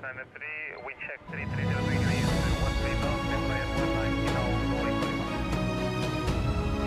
China 3, we check 330 degrees, 13 knots, employee 190 now, rolling 21.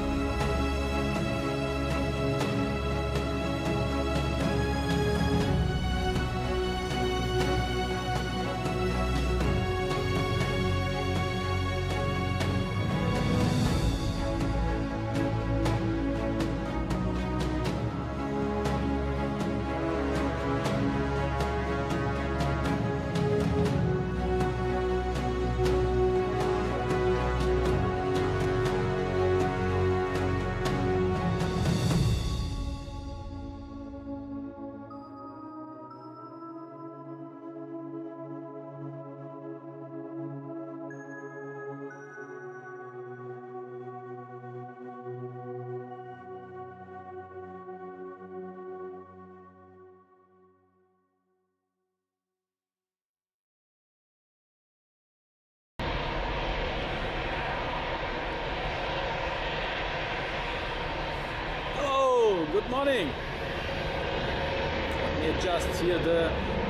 Good morning. Let me adjust here the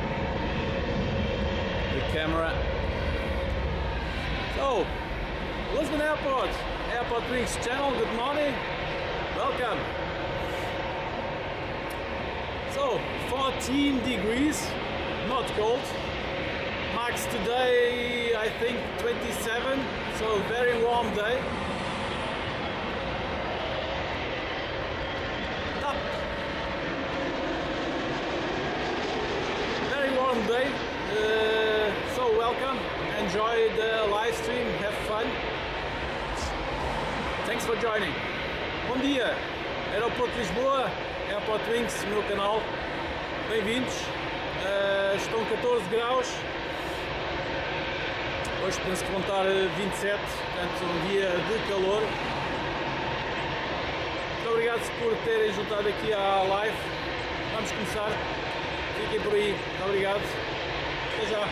camera. So, Lisbon Airport, Airport Wings channel, good morning. Welcome. So, 14 degrees, not cold. Max today, I think 27, so very warm day. Day. So welcome, enjoy the live stream, have fun. Thanks for joining. Bom dia, Aeroporto de Lisboa, Airport Wings, meu canal. Bem-vindos. Estão 14 graus. Hoje penso que vão estar 27, portanto um dia de calor. Muito obrigado por terem juntado aqui à live. Vamos começar. Fiquem por aí, muito obrigado. Até já.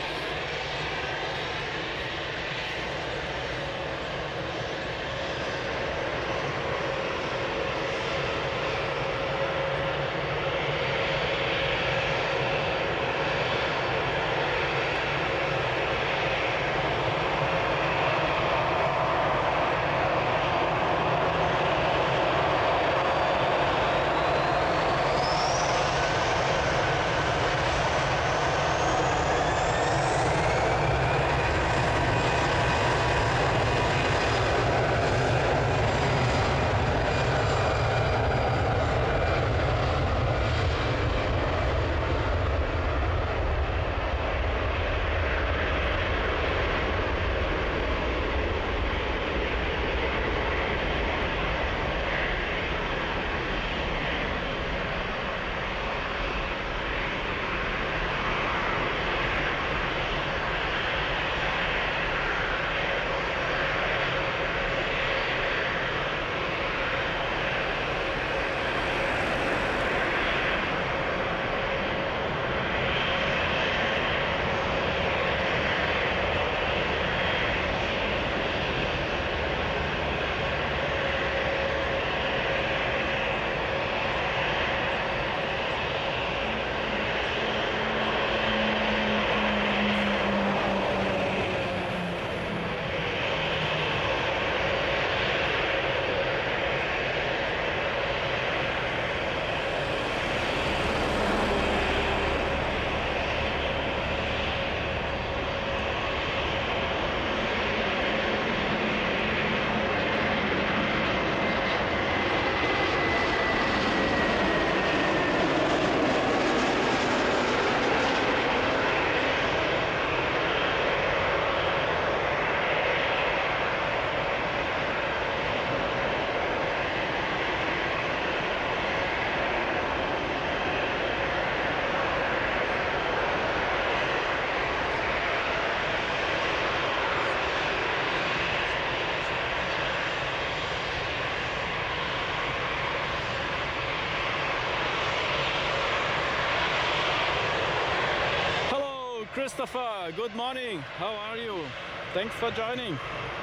Christopher, good morning. How are you? Thanks for joining.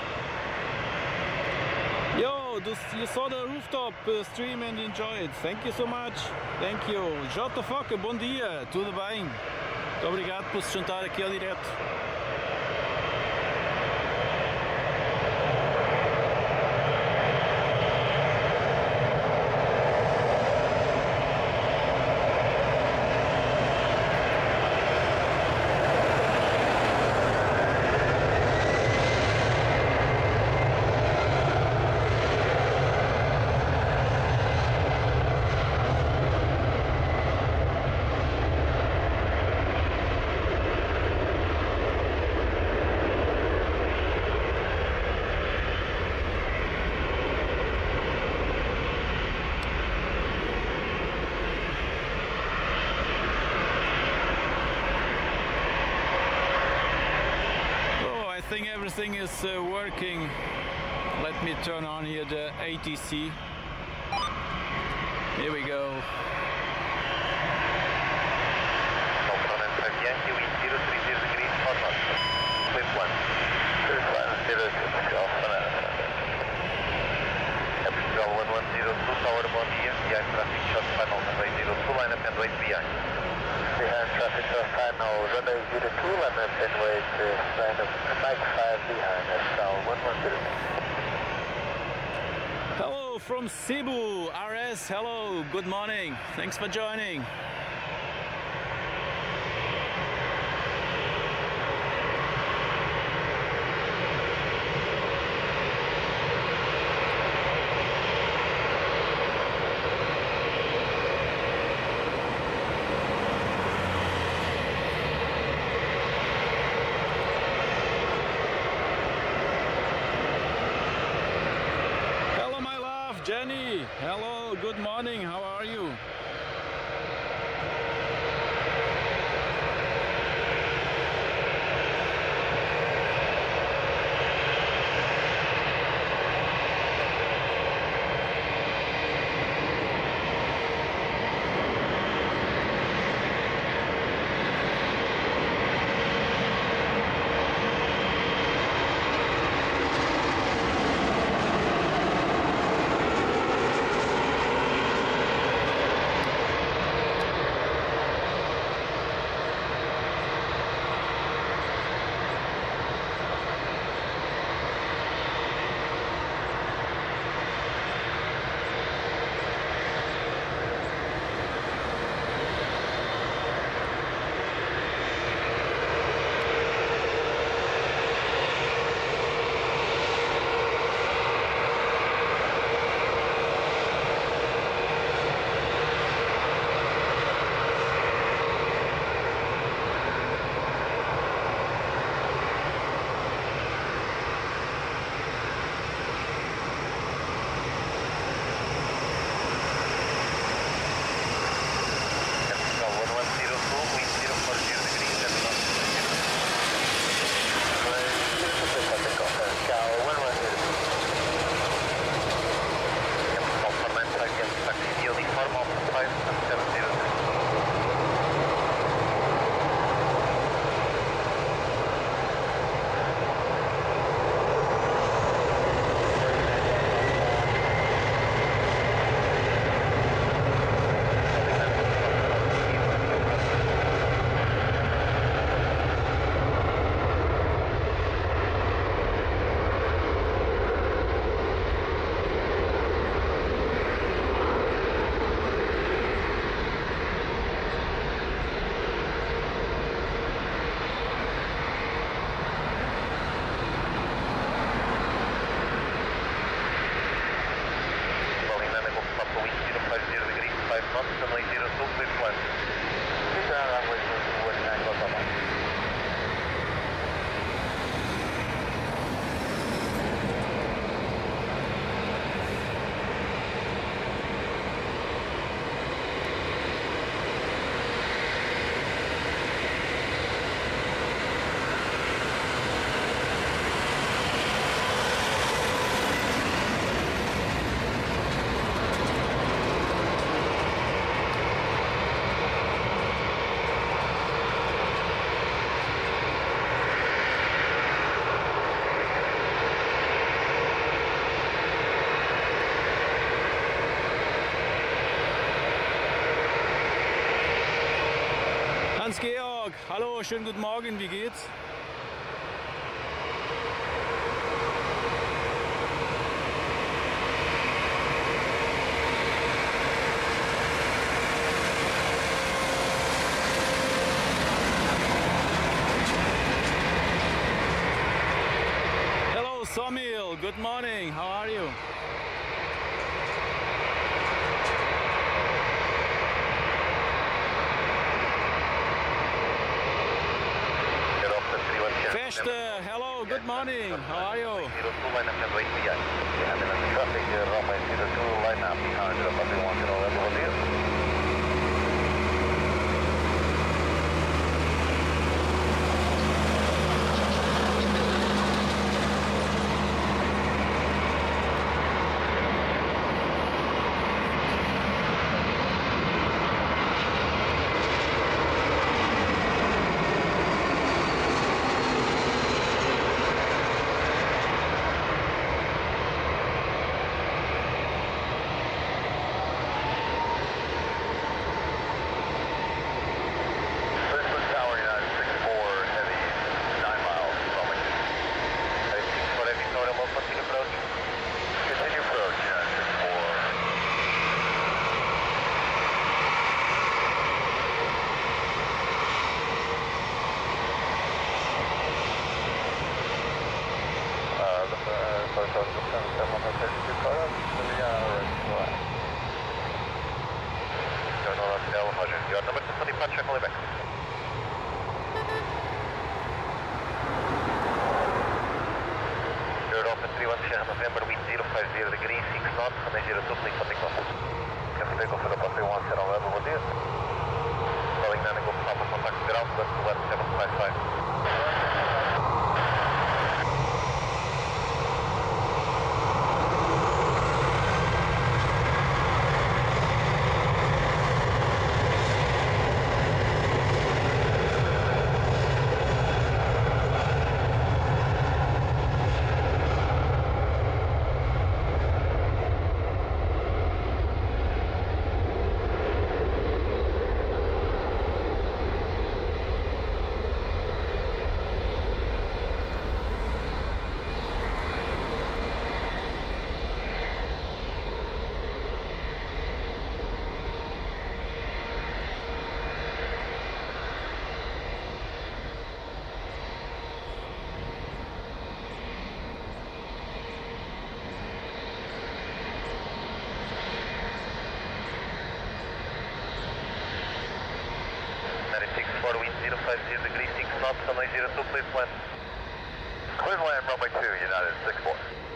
Yo, you saw the rooftop stream and enjoyed. Thank you so much. Thank you. J. Foca, bom dia. Tudo bem? Muito obrigado por se juntar aqui ao direto. I think everything is working. Let me turn on here the ATC. Here we go. Tower, bom dia. Behind traffic shot final, runway 02, line up and wait behind. Behind traffic shot final, runway 02, line up and wait, line up 55 behind, SL 110. Hello from Cebu, RS, hello, good morning, thanks for joining. Jenny, hello, good morning, how are you? Georg, hallo, schönen guten Morgen, wie geht's? Hello, Somil, good morning, how are you? Feste, hello, good morning, how are you? 02 line up and wait behind. Behind the traffic, runway 02 line up behind the runway 10 level of here. Your number 25, check Quebec. You're off at 31 Sierra November, wind 050 degrees, 6 knots, and 02, please take off. Can take off at about 31 Sierra level of here. Calling 9 go Papa, contact ground, west to west 755. Wind 050 degrees, 6 knots, runway 02, please land. Clear to land, runway 2, United 64.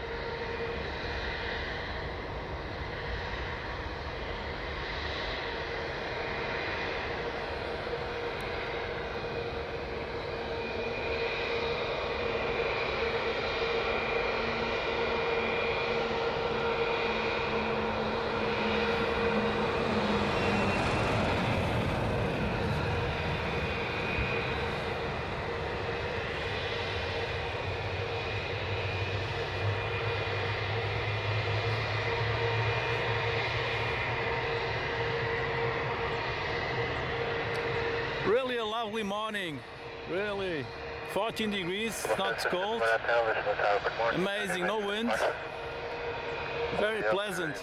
Really a lovely morning, really 14 degrees, not cold, amazing, no wind, very pleasant.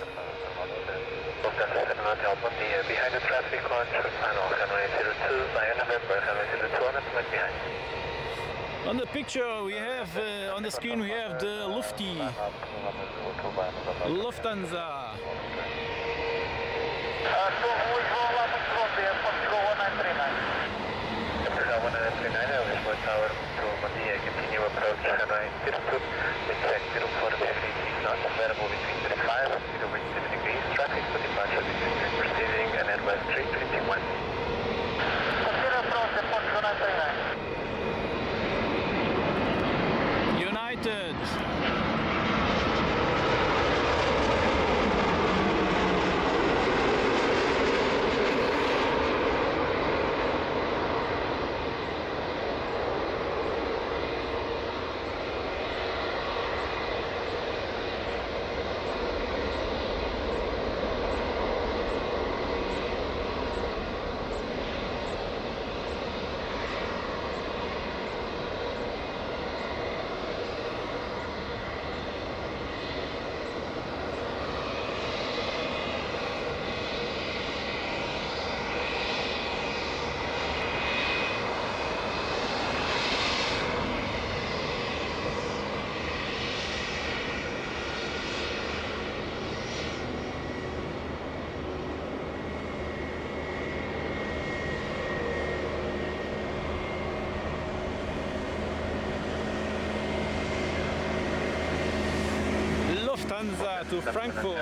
Behind the traffic on panel, runway 02, by November, runway 02 on the behind. On the picture we have, on the screen we have the Lufthansa. Tower to Mondia, continue approach runway 02, check 04 knots, variable between 35 and 0 degrees, traffic for departure between proceeding and Airbus 321. Continue approach approach 1939. United. to Frankfurt.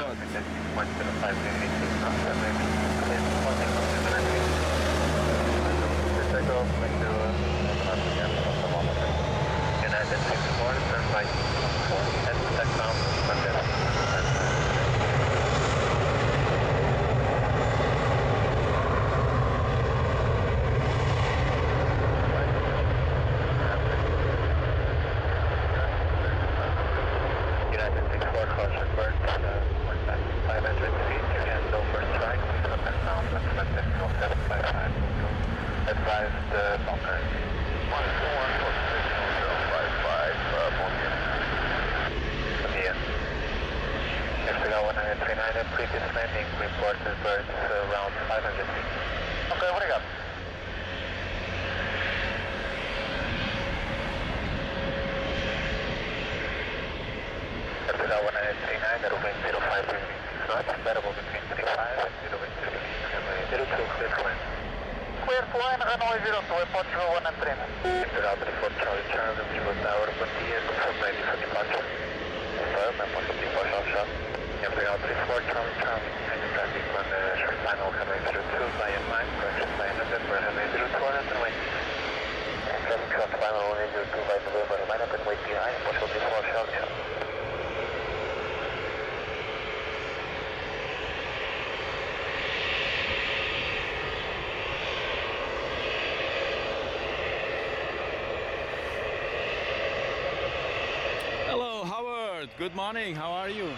United 64, turn right 4, head to Techbound, United 64, caution bird, 500 feet, your hands over strike, up and down, expect decimal 755. Advise the bunker. 139 at previous landing, reported birds around 500 feet. Okay, what do you got? Vertical 1939 at wind 05 knots, variable between 35 and 0 wind 02, clear to land. Clear to line, runway 02, Portugal 139. Vertical 34 Charlie Charlie, Vivo Tower, bom dia, confirm ready for departure. Confirm, I'm on the departure shot. Vertical 34 Charlie Charlie, and traffic on the short final runway 02 by in mind, correction by November, runway 02 and wait. Traffic short final runway 02 by November, line up and wait behind, Portugal 34 Charlie Charlie. Hello, Howard. Good morning. How are you?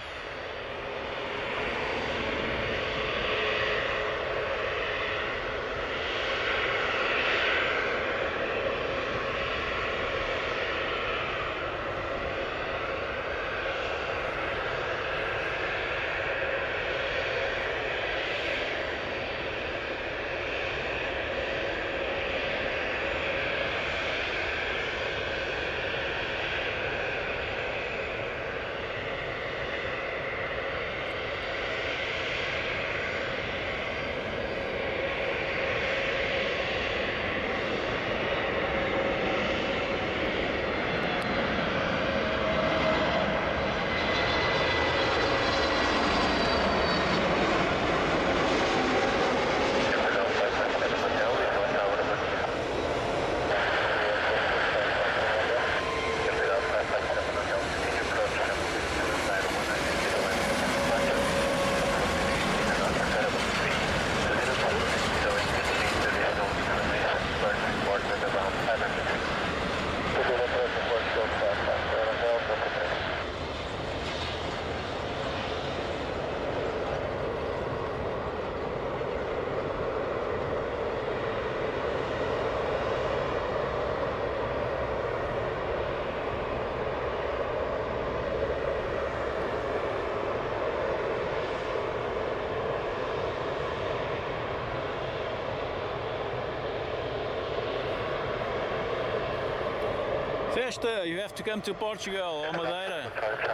Festa, you have to come to Portugal or Madeira.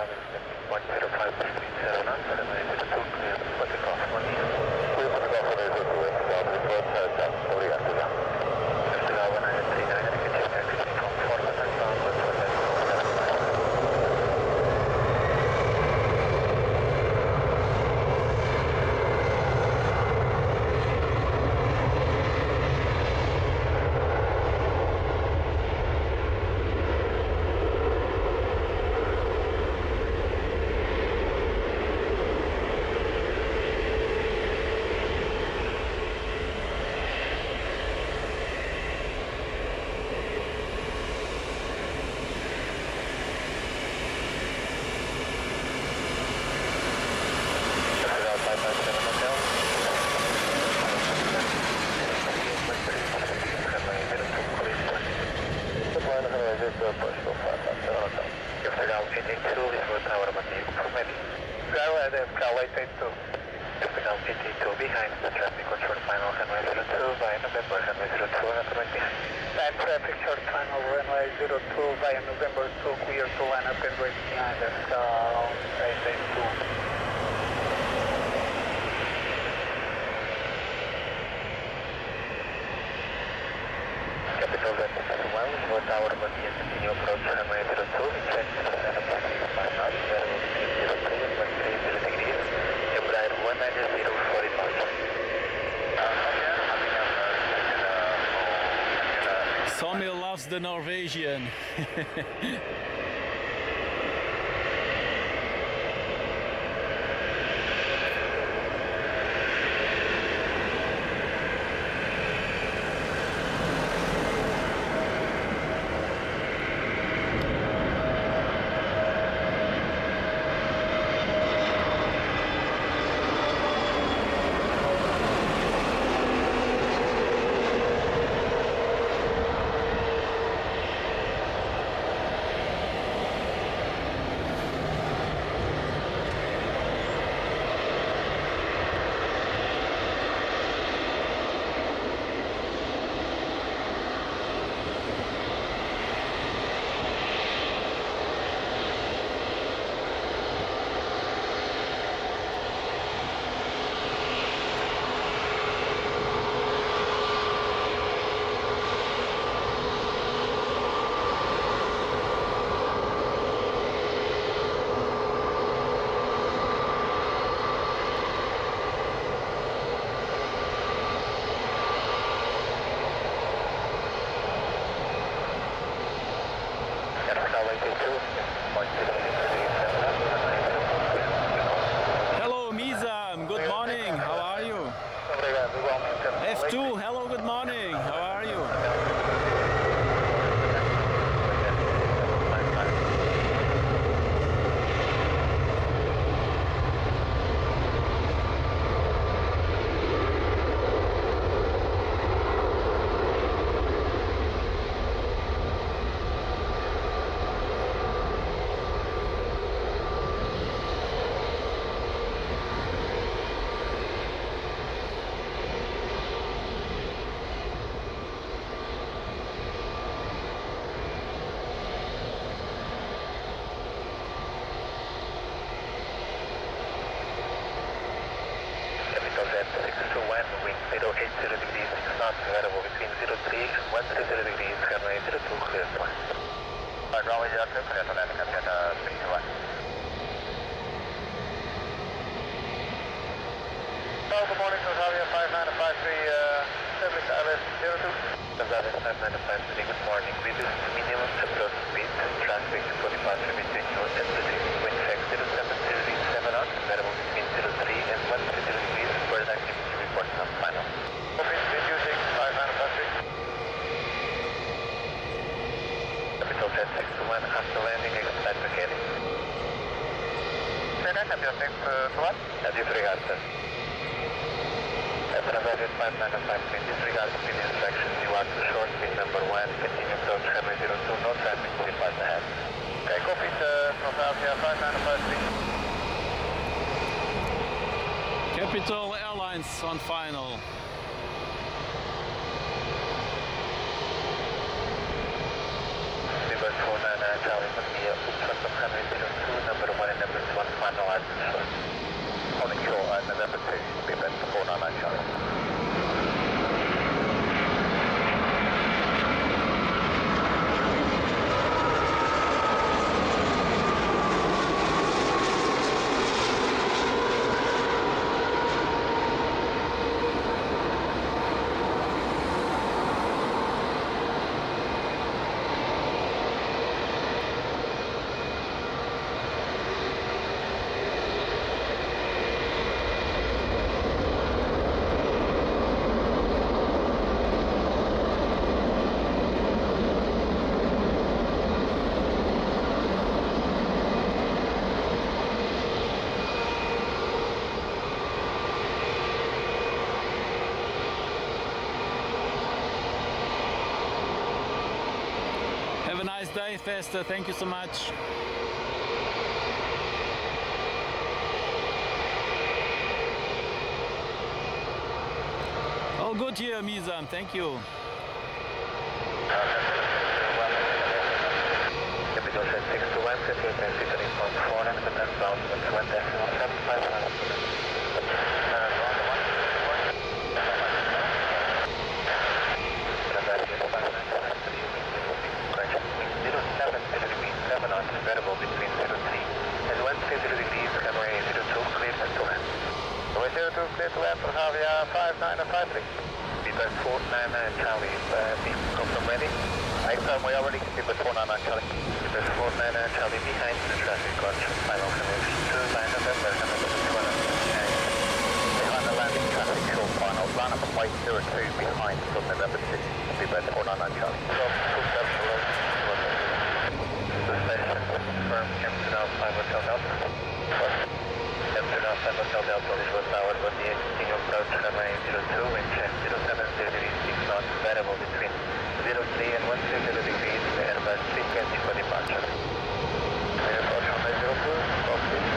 Behind the traffic control final runway 02 via November runway 02 and behind. That traffic short final runway 02 via November 2 clear to line up and wait behind us. 882. Capital Delta 71, Vivo Tower, bom dia, continue approach runway 02, change to 7 5 knots, 0 between 03 and 13. Tommy loves the Norwegian. Hello Mizam, good morning, how are you? F2, hello, good morning, how are you? Wind 080 degrees, 6 knots, variable between 03 and 130 degrees, runway 02, clear to land. Runway 02, clear to landing at 321. Hello, good morning, Australia 5953, establish ILS 02. Australia 5953, good morning. Reduce minimum approach speed, traffic for departure between you and the wind check 07 knots, variable between 03 and 130 degrees, further activity report on final. Copy, reducing 5953. Capital 1061, after landing, expect vacating. Say that, Capital 621? Disregard, sir. Transaction 5953, disregard speed instructions, you are to short speed number 1, continue approach runway 02, no traffic to depart ahead. Okay, copy, Australia 5953. Capital Airlines on final. River 499 Charlie Mania, Uppsala from runway 02, number 1 and number 2 on final line short. Holding short at number 2, River 499 Charlie. Have a nice day, Fester. Thank you so much. All good here, Mizam. Thank you. Capital 621, 58.4 and the 10,000, 1.75. Variable between 03 and 130 degrees, runway 02, clear to land. clear to land for Havia 5953. Speedbird 499 Charlie, confirm ready. Confirm we are ready, Speedbird 499 Charlie. Speedbird 499 Charlie behind the traffic control, final connection to line November, behind the landing traffic short final, line up flight 02 behind from November 6, Speedbird 499 Charlie. Station, confirm Amsterdam 5 Hotel Delta. Amsterdam 5 Hotel Delta, Lisbon Tower, Bondia, continue approach runway 02, wind check 07, 6 knots, variable between 03 and 120 degrees, the Airbus 320 for departure. Approach runway 02, stop please.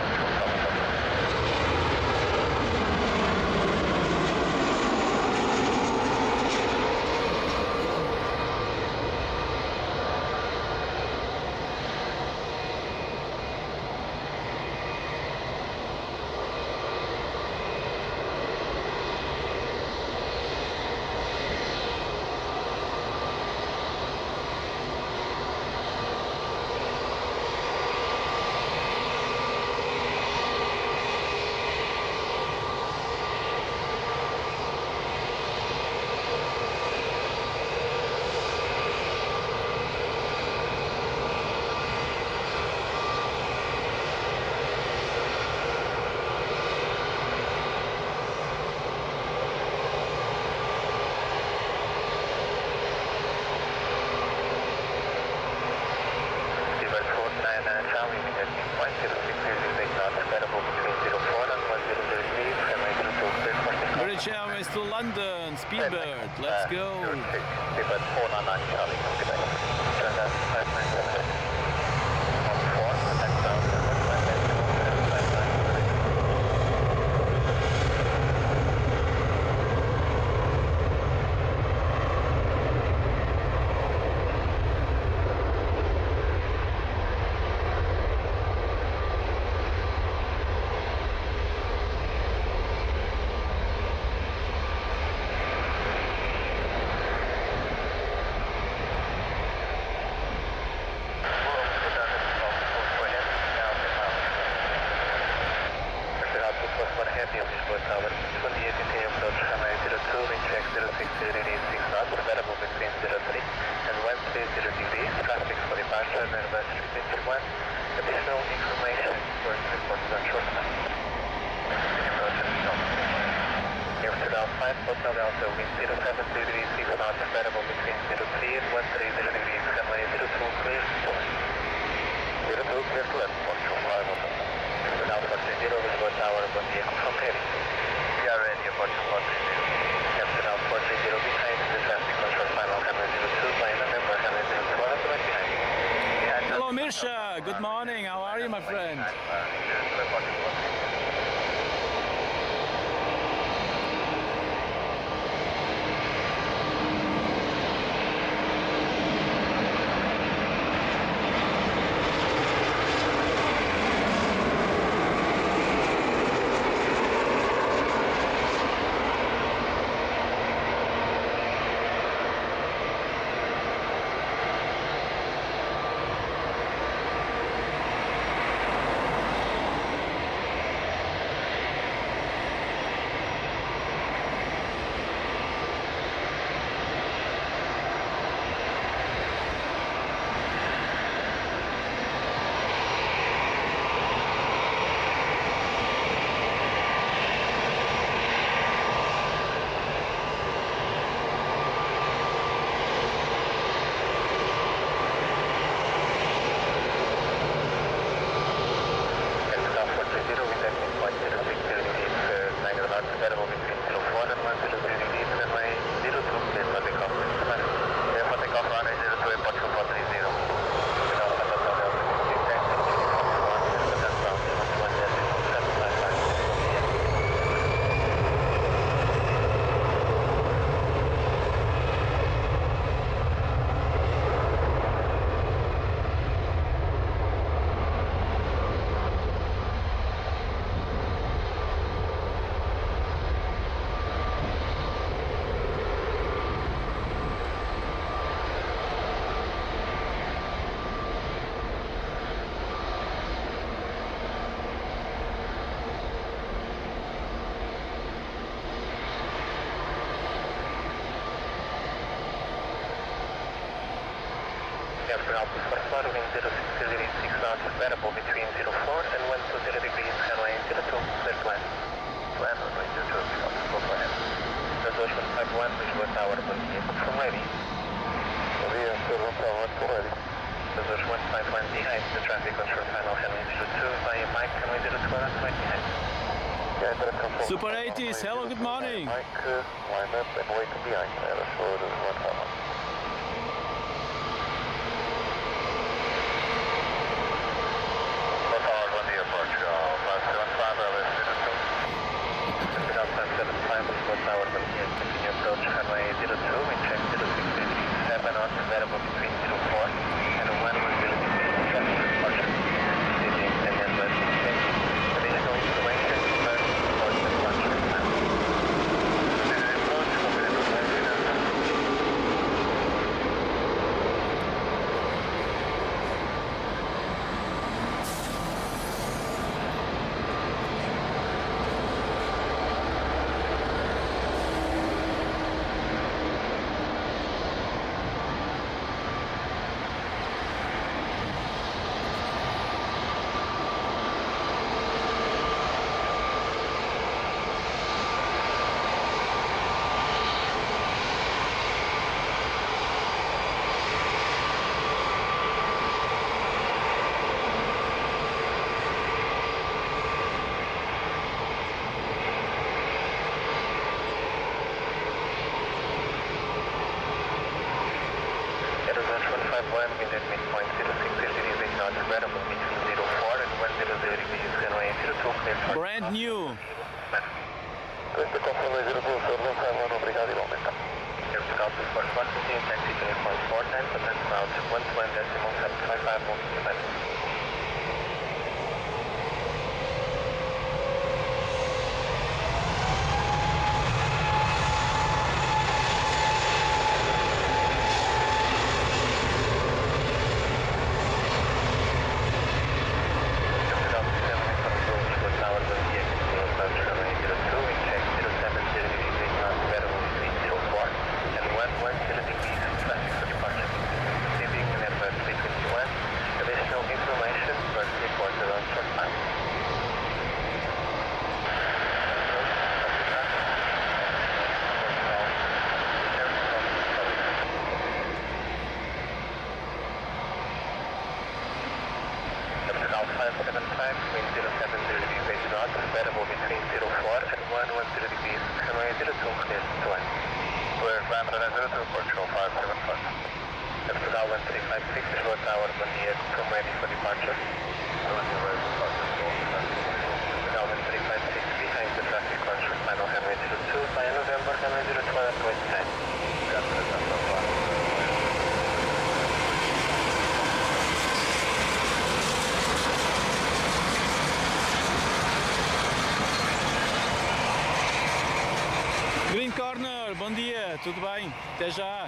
British Airways to London, Speedbird, let's go. Speedbird 499 Charlie, good day. Turn down 597. On 4, next down, Hotel Delta, wind 07 degrees, 6 knots, variable between 03 and 130 degrees, runway 02 clear. 02 clear to left, 125 Hotel. Now 430, Lisbon Tower, Bondia, confirm ready. We are ready, approaching 430. Captain now 430 behind the traffic control, final runway 02, by November, runway 02, right behind. Hello Mirsha, good morning, how are you my friend? Captain Alpha Farfar, wind 0606 knots, variable between 04 and 120 degrees, runway 02, clear to land. Land runway 02, go for ahead. Transverse 151, Lisboa Tower, bom dia, confirm ready. Bom dia, Sr. Tower, go ready. Transverse 151 behind the traffic control panel, runway 02, via Mike, runway 02, right behind. Super 80s, hello, good morning. Mike, line up and wait behind. That's for the 151. Bom dia, approach 575, LS 02. Captain Alpha 75, Lisboa Tower, bom dia, continue approach, runway 02, wind check 06 degrees, 7 knots, variable between 04 and 110 degrees, traffic departure. Leading and then west check. Additional information, first report departure time. Wind at midpoint 06 degrees 8 knots, variable between 04 and 100 degrees, runway 02, clear for Brand new. Este control 02, Sr. 151, obrigado igualmente. Captain Alpha Farfar, continue taxi to airport 49, percent clouds, 120.755, moving to land. Wind 07 degrees 8 knots, variable between 04 and 110 degrees, runway 02, clear to land. Clear, land runway 02, Portugal 575. Captain Alpha 1356, Lisboa Tower, bom dia, confirm ready for departure. Captain Alpha 356, behind the traffic control panel, runway 02, via November, runway 02, at west time. Green Corner, bom dia, tudo bem? Até já.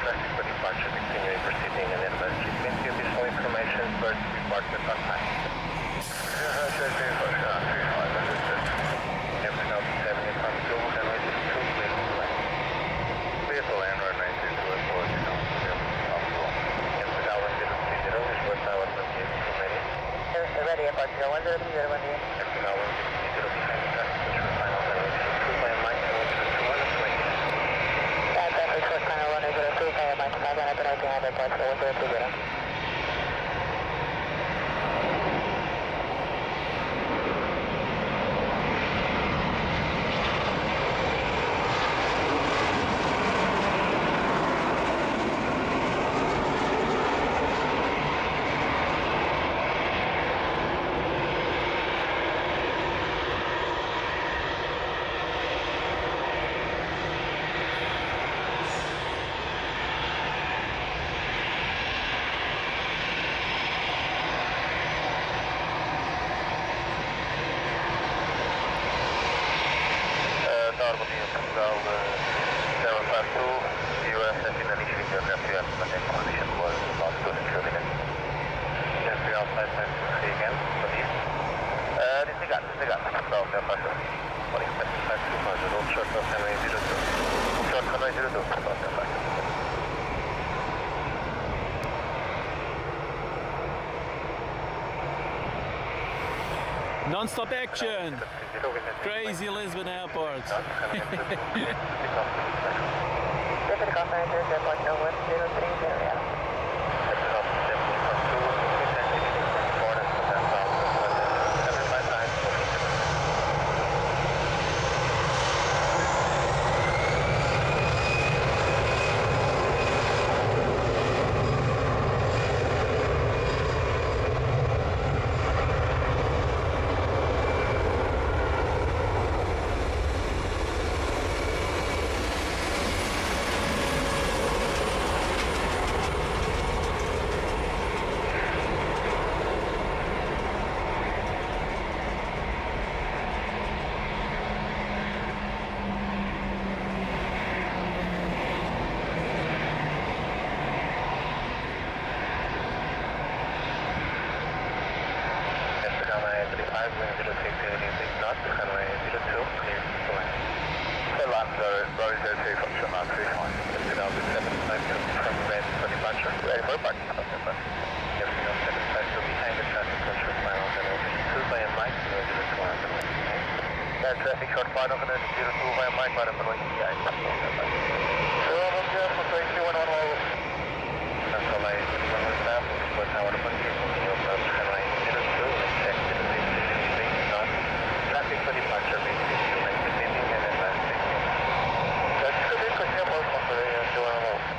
traffic for departure, continuing proceeding and advance treatment. Additional information, first department on time. Vehicle landlord 932 Ready, Apache 130, 130. Non-stop action! Crazy Lisbon Airport! Traffic short final and 02 via Mike, bottom runway EI. So, I'm here for 2111. Central line, runway staff, for tower to put here, moving your approach, runway 02, and check to the base, traffic for departure, base 52, and continuing and advancing. That's good, because you're more for 2111.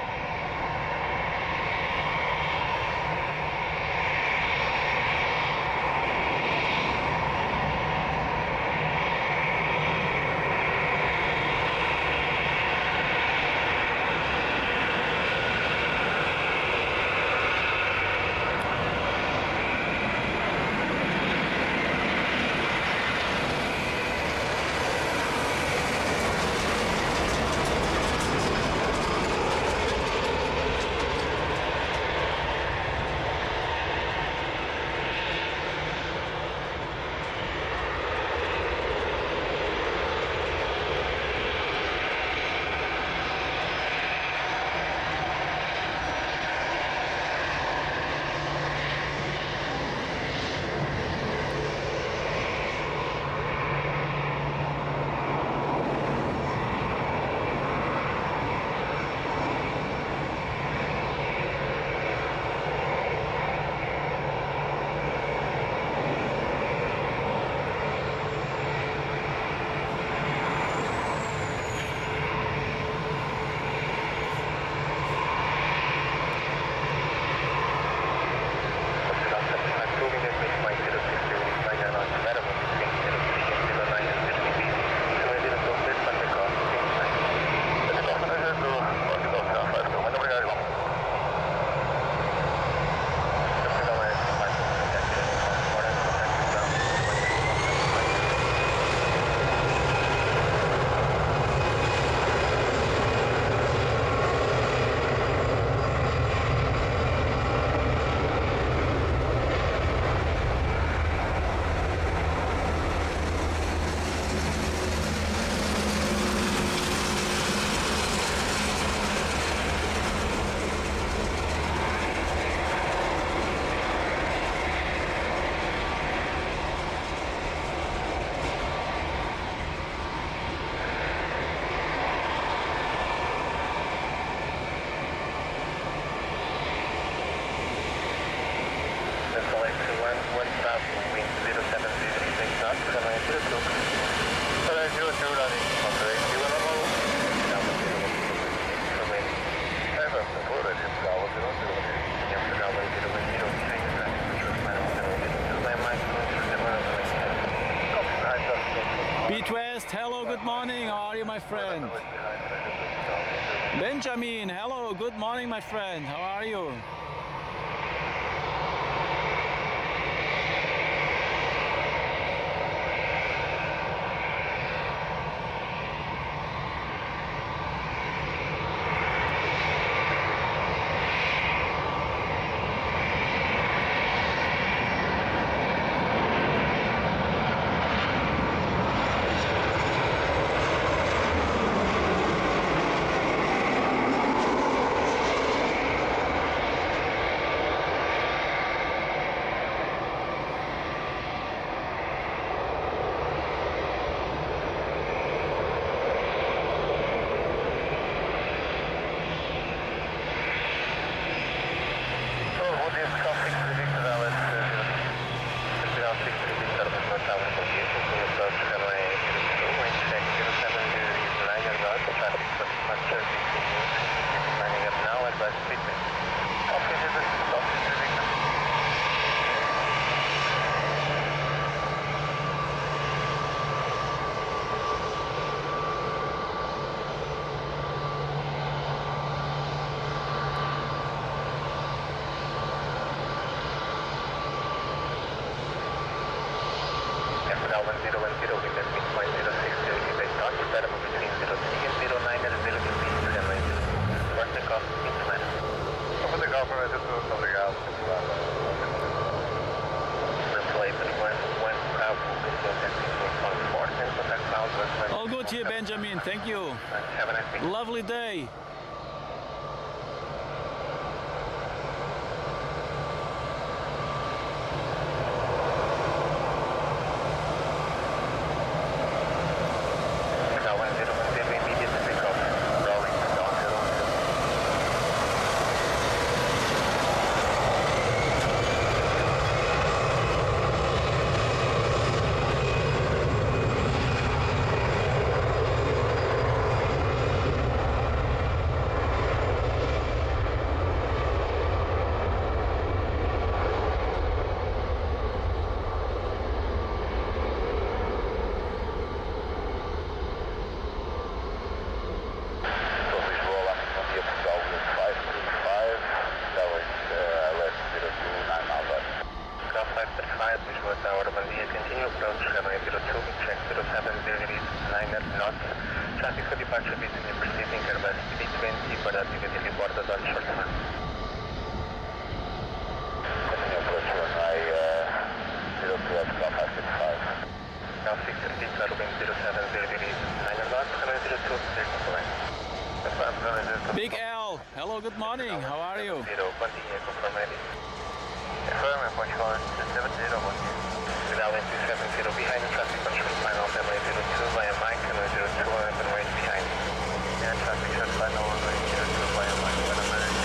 wind 070, take knots, runway 02. Runway 02, running, operate, you will normal. Downwind 0, runway. Aircraft support, it's Gala 00. Yes, the Gala 0, wind 0, behind the traffic control final, runway 02, by Mike, runway 10. Beat West, hello, good morning. How are you, my friend? Benjamin, hello, good morning, my friend. How are you? All good here, Benjamin. Thank you. Have a nice day. Lovely day. Big L, hello, good morning. How are you? Behind the traffic control final, runway 02 via Mike, runway 02, and wait behind. Yeah, traffic control final, runway 02 via Mike, runway 02.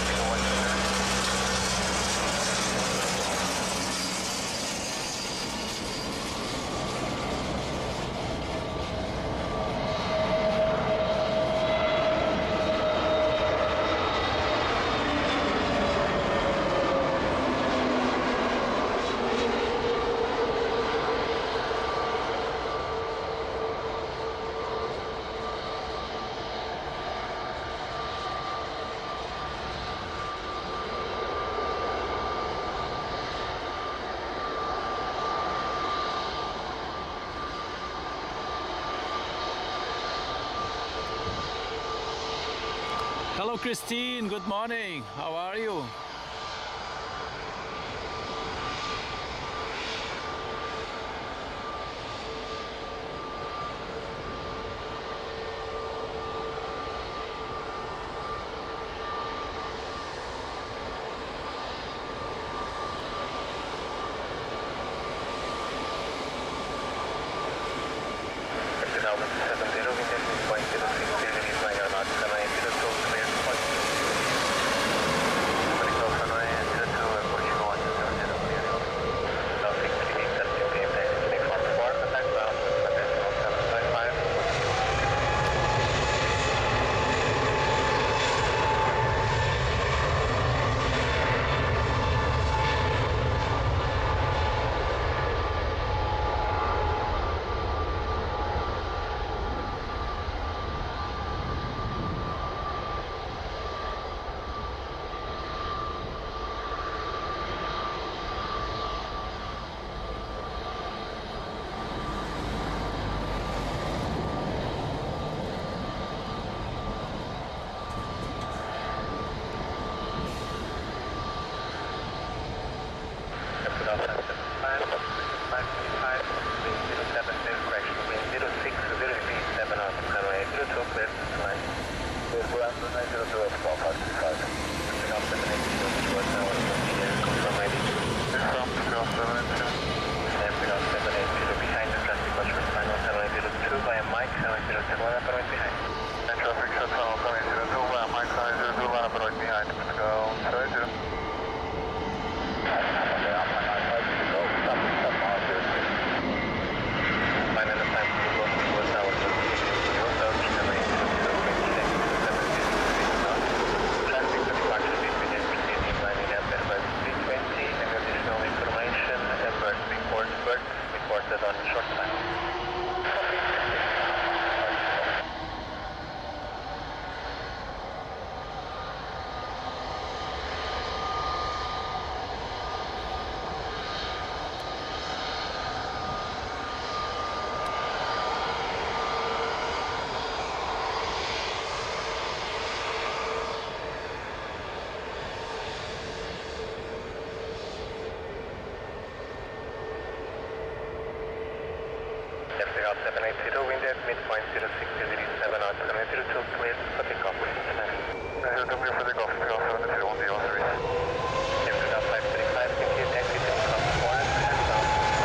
Hello, Christine. Good morning. How are you? runway 02 at 1255. Lifting off 780 towards now, confirm ready. Confirm, cross 782. Lifting off 780 behind the traffic watch for final runway 02 via Mike, runway 02, line up and right behind. And traffic shut final runway 02 via Mike, runway 02, line up and right behind. Let's go 70. Reported on short time. Lifting out 780, wind at midpoint 06 degrees 7 knots, 702 clear for takeoff. W for takeoff, takeoff 702, 103. Lifting out 535, continue taxi to Club 4 and down.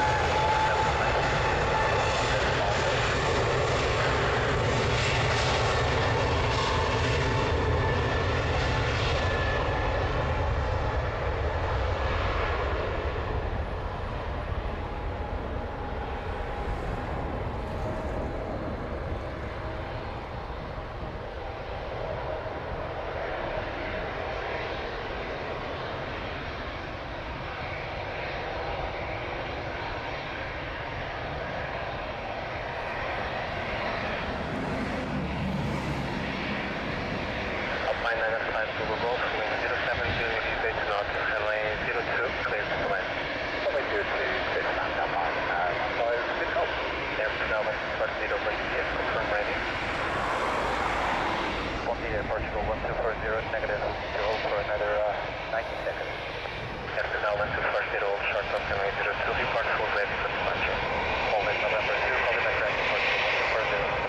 Google Golf, wind 07 degrees 8 knots, runway 02, clear to land. Runway 02, clear to land, come on, 15 pick up. Airport Melbourne, start 0, break yes, confirm ready. Bombardier, Portugal 1240, negative, to hold for another 90 seconds. Airport Melbourne 240, short of runway 02, report full ready for departure. Hold in November 2, call it back right to Portugal 1240.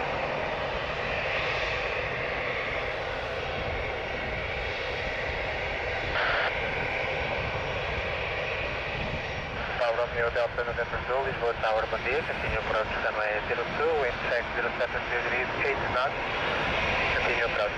Romeo Delta November Zulu, Lisboa Tower, bom dia, continue approach runway 02, wind check 07 degrees 8 knots, continue approach.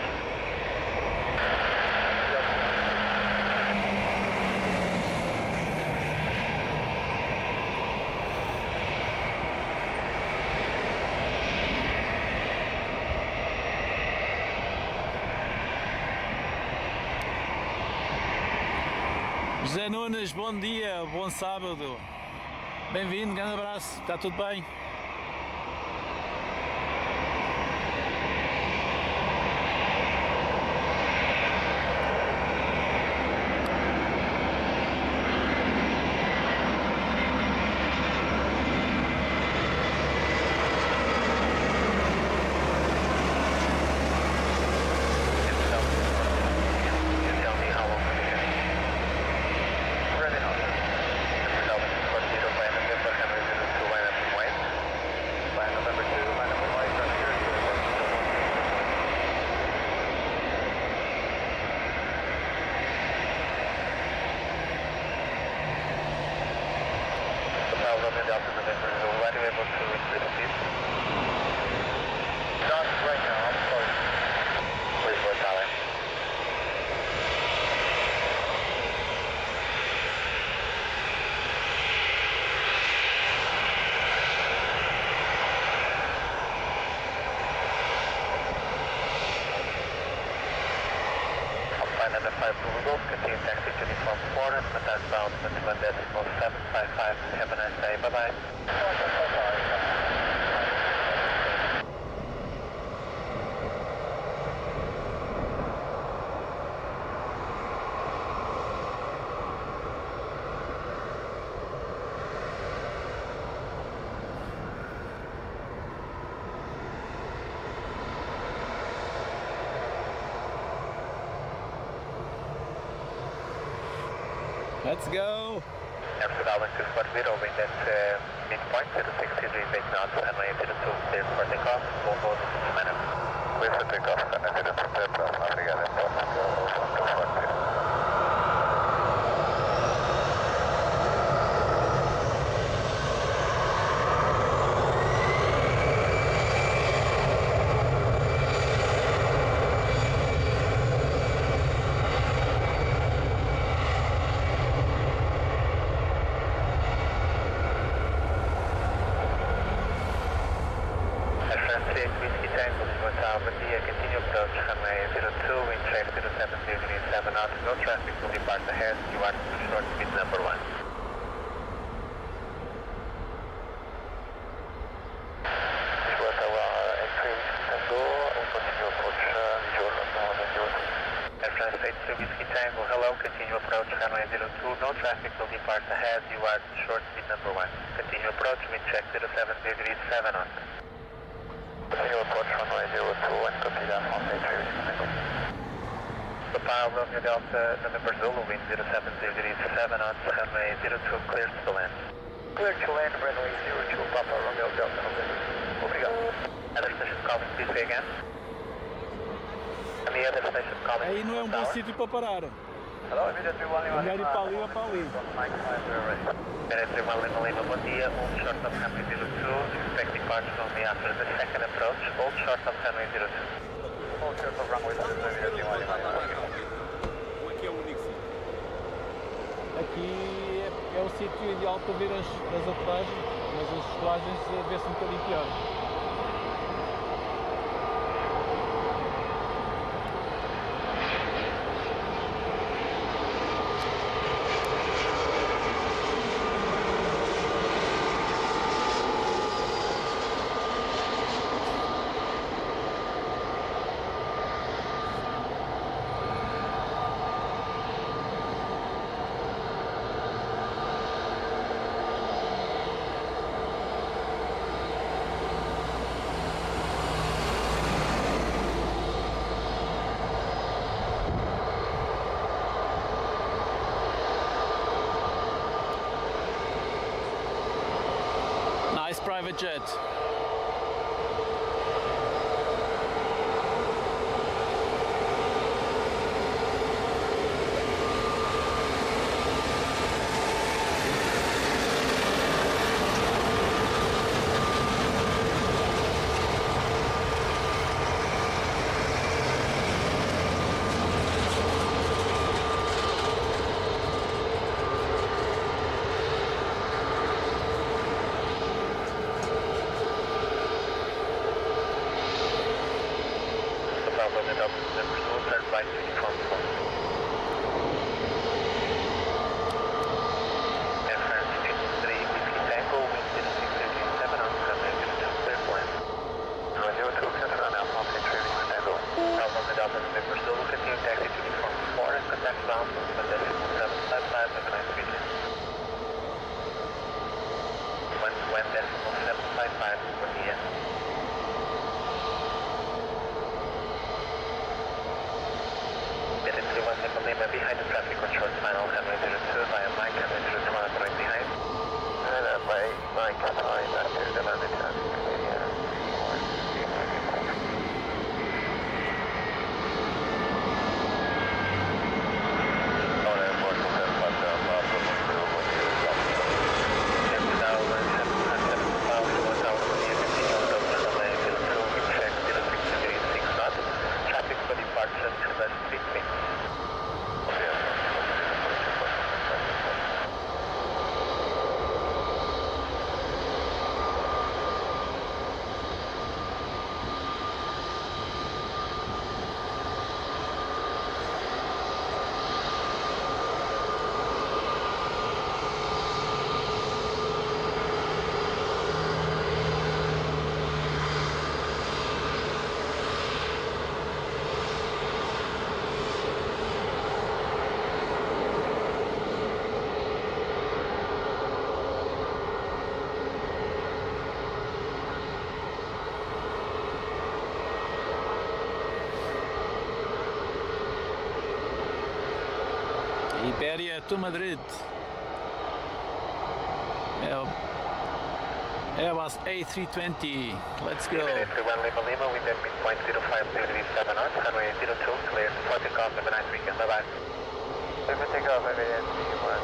José Nunes, bom dia, bom sábado. Bem-vindo, grande abraço, está tudo bem? Another 5 Google Golf, continue taxi to Uniform 4, contact bound 21.755. Have a nice day, bye-bye. Let's go! Airport Alvin 240, wind at midpoint, 06 degrees 8 knots, runway 02, clear for takeoff, Volvo 6 minutes. Clear for takeoff, Canada 02 Papa, obrigado, é forte. Whiskey Tango, Hotel Badia, continue approach, runway 02, wind check 07 degrees 7 knots, no traffic will depart ahead, you are short speed number 1. Air France 83 Whiskey Tango, hello, continue approach, runway 02, no traffic will depart ahead, you are short speed number 1. Continue approach, wind check 07 degrees 7 knots. Continue approach runway 02 and copy that from Patriot. Papa Romeo Delta November Zulu, wind 07 degrees 7 knots, runway 02 clear to land. Clear to land, runway 02 Papa Romeo Delta November. Obrigado. Other station calling, please say again. And the other station calling. Aí não é um bom sítio para parar. Hello, immediately 1 Melhor ir para ali ou para ali. Director 1 Lima, bom dia, hold short of runway 02, expect departure only after the second approach, hold short of runway 02. Hold short of runway 02, immediately 1 Lima. Aqui é o único sítio. Aqui é o sítio ideal para ver as aterragens, mas as descolagens vê-se um bocadinho pior. Nice private jet. Behind the traffic on short final, runway 02 via Mike, runway 02 right behind. Mike, sorry, back to the landing traffic. Traffic for departure to the street. Iberia to Madrid. É Airbus A320. Let's go. Lima Lima, wind at midpoint 050 degrees 7 knots, runway 02, clear for takeoff, have a nice weekend, bye bye. Let me take off, have a nice weekend.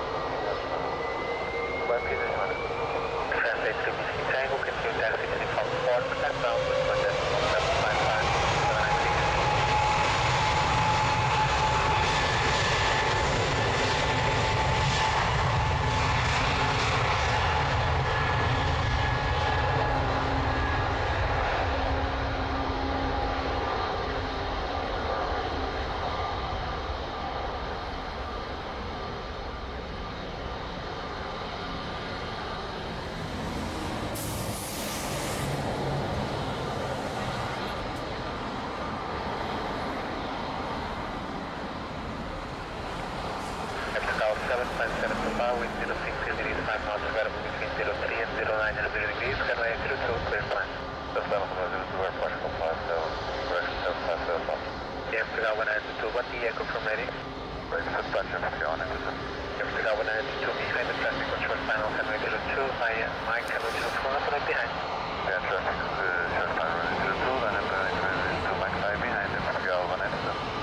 One piece of Translate to Whiskey Tango, continue taxi to default 4, down with 1.755, have a nice weekend. Wind 06 degrees 5 knots, available between 03 and 09 and 0 degrees, runway 02, clear plan. That's level 02, airport, correction, Portugal 192, what the echo from ready? Ready for departure, Portugal 192. Portugal 192, behind the traffic control final, runway 02, via Mike, runway 04, nothing like behind. Yeah, traffic, short final, runway 02, and runway 02, Mike 5 behind, Portugal 192.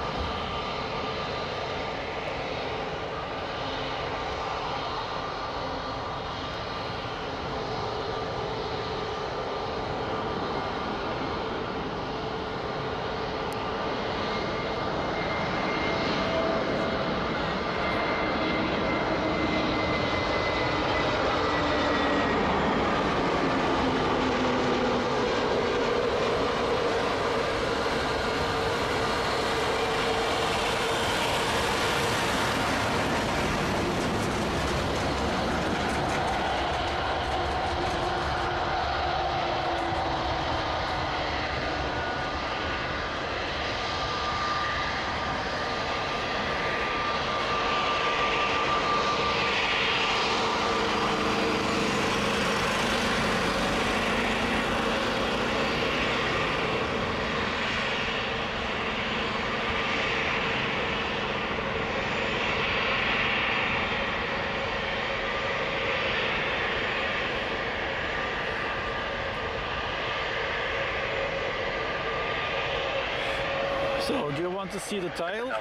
So, do you want to see the tail?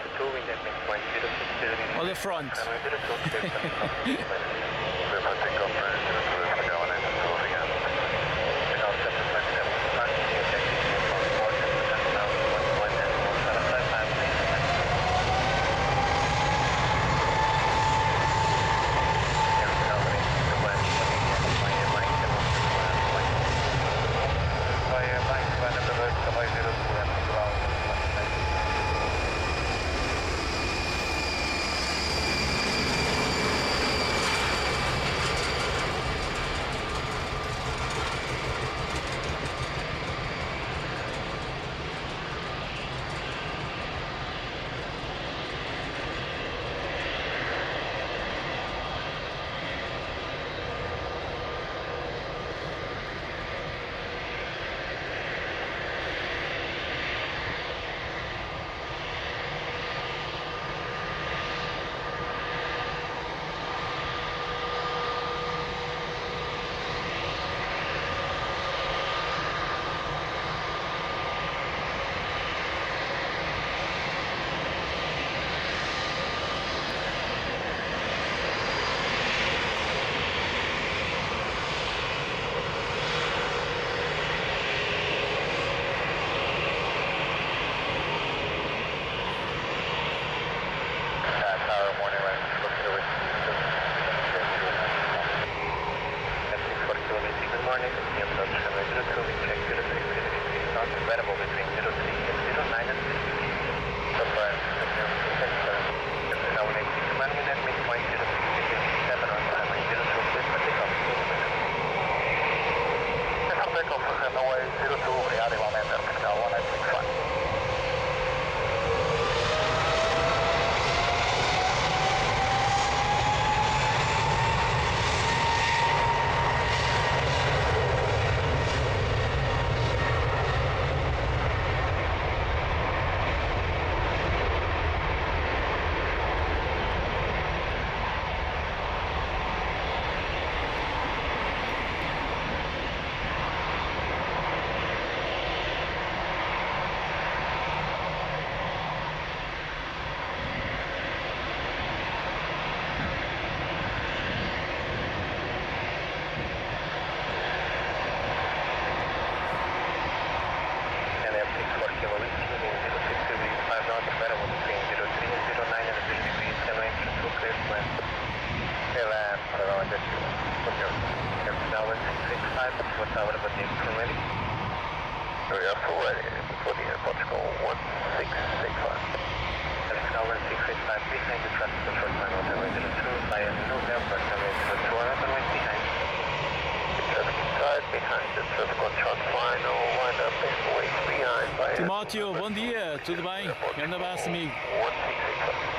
Or the front? Tower, bom dia, full ready. We are full ready. Before the airport, go 1665. Tower 685 behind the traffic control final, runway 02 via November, runway 02, runway behind. Traffic inside, behind the traffic control final, line up and wait behind by Timóteo, bom dia, tudo bem? Grande abraço, amigo. 1665.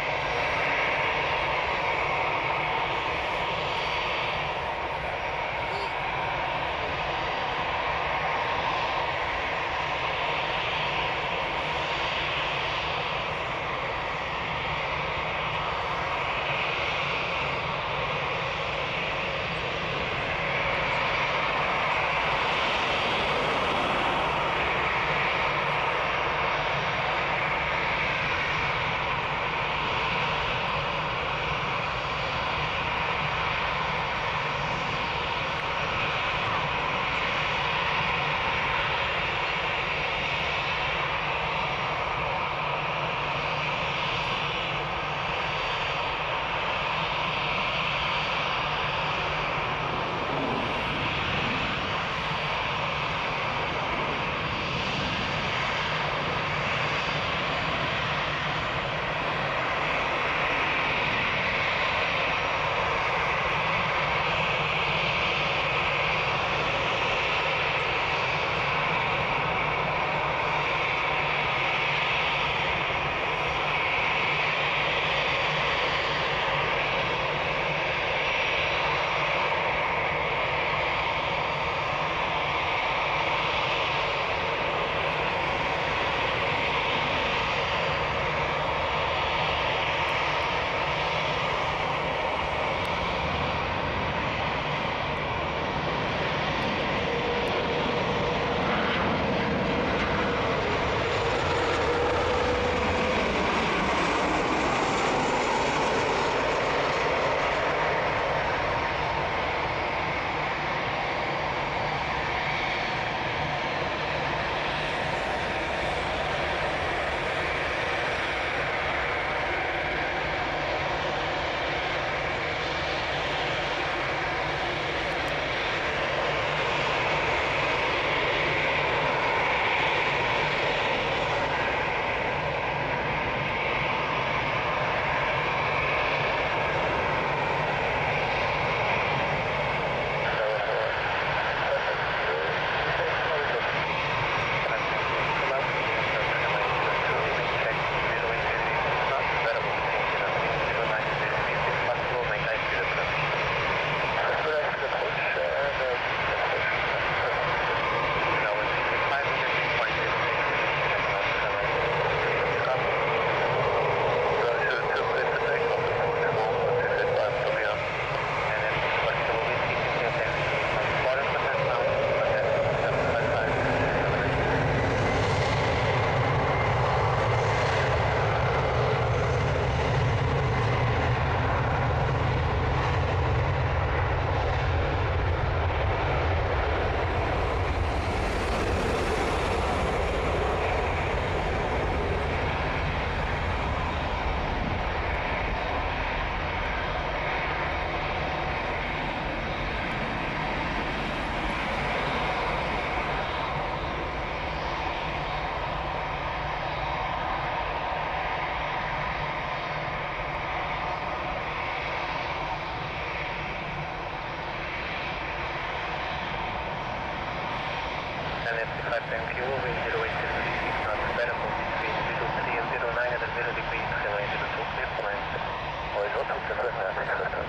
Thank you, wind 08 knots, variable between 03 and 09 at a 0 degrees, runway 02, clear for land. Horizontal 7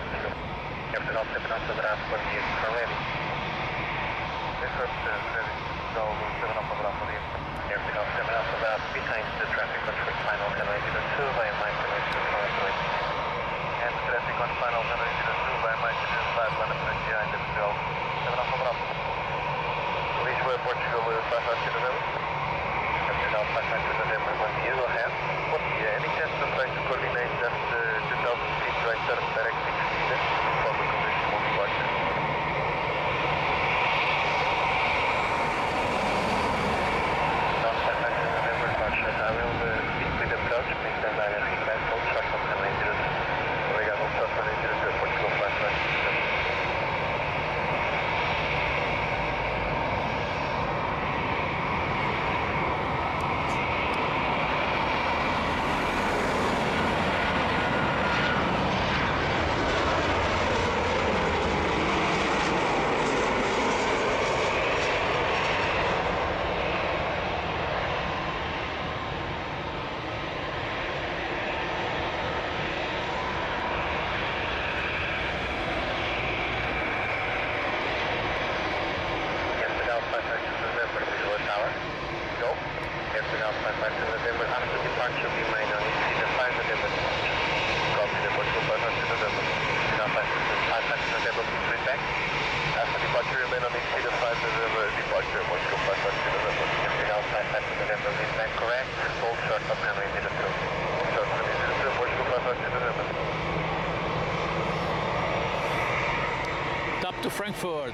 Captain Al 7 Alpha Bravo, bom dia, for ready. ready. Go 7 Alpha Bravo, Captain Al 7 Alpha Bravo, behind the traffic control final, runway 02, via Mike, runway 04, and traffic on final runway 02 by Mike 05, line up behind the 7 Alpha Bravo. Lisboa, Portugal, 5 November. Captain Al 5 November, bom dia, go ahead. Bom dia, any chance to try to coordinate that 2000 feet right turn direct 16 for the condition of flight? Al 5 November, Roger, I will speak with the approach, please stand by and request all short of runway 02. Obrigado, short runway 02, Portugal 5 November. runway 02. Short runway 02, Portugal Flight Foxtrot November. Top to Frankfurt.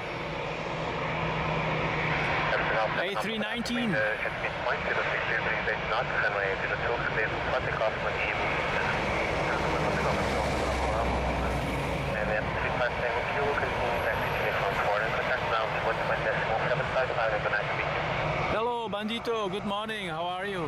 A319. At midpoint 0603 knots, runway 02, clear for takeoff when you and then 357 kilo, continue message uniform forward and contact ground 1.755, have a nice weekend. Hello, Bandito. Good morning. How are you?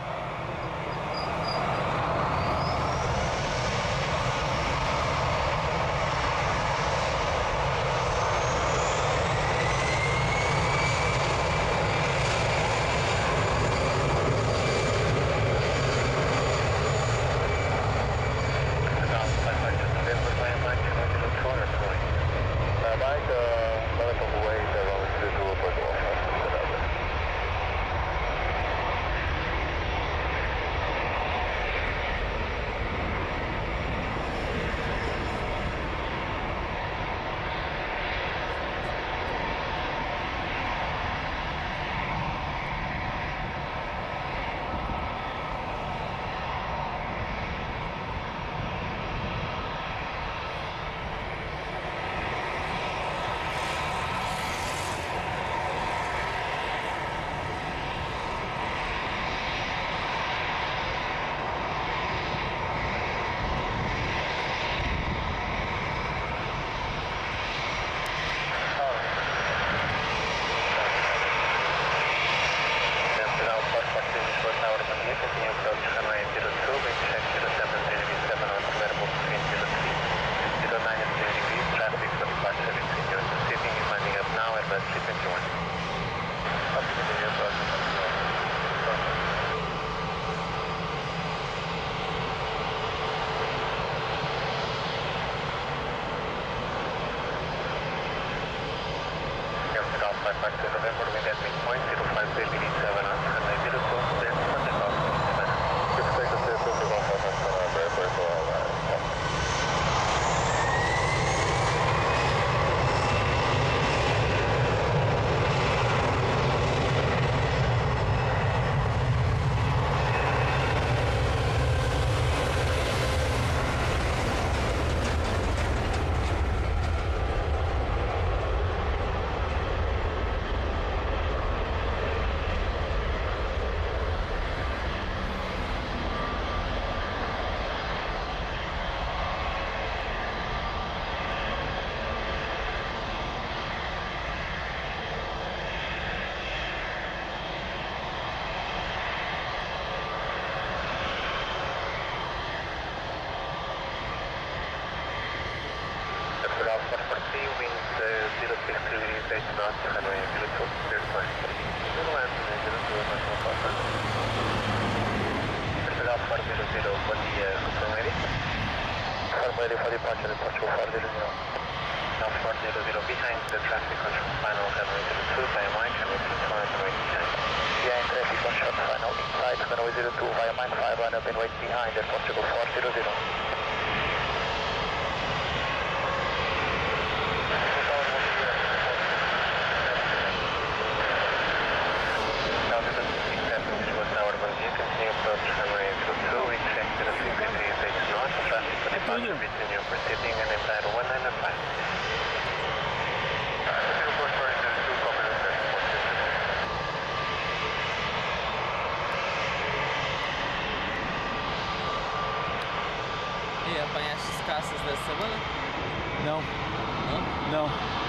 E apanhaste as caças dessa semana? Não. Não? Não.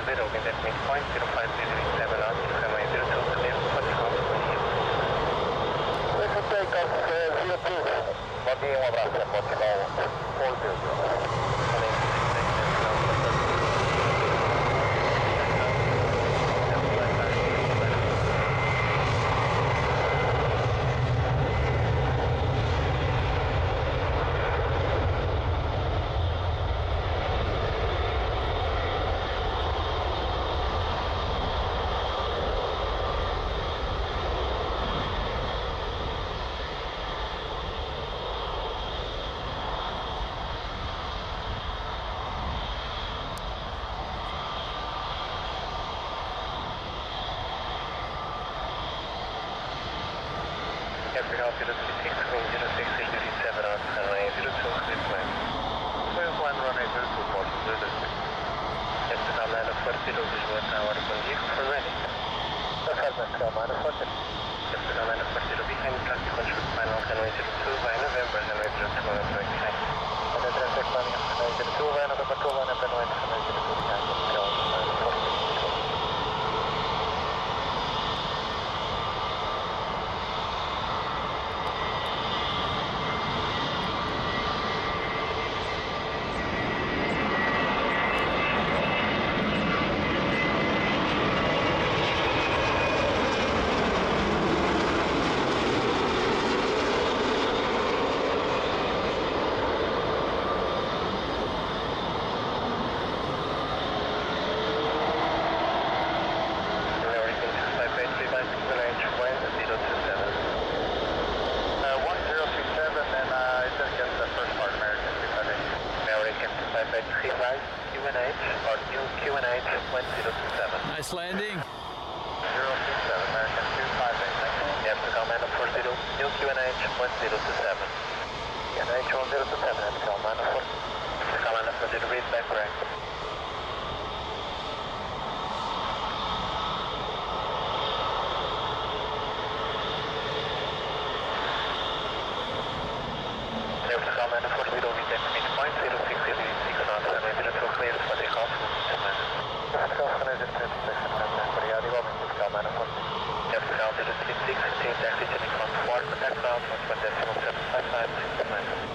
wind at midpoint, 0507 out, runway 02, clear for takeoff, bom dia. Clear for takeoff, 02. Bom dia, abraço, Portugal 400. Capital 036, roll 0687 on runway 02, clear plan. Clear plan, runway 02, Portugal 02. Capital 940, Lisboa Tower, bom dia, for ready. Capital 940. Capital 940, behind traffic control final, runway 02, by November, runway 02, runway behind. And the traffic planning, runway 02, by November 2, runway 02, behind, Capital 940. Nice landing. 037, American 258. Yes, to Commander 40, new QNH 1027. QNH 1027, and Commander 40. Commander 40, read back correct. Commander 40, read back midpoint 0686 knots, runway 02 clear for takeoff. Obrigado, igualmente, Commander 40. Yes, Commander 036, change taxi turning from 4, contact ground 11.755.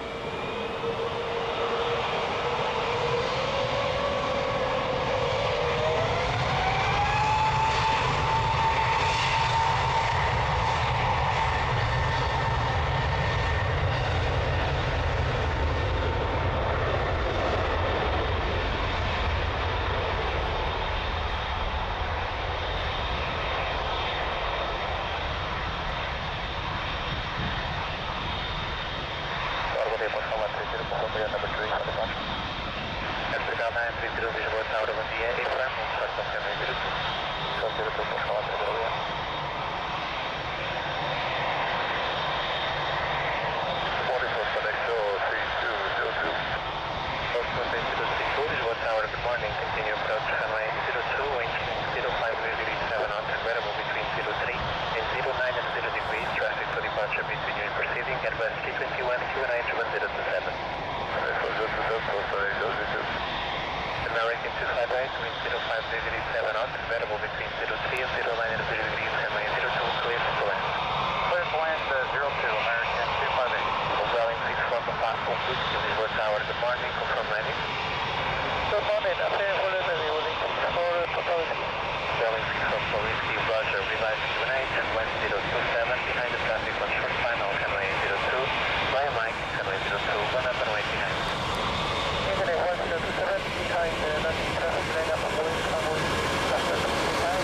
American 258, wind 05 knots, variable between 03 and 09 and 0 degrees, runway 02, clear for land. Clear for land, 02, American 258. Welling 64 for fast complete, Lisboa Tower, good morning, confirm landing. Good morning, after for Welling 64 for Whiskey, Roger, revised QNH, wind 027, behind the traffic on short final, runway 02, via Mike, runway 02, one up and wait behind. Internet 1027, behind the landing traffic lane up on Boeing, convoy, traffic behind,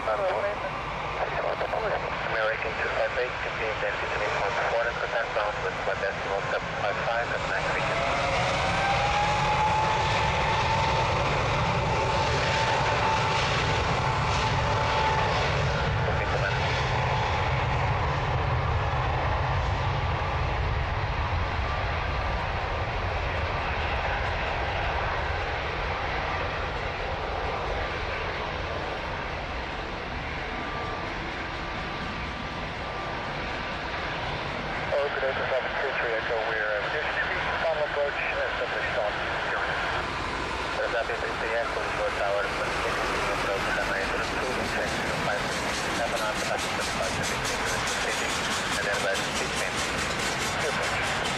American 258, continue density 8.4 and contact ground with 1.755 at night region. Okay, command. We're reducing speed, final approach, simply stop. That is the actual short tower, but the approach runway 02, check 5, 7 on the passenger 5, and then by the speed change. Approach.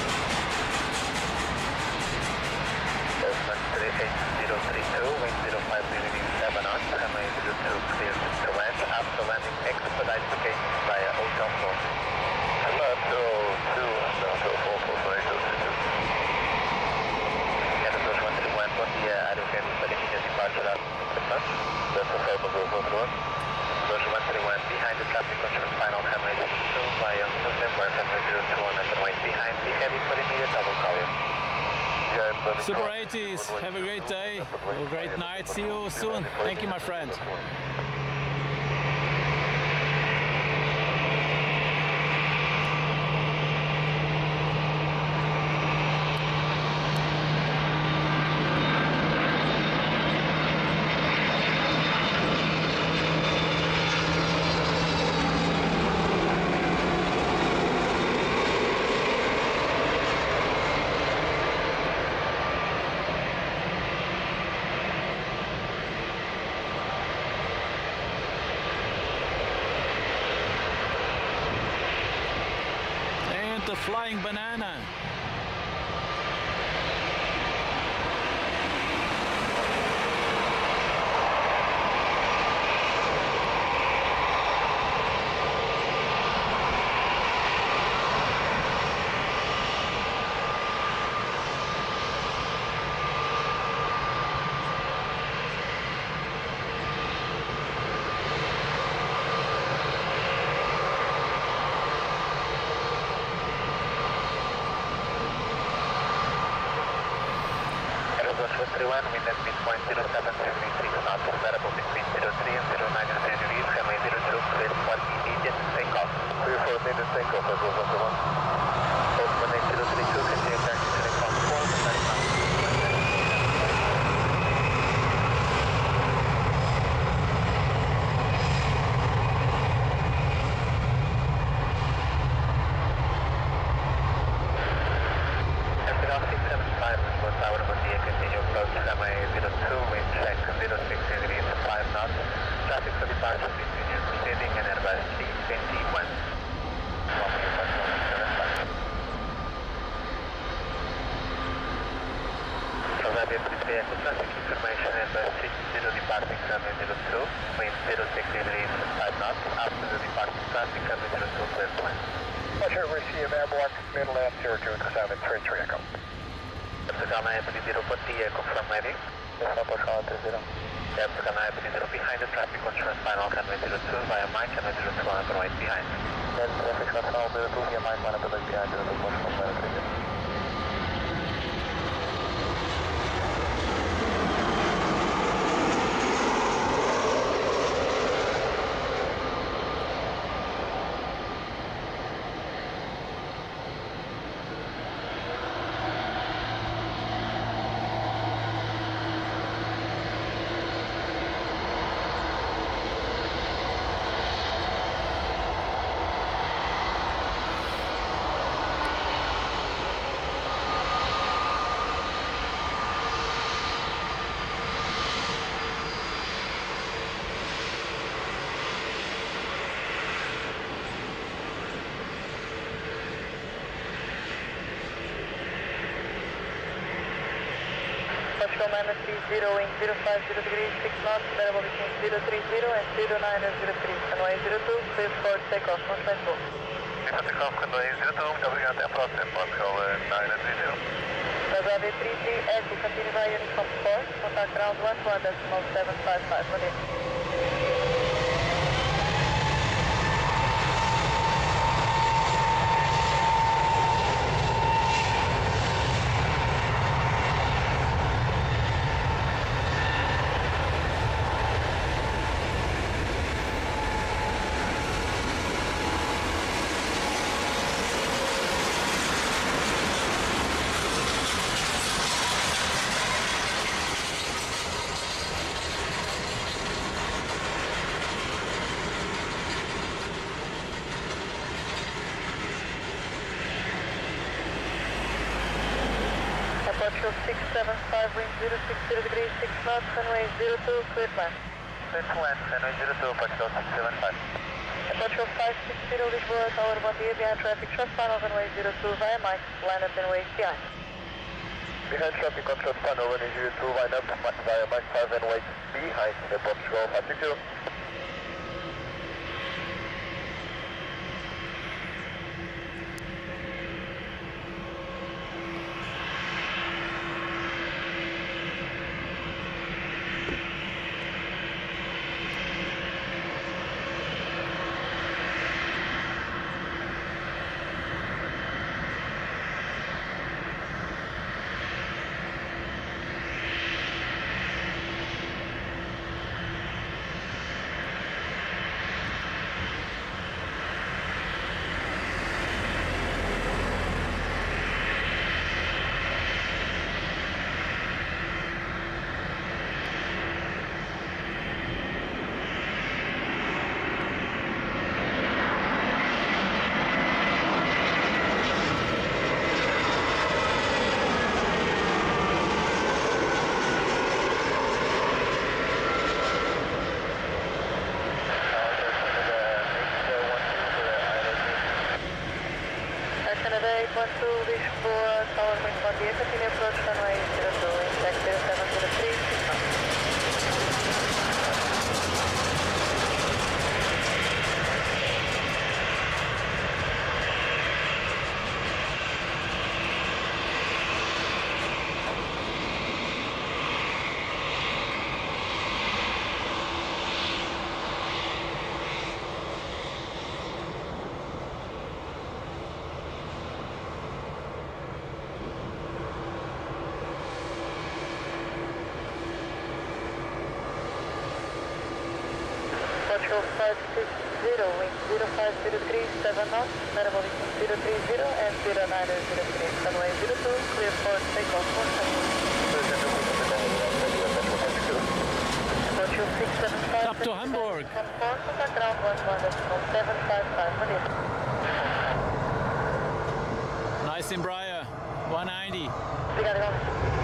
Postman 38032, wind 05 7 on, runway 02 clear to land, after landing expedite location via hotel floor. Hello, 202, down to 444, departure out that's a fair move, behind the traffic control final runway 02 via November runway 02 on the way behind the heavy for immediate double column. Super 80s, have a great day, have a great night, see you soon. Thank you, my friend. The flying banana. Wind at midpoint 07 knots, variable between 03 and 09 degrees, runway 02, clear for immediate takeoff. Clear for immediate takeoff, that was on the one. Postman 8032, continue taxiing on 4, contact ground. Traffic information and 60 departing runway 02, wind 06 degrees 5 knots, after the departing traffic runway 02 clear to land. Roger, receive airborne, middle land 0273 Echo. Epsilon I30, put the confirm landing. Yes, Papa Charlie 30. Epsilon I30 behind the traffic control final runway 02 via Mike runway 02 on the right behind. Then traffic control 02 via Mike on the right behind 02 control 30. minus 30, wind 050 degrees, 6 knots, variable between 030 and 0903, runway 02, clear for takeoff, northwest bow. Takeoff, runway 02, muito obrigado, até a próxima, Portugal 930. Bravo 33, Echo, continue via Unicom 4, contact ground 1, 1.755, bom dia. Portugal 675, wind 060 degrees, 6 knots, runway 02, clear to land. Clear to land, runway 02, Portugal 675. Portugal 560, Lisboa, Tower, bom dia, behind traffic, short final, runway 02 via Mike, line up and wait behind. Behind traffic on short final, runway 02, line up via Mike 5 and wait behind the Portugal 560. Canada 812, Lisboa, Tower, muito bom dia, continue approach runway 02, check 0703, 6 knots. Portugal 560, wind 0503, 7 knots, variable between 030 and 0903, runway 02, clear for takeoff, 1 Portugal 675, Up to Hamburg. Conform, contact ground 11755, bom dia. Nice Embraer, 190. Obrigado, igualmente.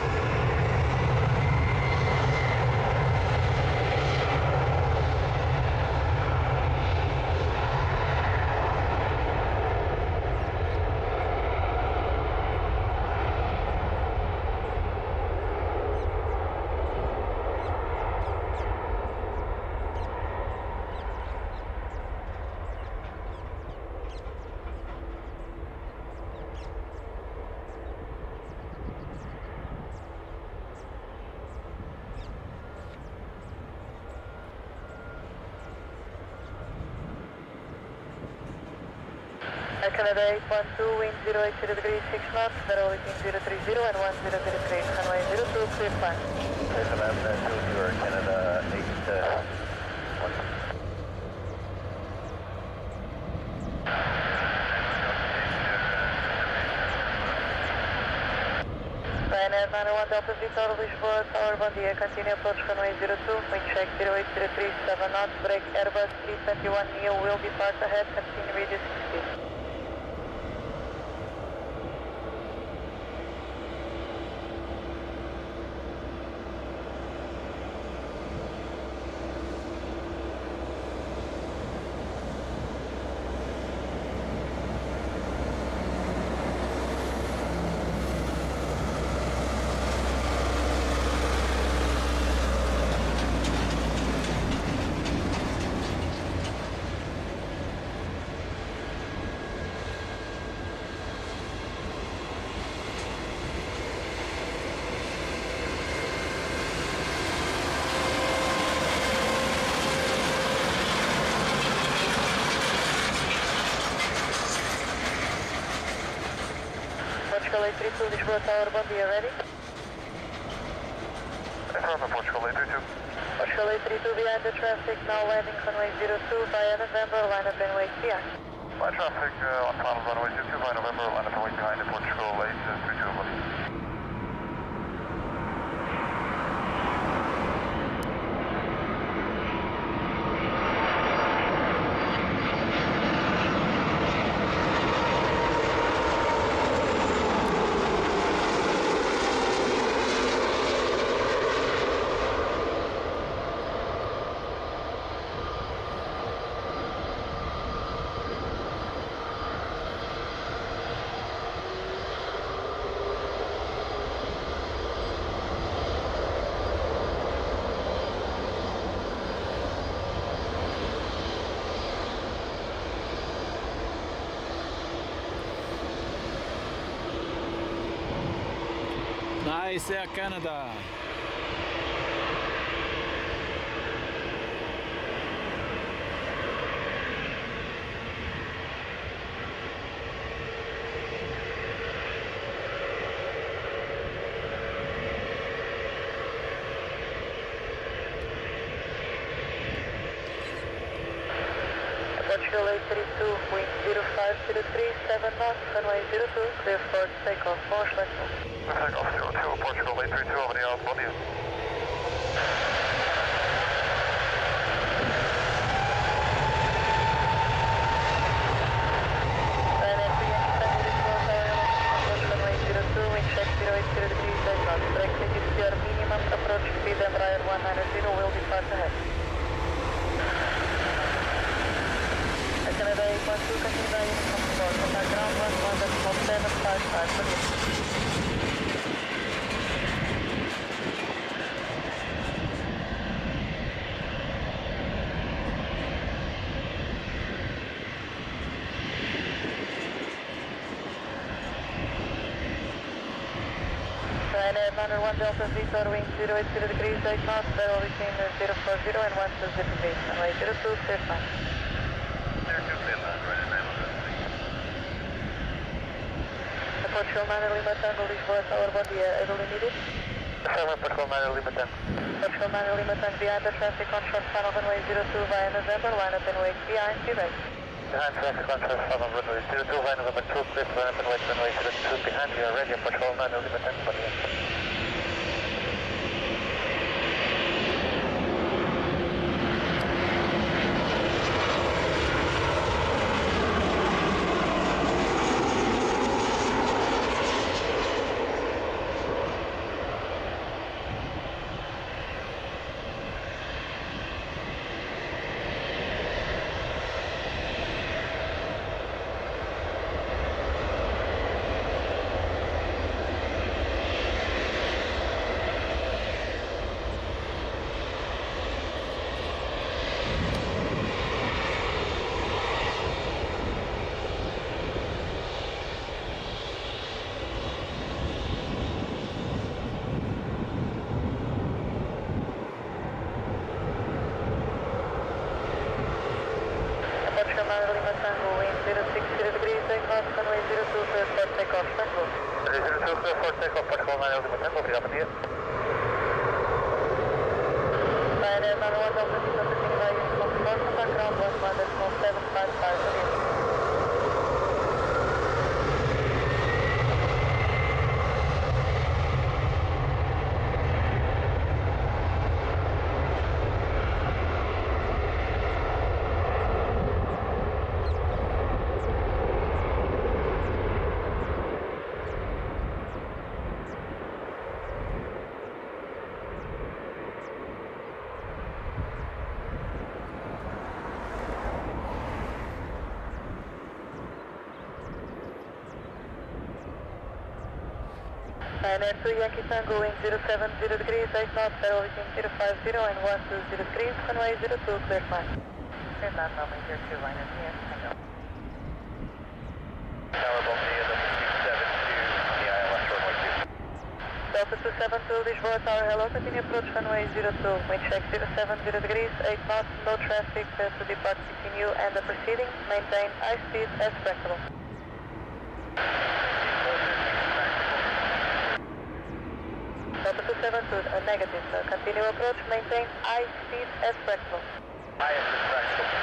Canada 812, wind 080 degrees, 6 knots, variable between 030 and 1003, runway 02, clear fine. Clear to land, 20, Canada 812. Ryanair 901 Delta Victor, Lisboa, Tower, bom dia, continue approach runway 02, wind check 0803, 7 knots, brake Airbus 321 neo will depart ahead, continue reducing speed. Portugal 832, Lisboa Tower, bom dia, ready? Portugal 832. Portugal 832 behind the traffic, now landing runway 02 via November, line up and wait behind. By traffic on final runway 22 by November, line up and wait behind the Portugal 832. Nice Air Canada. Portugal 832, wind 0503, 7 knots, runway 02, clear for takeoff, more flexible. Takeoff 02, Portugal 832 over the Bom dia. Runway 02, wind check 080 degrees, 8 knots, direct CTCR minimum, approach speed Embraer 190 will depart ahead. Canada 812, continue by uniform support, contact ground 11.755 per minute. Ryanair 901 Delta Victor, wind 080 degrees, 8 knots, barrel between 040 and 120 degrees, runway 02, clear fine. Portugal 9 Lima Tango, Lisboa Tower, bom dia, able immediate? Affirmative, Portugal 9 Lima Tango. Portugal 9 Lima Tango, behind the traffic on short final runway 02 via November, line up and wait behind, be ready. Behind traffic on short final runway 02 via November 2, clear for line up and wait runway 02 behind, we are ready, Portugal 9 Lima Tango, bom dia. Lima Tango, wind 060 degrees, 8 knots, runway 02, clear for takeoff, Tango. 02, clear for takeoff, Portugal 9 Lima Tango, obrigado, bom dia. Ryanair 901 Delta Victor, continue by uniform support, contact ground 11.755 per minute. Ryanair 2 Yankee Tango, wind 070 degrees, 8 knots, barrel between 050 and 120 degrees, runway 02, clear fine. Clear not runway 02, Ryanair 2 Yankee Tango. Tower, bom dia, Delta 272, the ILS runway 2. Delta 272, Lisboa Tower, hello, continue approach runway 02, wind check 070 degrees, 8 knots, no traffic, clear to depart between you and the proceeding, maintain high speed as practicable. Delta 272, negative, continue approach, maintain high speed as practicable. Highest is practical.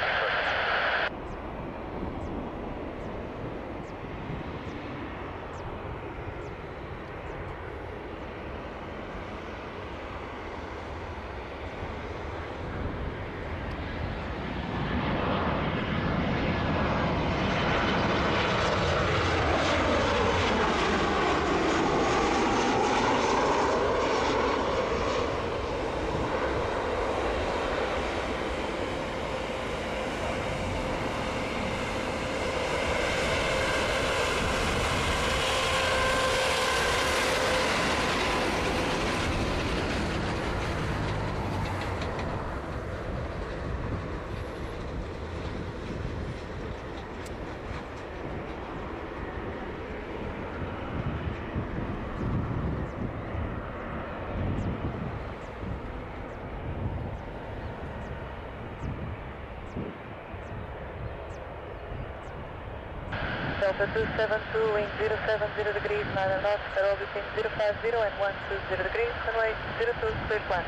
Delta 272, wind 070 degrees, 9 knots, parallel between 050 and 120 degrees, runway 02, clear to land.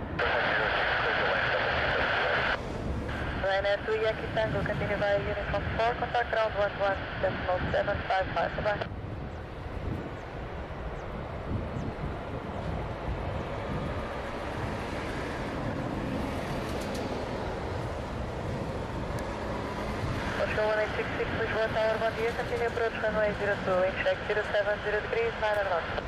Ryanair 2 Yankee Tango, continue via Uniform 4, contact ground 11.755, bye-bye. Oscar 1866, Lisboa Tower, bom dia, continue approach runway 02, wind check 070 degrees, 9 knots.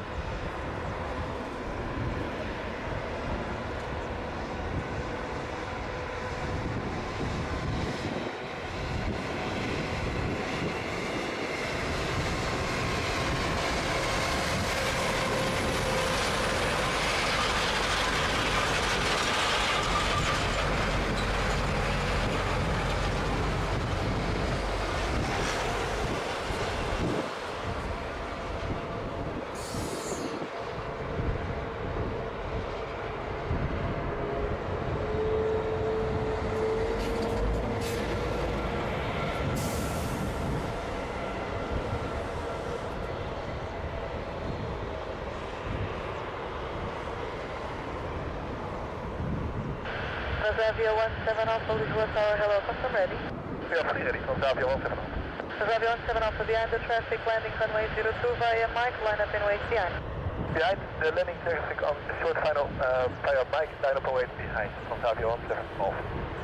Transavia 17 Alpha, Lisboa Tower, hello, confirm ready. Yeah, pretty ready. Transavia 17 Alpha. Transavia 17 Alpha, behind the traffic, landing runway 02 via Mike, line up in wait behind. Behind the landing traffic on the short final via Mike, line up and wait behind. Transavia 17 Alpha.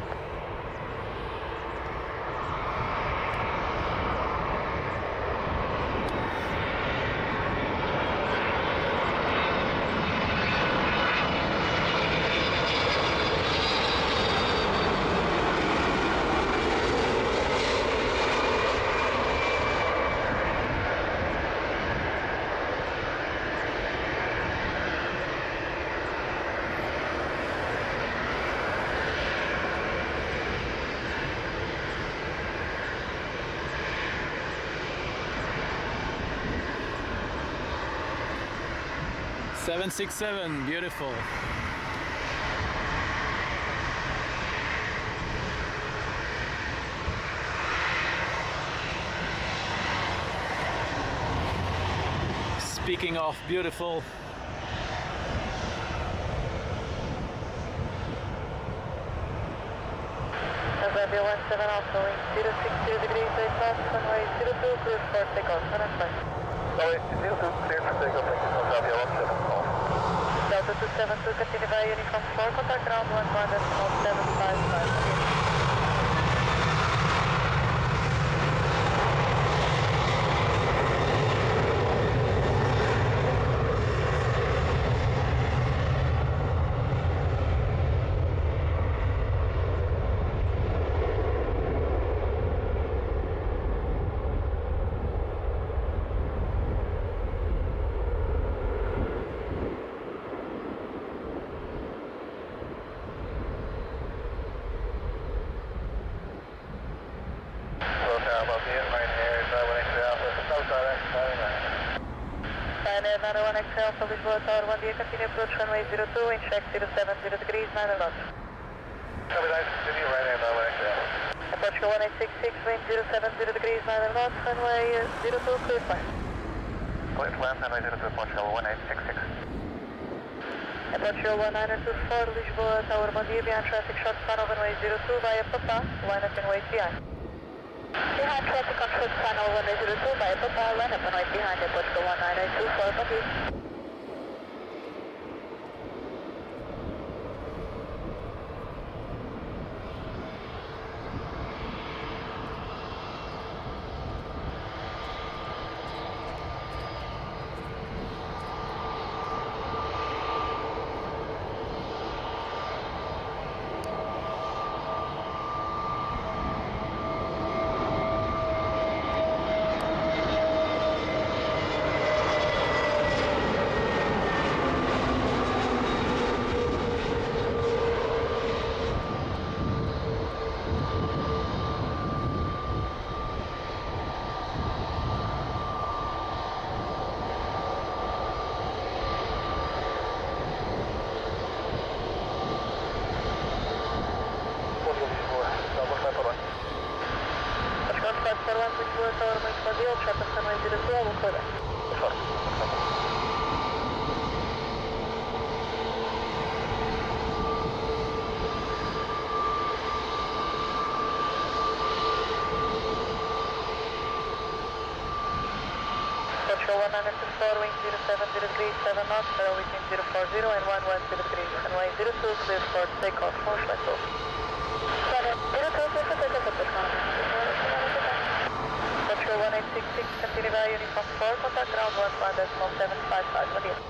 Seven 767, beautiful. Speaking of beautiful, Transavia 17 Alpha, wind 060 degrees, 8 knots, runway 02, clear for takeoff, and flight. Runway 02, clear for takeoff, thank you. Transavia 17 Alpha. Delta 272, continue via Uniform 4, contact ground 11.755. Ryanair 91 XL for Lisboa Tower, bom dia, continue approach runway 02, wind check 070 degrees, 9 knots. Copy that, continue Ryanair 91 XL. Portugal 1866, wind 070 degrees, 9 knots, runway 02, clear to land. Clear to land, runway 02, Portugal 1866. Portugal 1924, Lisboa Tower, bom dia, behind traffic short final runway 02 via Papa, line up and wait behind. Behind traffic on short final runway 02 via Papa, line up and wait behind the Portugal 1924, bom dia. traffic runway 02, I will call back. Control 194, wing 0703, 7 knots, bearer between 040 and 1103, runway 02, clear for takeoff, push left off. 02, clear for takeoff, approach Control 1866, continue via uniform 4, contact ground 11.755, good day.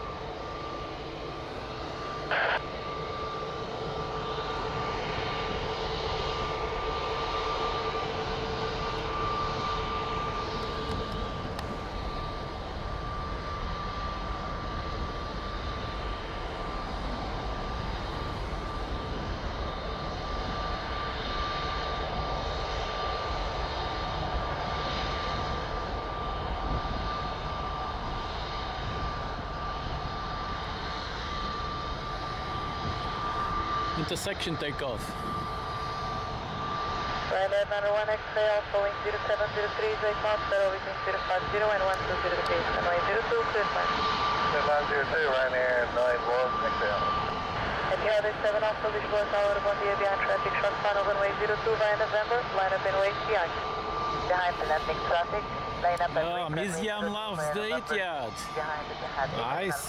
Intersection takeoff. Ryanair 901 X-ray, Alpha wing 0703, 8 knots, bearer between 050 and 1203, runway 02, clear flight. 702, Ryanair 91 XL. Etihad 7 Alpha, Lisboa Tower, bom dia, behind traffic, short final runway 02 via November, line up and wait behind. Behind the landing traffic, line up and wait. Mizyam loves the Etihad. Behind. Nice.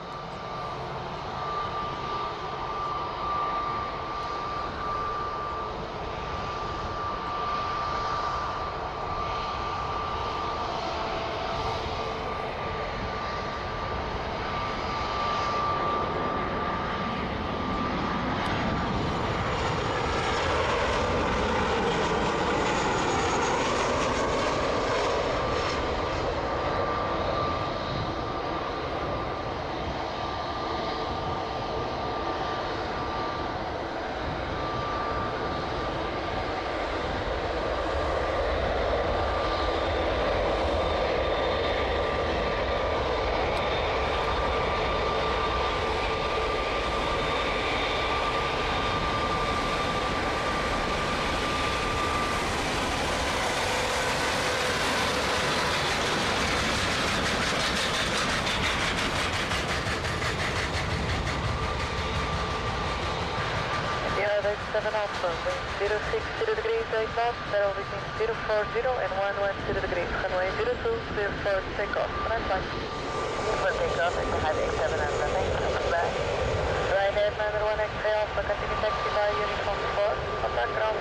Etihad 7 Alpha, wing 060 degrees, 8 knots, bearer between 040 and 110 degrees, runway 02, clear for takeoff. Nice flight. For takeoff, Etihad 7 Alpha, thank you, back. Ryanair 901 X-ray Alpha, continue taxi by uniform 4, contact ground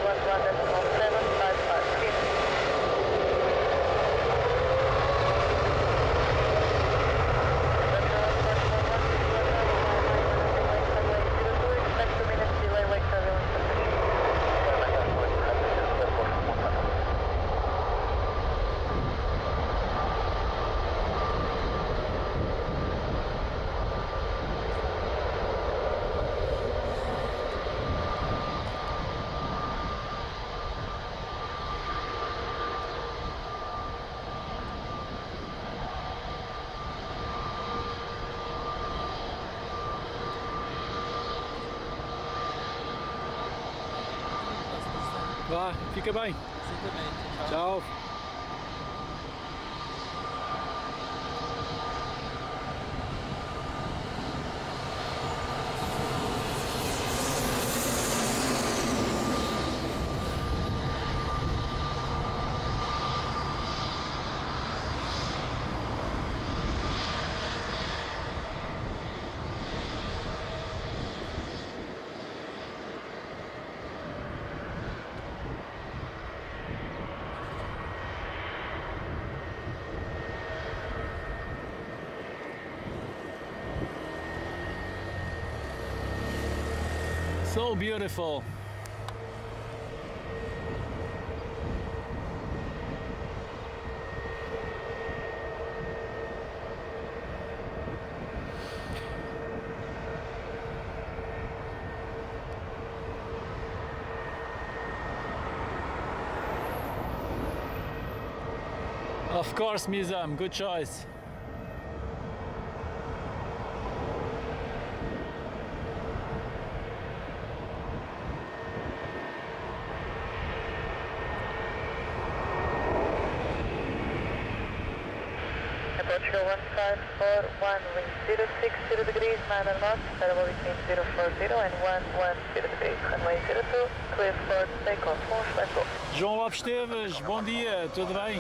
11.755. Vá, fica bem. Você também. Tchau. So beautiful. Of course, Mizam, good choice. Portugal 1541, wind 060 degrees, 9 knots, variable between 040 and 110 degrees, runway 02, clear for takeoff, com excelente voo. João Lopes Esteves, bom dia, tudo bem?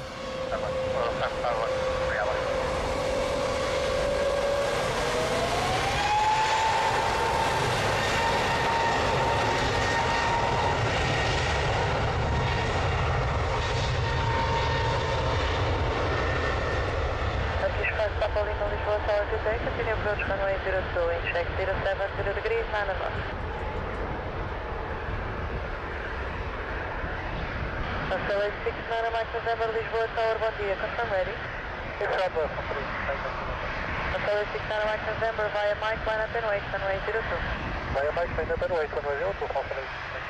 Papa Lima Lisboa Tower today, continue approach runway 02, in check 070 degrees, 9 knots. Hotel 869 Mike November Lisboa Tower, bom dia, confirm ready. Hotel Hotel 869 Mike November via Mike, line up and wait, runway 02. Via Mike, line up and wait, runway 02, confirm.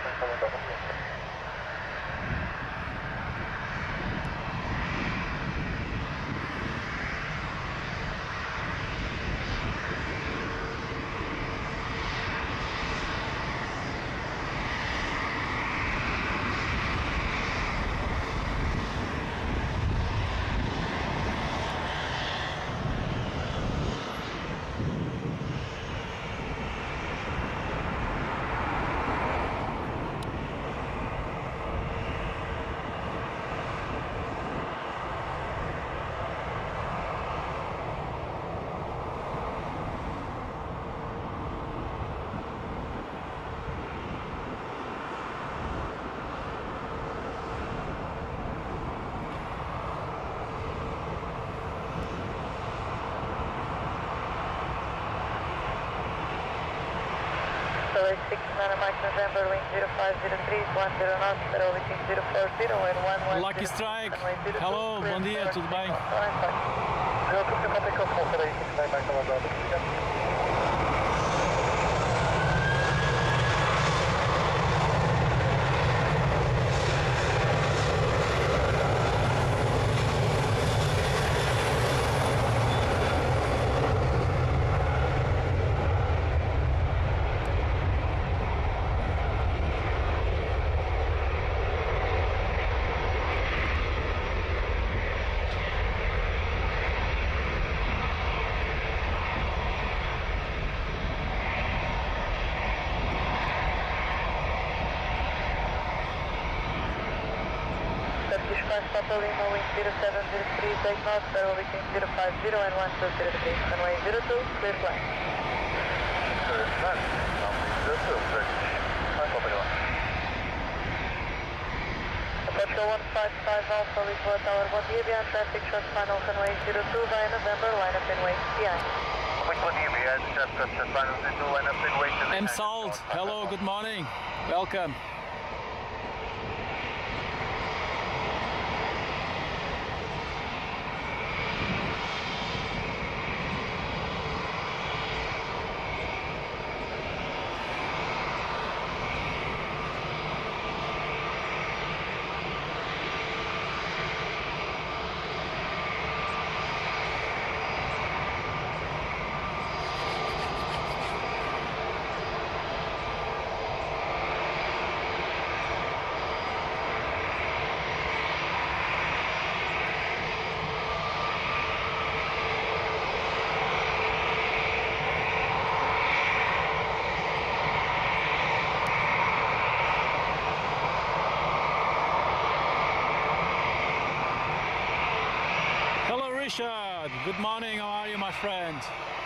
Hotel 869 Mike November, wind 0503, 10 knots, variable between 040 and 110. Lucky Strike, hello, bom dia, tudo bem? Eu estou tentando que eu confere aí que vai mais avançado. Papa Lima, wind 0703, take knots, variable between 050 and 120 degrees, runway 02, clear flight. Portugal 155 Alpha, Lisboa Tower, bom dia, beyond traffic, short final, runway 02 via November, line up and wait, behind. Muito bom dia, obrigado. Traffic final 02, line up and wait. M. Salt, hello, good morning, welcome. Richard, good morning, how are you, my friend?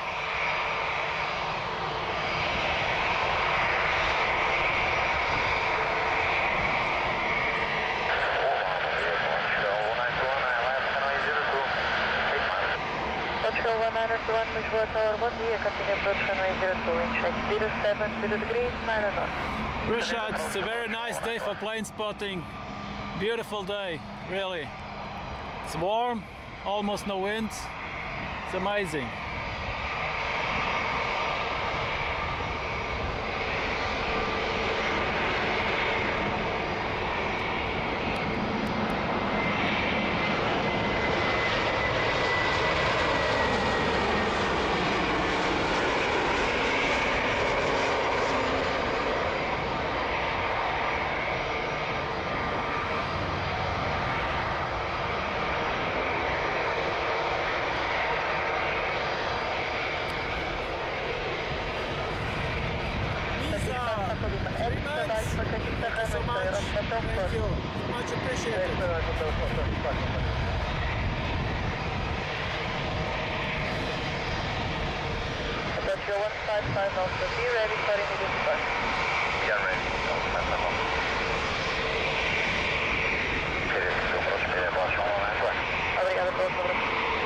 Portugal 1921, Lisboa Tower, bom dia, continue approach runway 02, in check 070 degrees, 9 knots. Richard, it's a very nice day for plane spotting, beautiful day, really. It's warm, almost no wind, it's amazing. very much. Thank you so much. Thank you. Much appreciated. Approach 155 Alpha, be ready for immediate depart. Yeah, ready. Obrigada pela colaboração.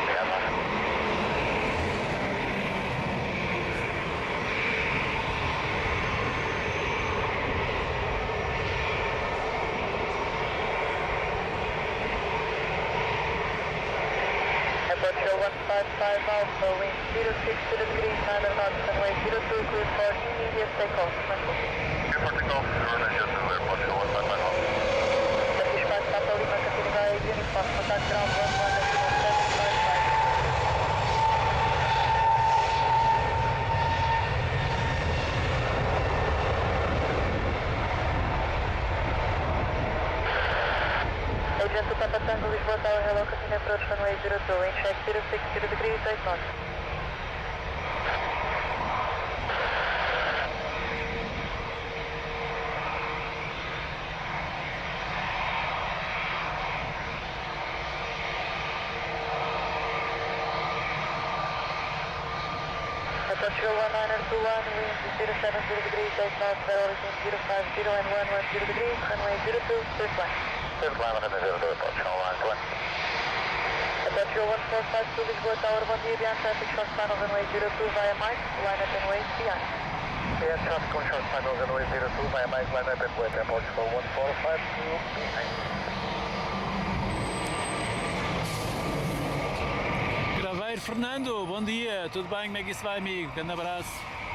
Approach 155 Alpha, wind 060 degrees, 9 knots, runway 02, clear for immediate takeoff. Clear for takeoff, runway 02, airport 155 Alpha. Turkish 5 Papa Lima, continuidade, uniform, contact ground 11755. Agent to Papa Tango, Lisboa Tower, hello, continue approach runway 02, wind check 060 degrees, 8 knots. Approach 1921, wind 070 degrees, 8 knots, barrel origin 050 and 110 degrees, runway 02, clear flight. Clear flight, runway 02, approach 111. Approach 1452, Lisboa Tower, bom dia, beyond traffic, short final, runway 02 via Mike, line up and wait, behind. Yeah, traffic on short final, runway 02, via Mike, line up and wait, approach 1452, behind. Graveiro Fernando, bom dia, tudo bem? Como é que isso vai, amigo? Grande abraço.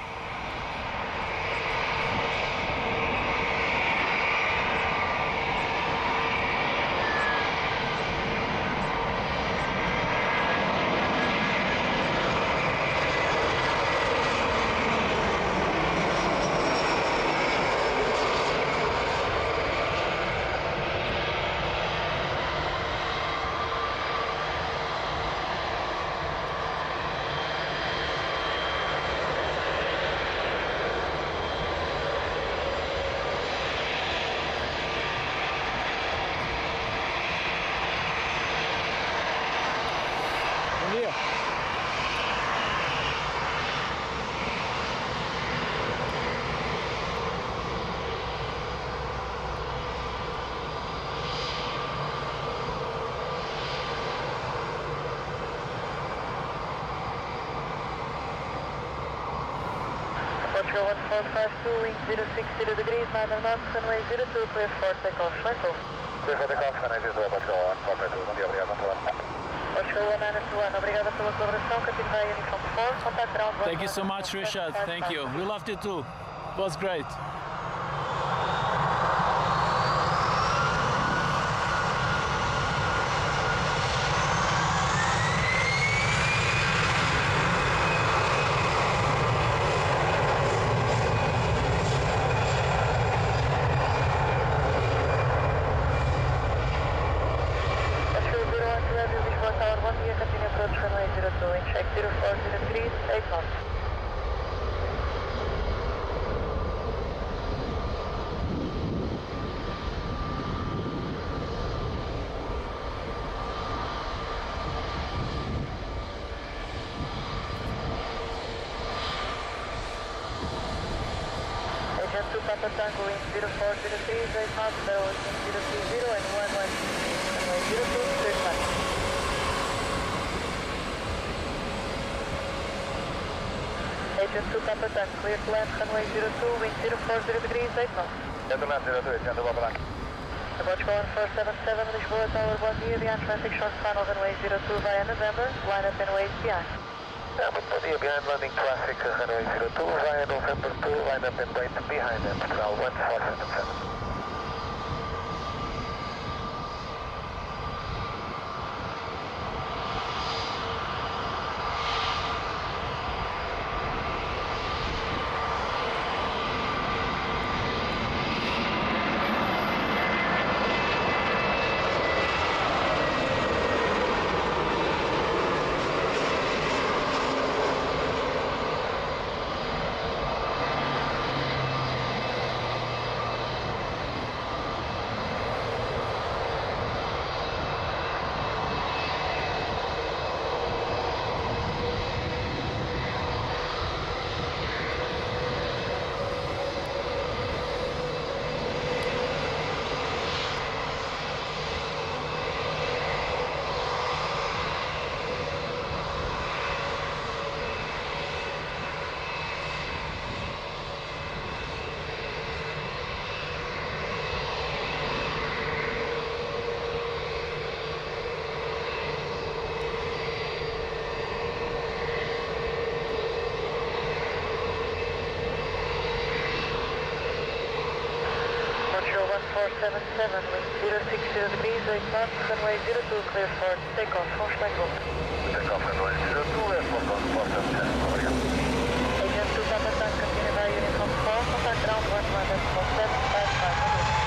Approach 1452, wind 060 degrees, 9 knots, runway 02, clear for takeoff. Michael. Clear for takeoff, runway 02, approach 1452, bom dia, obrigado, vamos lá. Approach 1921, obrigada pela colaboração, continuidade, uniform 4, contact ground 1. Thank you so much, Richard. Thank you. We loved it too. It was great. Check 040 degrees, 8 knots. Agent 2 Papa Tango, wind 040 degrees, 8 knots, barrel origin 030 and 11. Runway 02, clear flight. Agent 2 Papa Tango, clear to land, runway 02, wind 040 degrees, 8 knots. Clear to land 02, agent 2 Papa Tango. Approach 1477, Lisboa Tower, bom dia, beyond traffic, short final, runway 02 via November, line up and wait behind. Bom dia, behind landing traffic, runway 02 via November 2, line up and wait behind them, Portugal 1477. 477, wind 060 degrees, 8 knots, runway 02, clear for takeoff, from Schleichhoek. Takeoff runway 02, airport on 477, over here. Agent 2 Papa Tank, continue by Uniform 4, contact ground 11.755.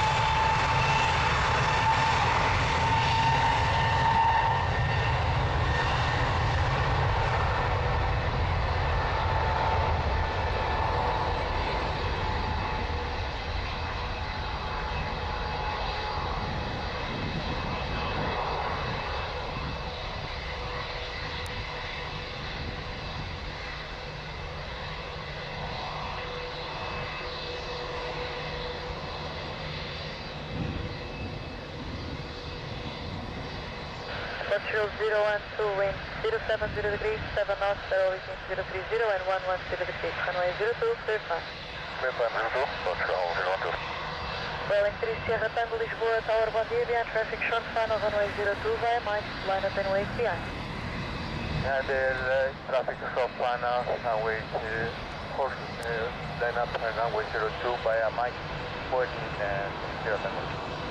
Portugal 012, wind 070 degrees, 7 knots, barrel between 030 and 110 degrees, runway 02, clear flight. Clear flight 02, Portugal 012. Welling 3 Sierra Tango, Lisboa, Tower, bom dia, behind traffic, short final, runway 02 via Mike, line up and wait behind. And the traffic short final, runway line up and runway 02 via Mike, waiting Sierra Tango.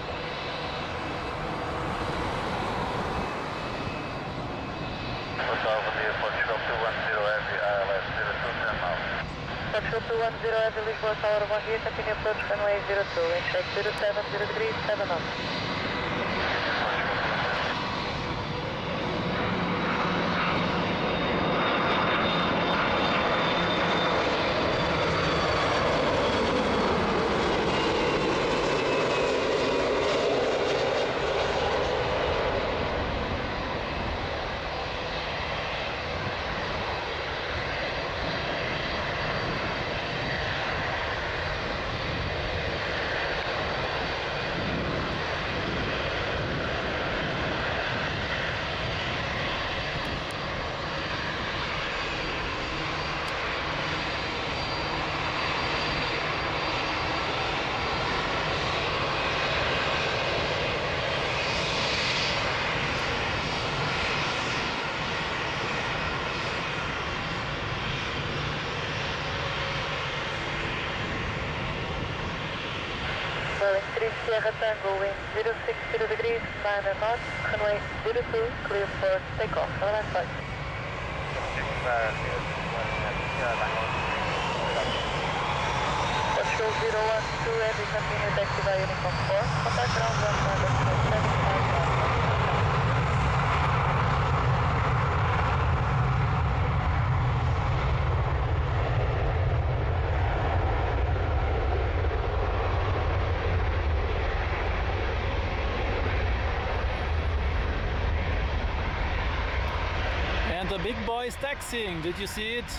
Portugal 210 Heavy, ILS 0210 now. Portugal 210 Heavy, Lisboa Tower, bom dia, continue approach runway 02, wind check 070 degrees, 7 knots. Welling 3 Sierra Tango, wind 060 degrees, 9 knots, runway 02, clear for takeoff, on that side. Portugal 012, heavy, continue taxi by Uniform 4, contact ground 11.755. And the big boy is taxiing, did you see it?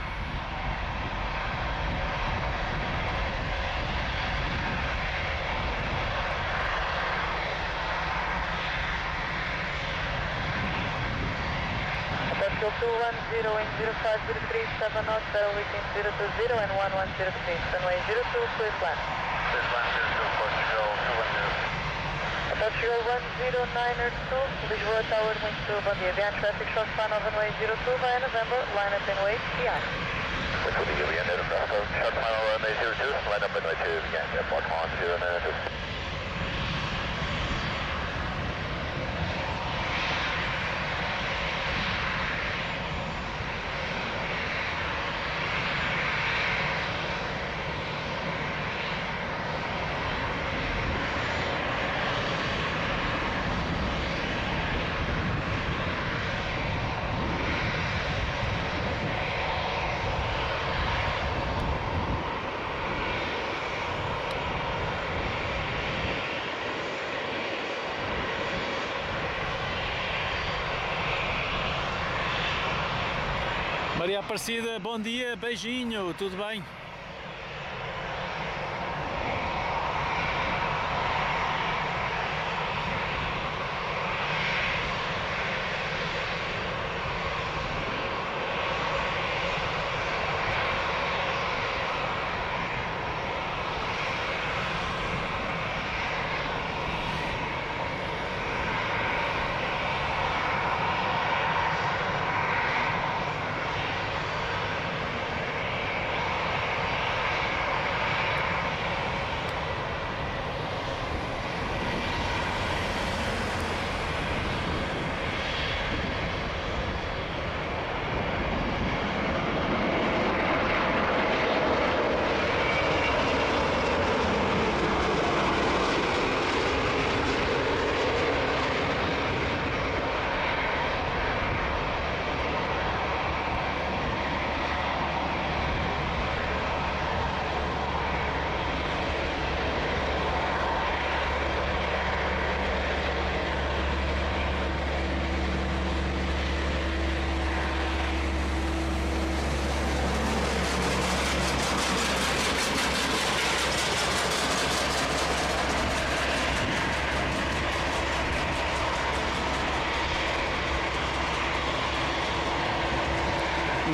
Portugal 210, wind 05 degrees, 7 knots, barrel between 020 and 110 degrees, runway 02, clear flat. Clear flight 02, Portugal 210. Portugal 10902, Lisboa Tower, wind 2, bom dia, behind traffic, short final, runway 02 via November, line up and wait behind. Which will be behind November, short final runway 02, line up and wait behind airport 1092. Maria Aparecida, bom dia, beijinho, tudo bem?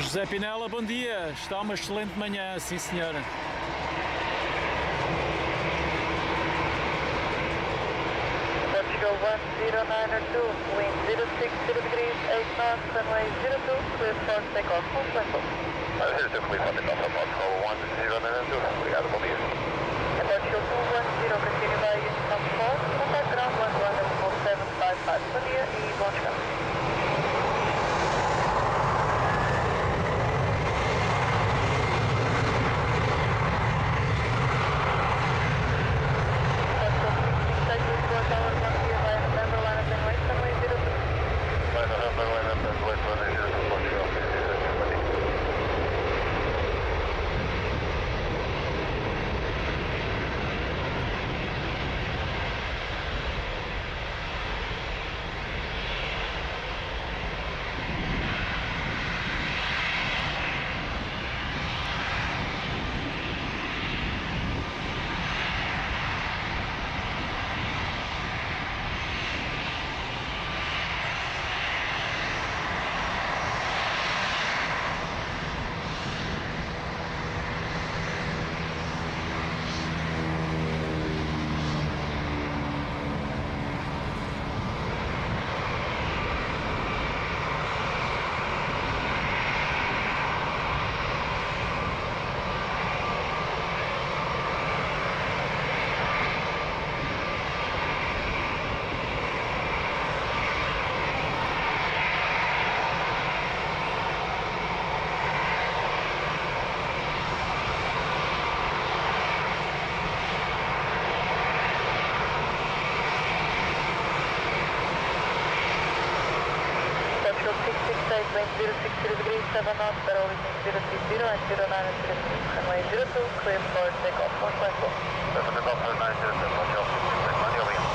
José Pinela, bom dia. Está uma excelente manhã, sim senhora. Portugal 1092, wind 060 degrees, 8 knots, runway 02, clear for takeoff, full circle. 02, clear for takeoff, Portugal 1092, obrigado, bom dia. Portugal 210, continue by Unicom 4, contact ground 11.755, bom dia e bom descanso. Wind 060 degrees, 7 knots, barrel reaching 030 and 09 and 03, runway 02, clear for takeoff, 1.4. Clear for takeoff, 0902, Portugal 661, over here.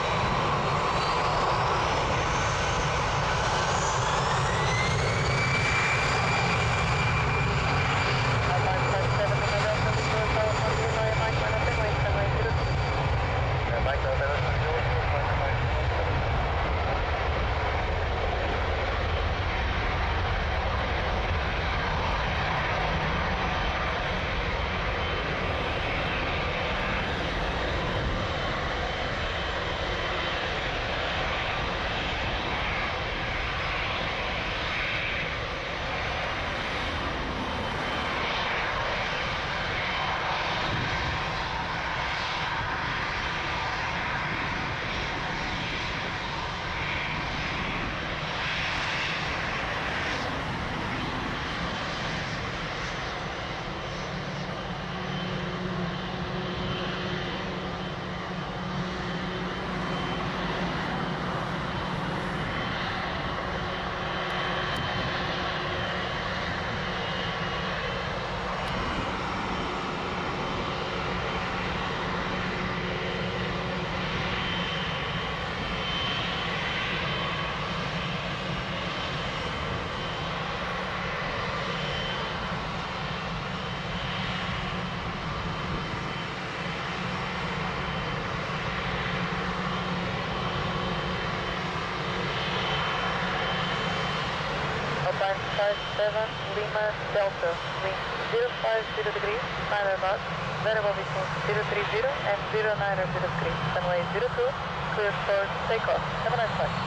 Alpine 57, Lima Delta, wind 050 degrees, 9 knots, variable between 030 and 09 degrees, runway 02, clear for takeoff. Have a nice flight.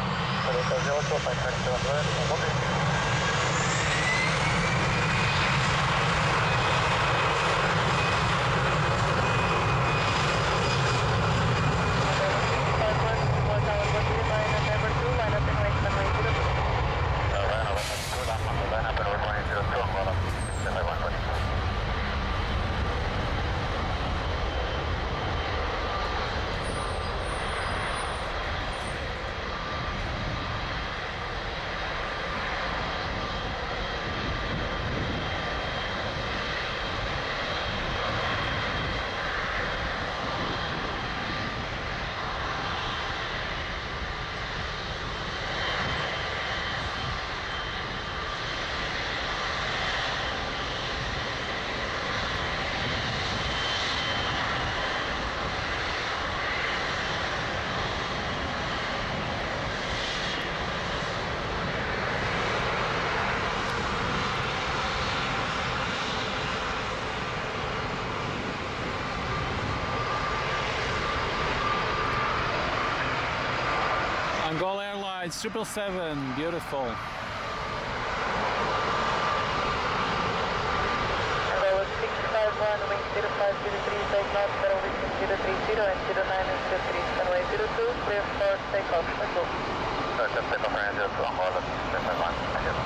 it's 777, beautiful. Angola 651, wing 0503, take north, barrel distance 030 and 0903, runway 02, clear for takeoff, Schmeckle. Just take off range 02, Angola 651. Thank you.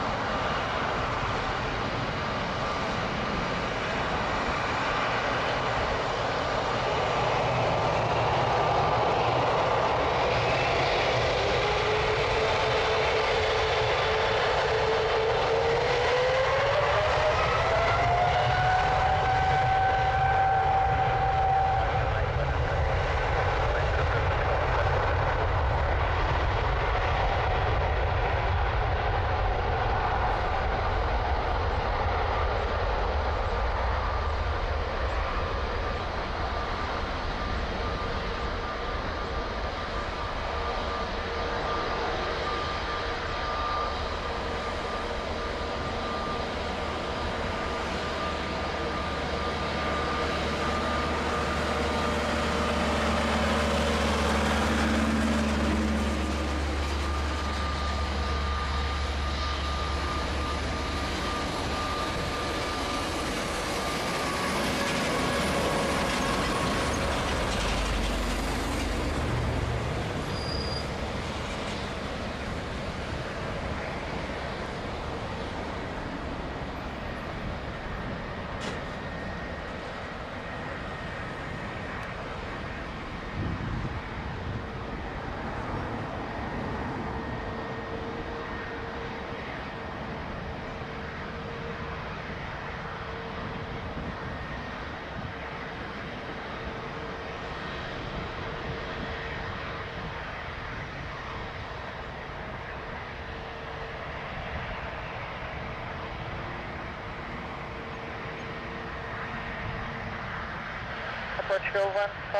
Portugal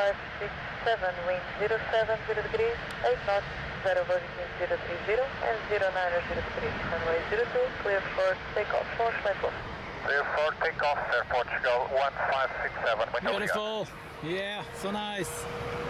1567, wind 070 degrees, 8 knots, 0 visiting 030 and 0903, runway 02, clear for takeoff for Schmeckle. Clear for takeoff, Air Portugal 1567. Muito Beautiful. Yeah, so nice.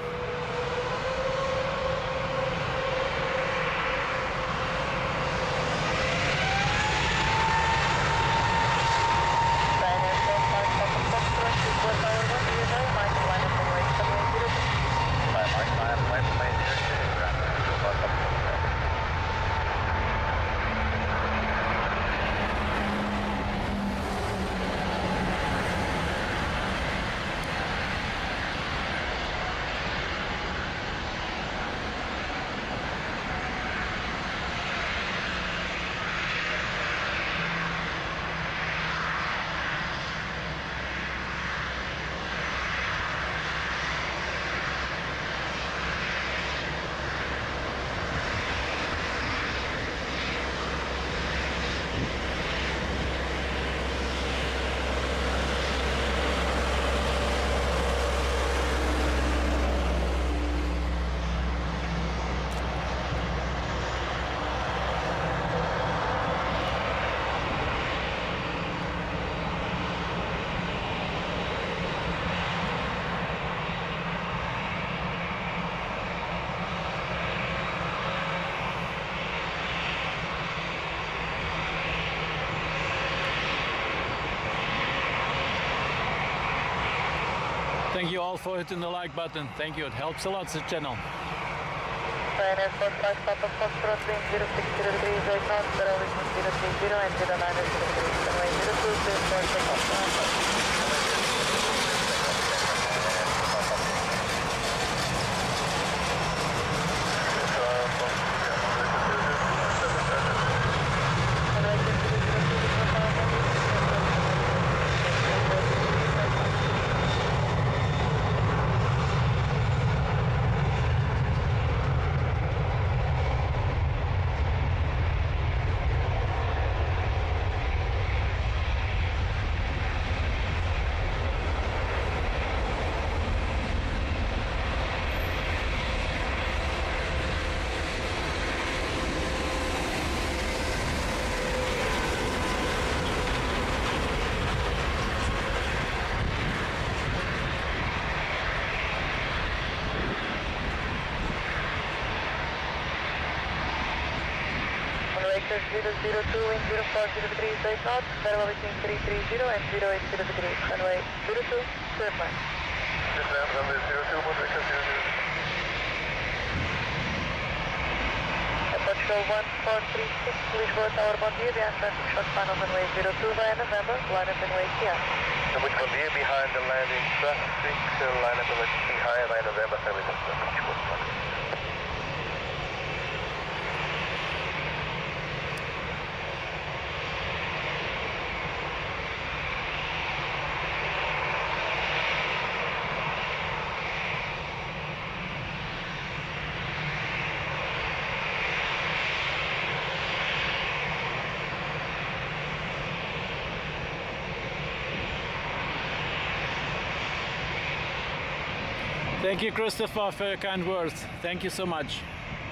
Thank you all for hitting the like button. Thank you, it helps a lot the channel. Ryanair 45 Papa Foxtrot, wind 060 degrees, 8 knots, barrel distance 030 and 0903, runway 02, clear for takeoff. Breakers 002, wind 040 degrees, 8 knots, variable between 330 and 080 degrees, runway 02, clear plan. Clear plan, runway 02, Breakers 002. Portugal 1436, Lisboa Tower, bom dia, behind traffic short final runway 02 via November, line up and wait here. Bom dia, behind the landing traffic, line up and wait behind via November, service short. Thank you, Christopher, for your kind words. Thank you so much.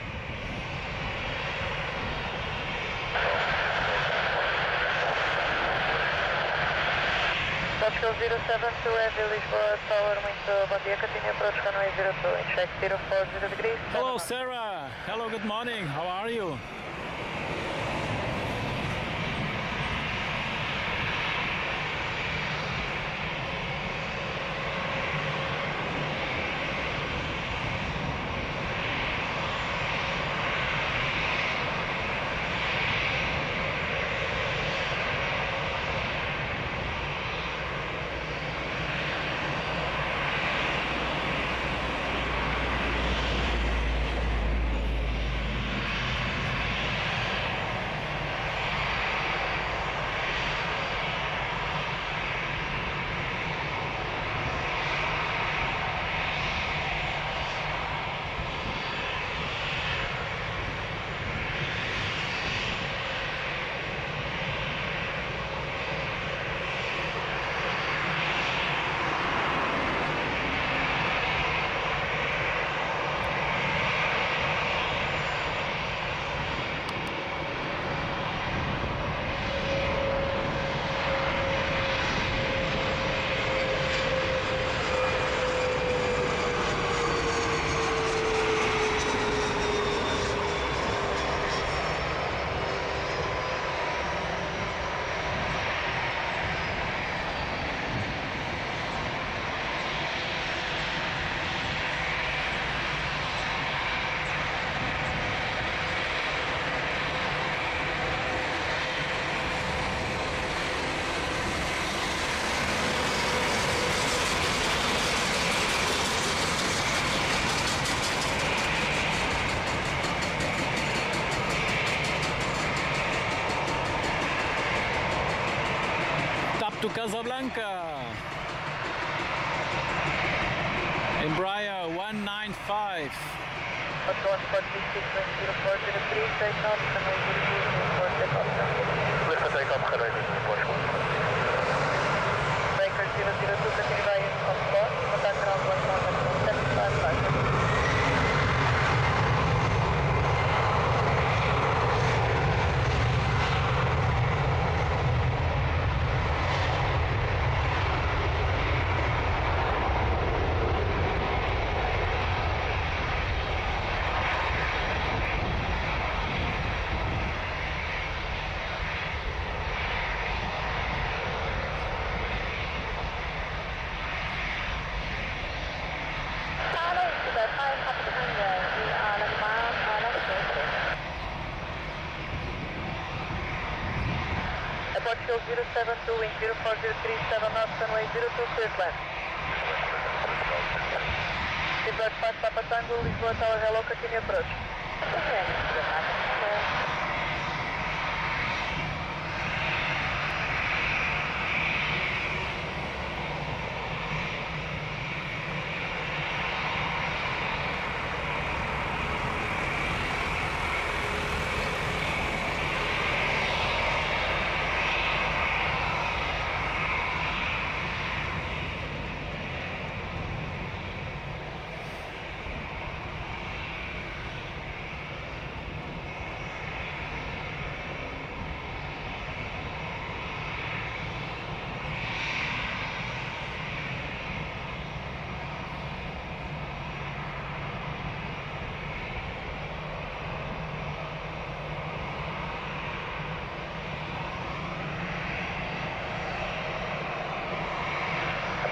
Portugal 072, Heavy Lisboa Tower, wind, bom dia, continue approach runway 02, in check 040 degrees. Hello, Sarah. Hello, good morning. How are you? To Casablanca. Embraer 195. Portugal 146, wind 040 degrees, 8 knots, runway 02, Clear for takeoff, runway 02, Portugal. Breakers 002, continue via Unicom Sport, contact ground 175. Portugal 072, wind 04037 knots, runway 02, clear plan. Seatbelt 5, Papa Tango, Lisboa Tower, hello, continue approach.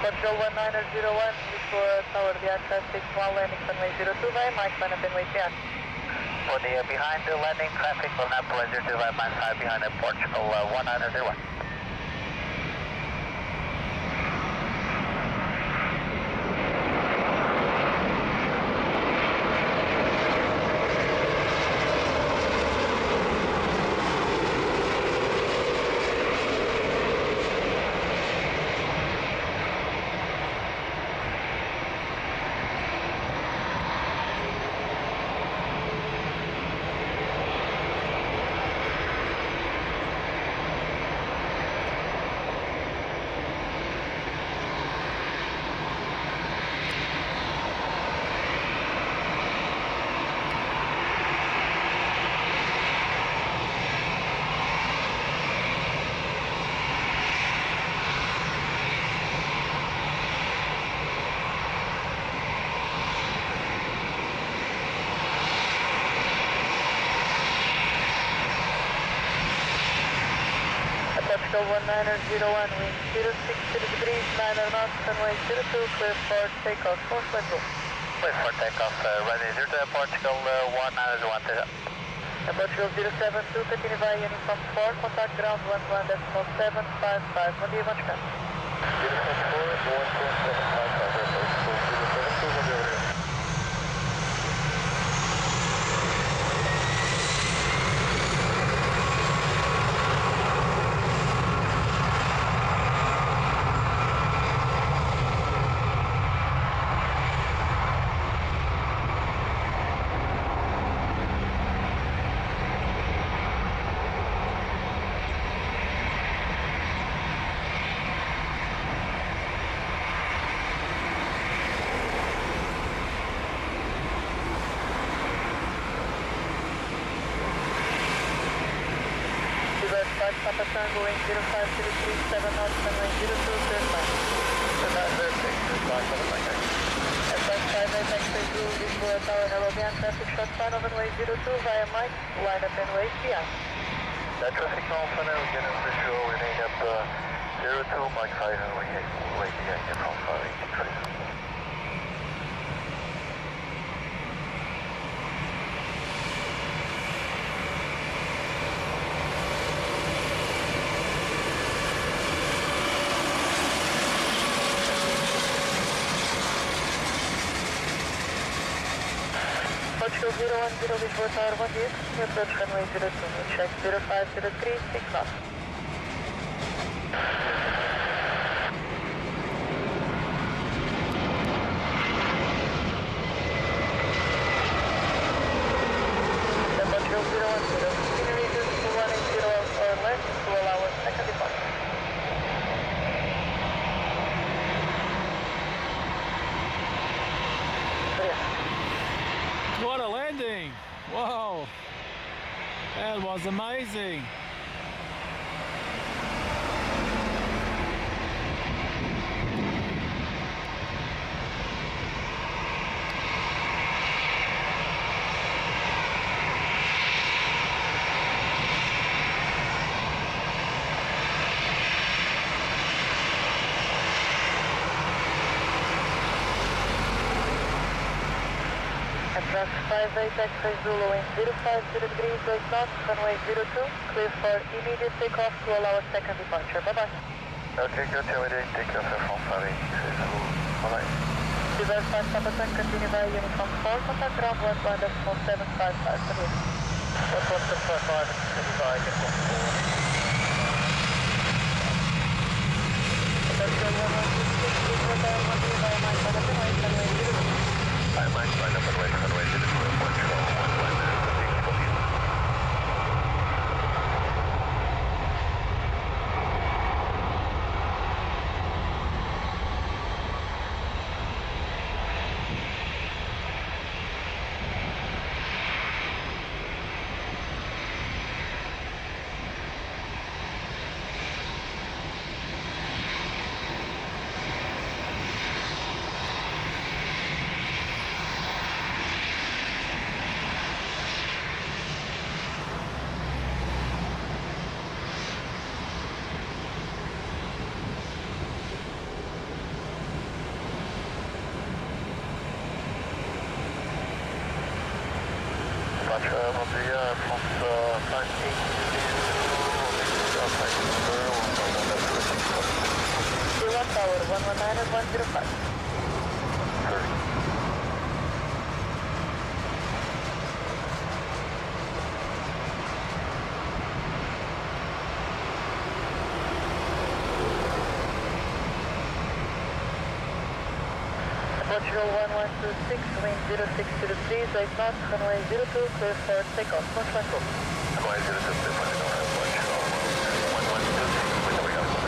Portugal 1901, before Tower via traffic, 1 landing runway 02 via Mike, line up and wait beyond. Bom dia, behind the landing traffic, will not pleasure to via Mike 5 behind the Portugal 1901. Portugal 1901, wind 060 degrees, 9 knots, runway 02, clear for takeoff, course control. Clear for takeoff, runway 02, Portugal 1901. Portugal 072, continue via uniform 4, contact ground 11.755. Bom dia, bom descanso. 074, 11.755, Papa Tango, wind 0503, 7 knots, runway 02, clear flight. Advance 58 X-ray Blue, Lisboa Tower, hello beyond traffic, short final runway 02 via Mike, line up and wait beyond. that traffic now for now, again as visual, we need up 02, Mike 5, and we wait behind you from 583. Portugal 010, Lisboa Tower, bom dia. New approach runway 02, check 0503, 6 knots. Portugal 010, continue reduce to 180 or less to allow a second departure. What a landing! Wow! That was amazing! Advance 58 X-ray Zulu, wind 050 degrees, 8 knots, runway 02, clear for immediate takeoff to allow a second departure. Bye-bye. Okay, good, immediate takeoff from 583. Bye-bye. Reverse 5 Papa Tango, continue via uniform 4, contact ground 11.755. Bom dia. 11.755, goodbye, get from 4. Portugal 116, Lisboa Tower, bom dia, via Mike, line up and wait, runway 02. I might line up and wait runway 02, Portugal 1906. Departure, bom dia, Afonso 1 Tower, 119 and 105. Portugal 1126, wind 06 to the breeze, 8 knots, runway 02, clear for takeoff, launch control. Runway 02, clear for takeoff, Portugal 1126, wind we got.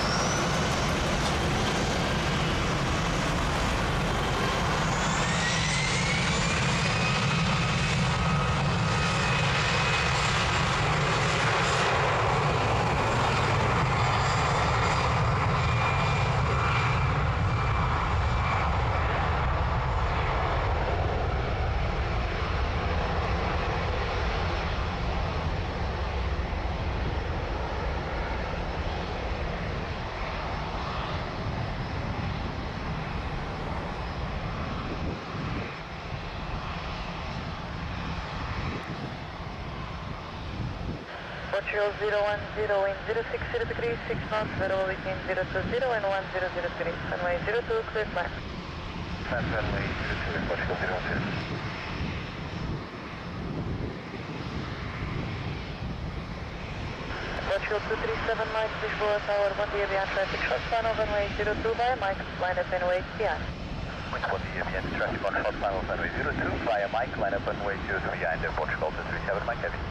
Portugal 010, wind 060 degrees, 6 knots, variable between 020 and 1000 degrees, runway 02, clear climb. That's runway 02, Portugal 010. Portugal 237, Mike, Lisboa Tower, bom dia, beyond traffic, short final, runway 02 via Mike, line up and wait behind. Bom dia, beyond traffic on short final, runway 02 via Mike, line up and wait 02 behind Portugal 237, Mike Heavy.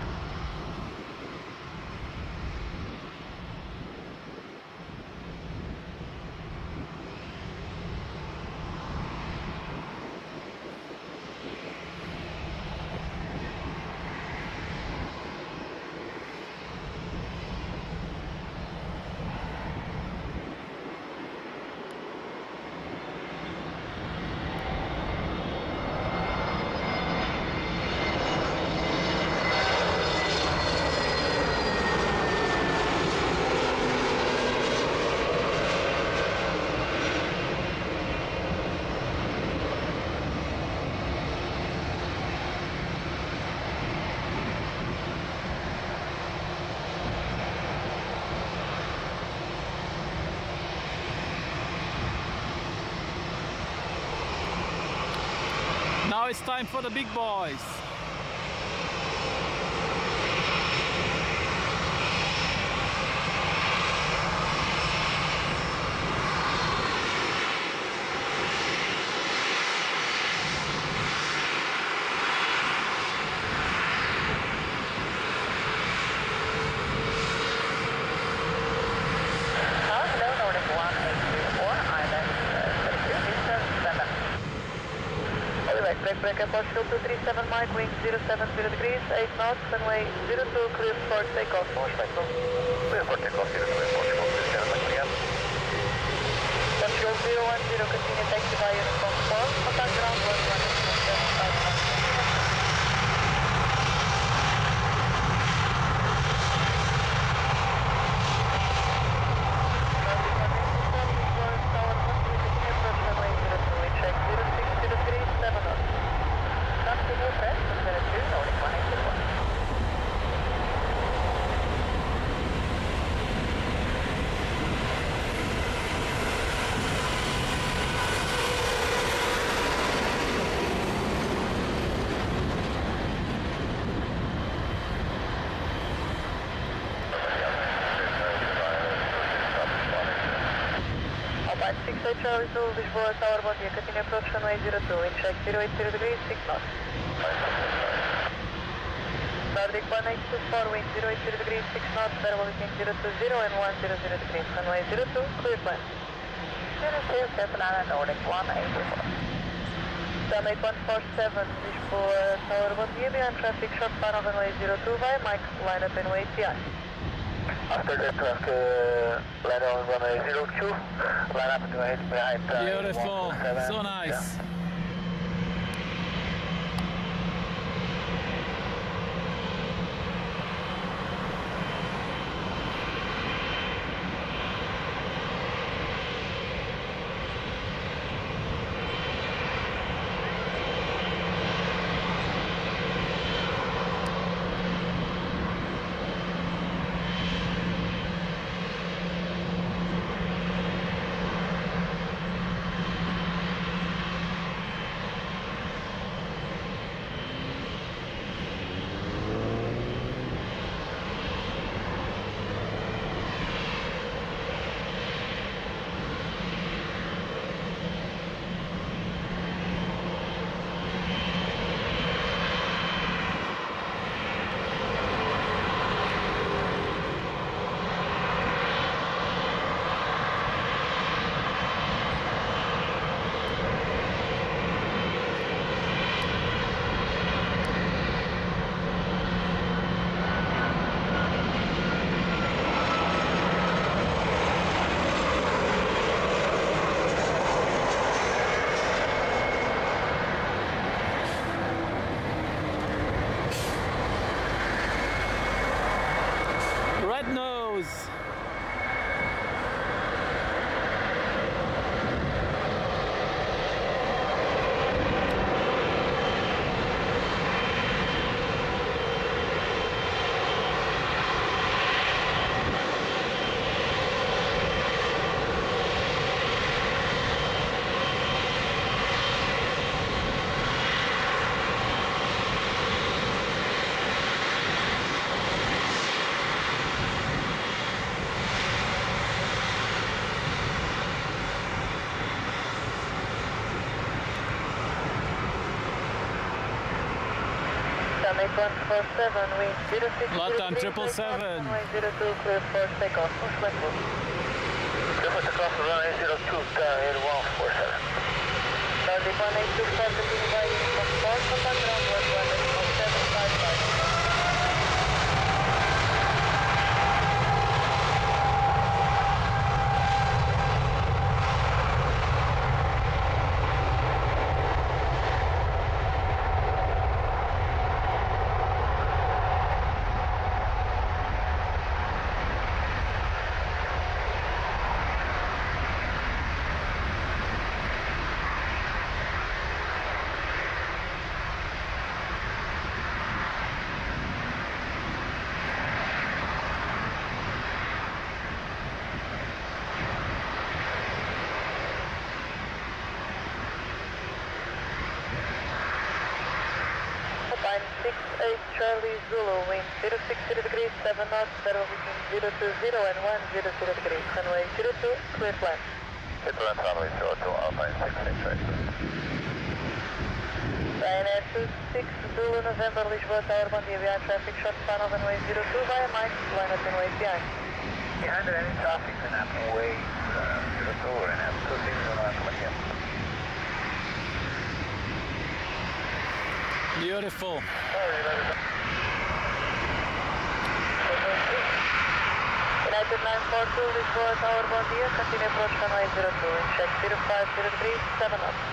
Now it's time for the big boys. Break up Portugal 237, Mike, wind 070 degrees, 8 knots, runway 02, clear for takeoff, launch control. Clear for takeoff, Portugal 237, Mike, again. Portugal 010, continue taxi via uniform 4, contact ground 1175. Charlie 2, Lisboa Tower, bom dia, continue approach runway 02, wind check 080 degrees, 6 knots. Nordic 1824, wind 080 degrees, 6 knots, variable between 020 and 100 degrees, runway 02, clear climb. 02, Catalana, Nordic 1824. Summit 147, Lisboa Tower, bom dia, beyond traffic, short final, runway 02 via Mike, line up and wait behind. After the truck, land on runway 02, line up and wait behind. Beautiful, so nice. Yeah. 8147, wind 06. LATAM 777. Runway 02, clear for takeoff. Push Clear for takeoff, runway 02, 8147. Charlie 1824, continue by uniform 4, contact ground 11, 755. Line 68 Charlie Zulu, wind 060 degrees, 7 knots, settle between 020 and 100 degrees. Runway 02, clear flat. Hit the left runway 02, Alpine 68 right. Ryanair 26 Zulu, November, Lisboa Tower, bom dia, via traffic, short final, runway 02 via Mike, line up and wait behind. Behind it, any traffic in Apple-Way 02 or in Apple 26 on Apple-Way. Beautiful. United 942, Lisboa Tower, bom dia, continue approach runway 02, in check 0503, 7 knots.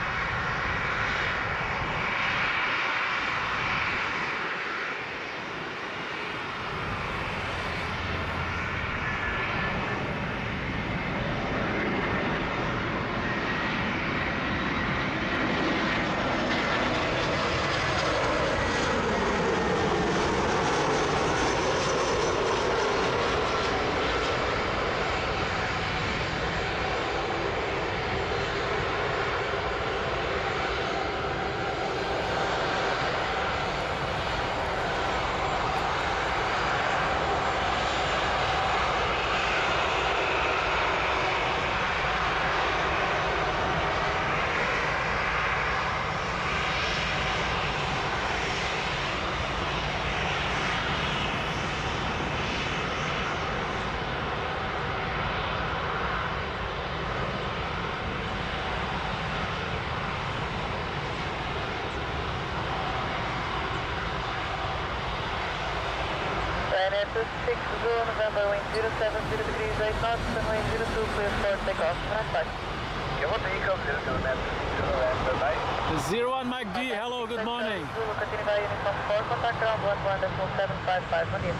Ryanair 26 Zulu, November, wind 070 degrees, 8 knots, runway 02, clear for takeoff. Nice flight. Yeah, what do you come to the net? The 01 Mike D, hello, good morning. Zulu, continue by uniform 4, contact ground 11.755, bom dia.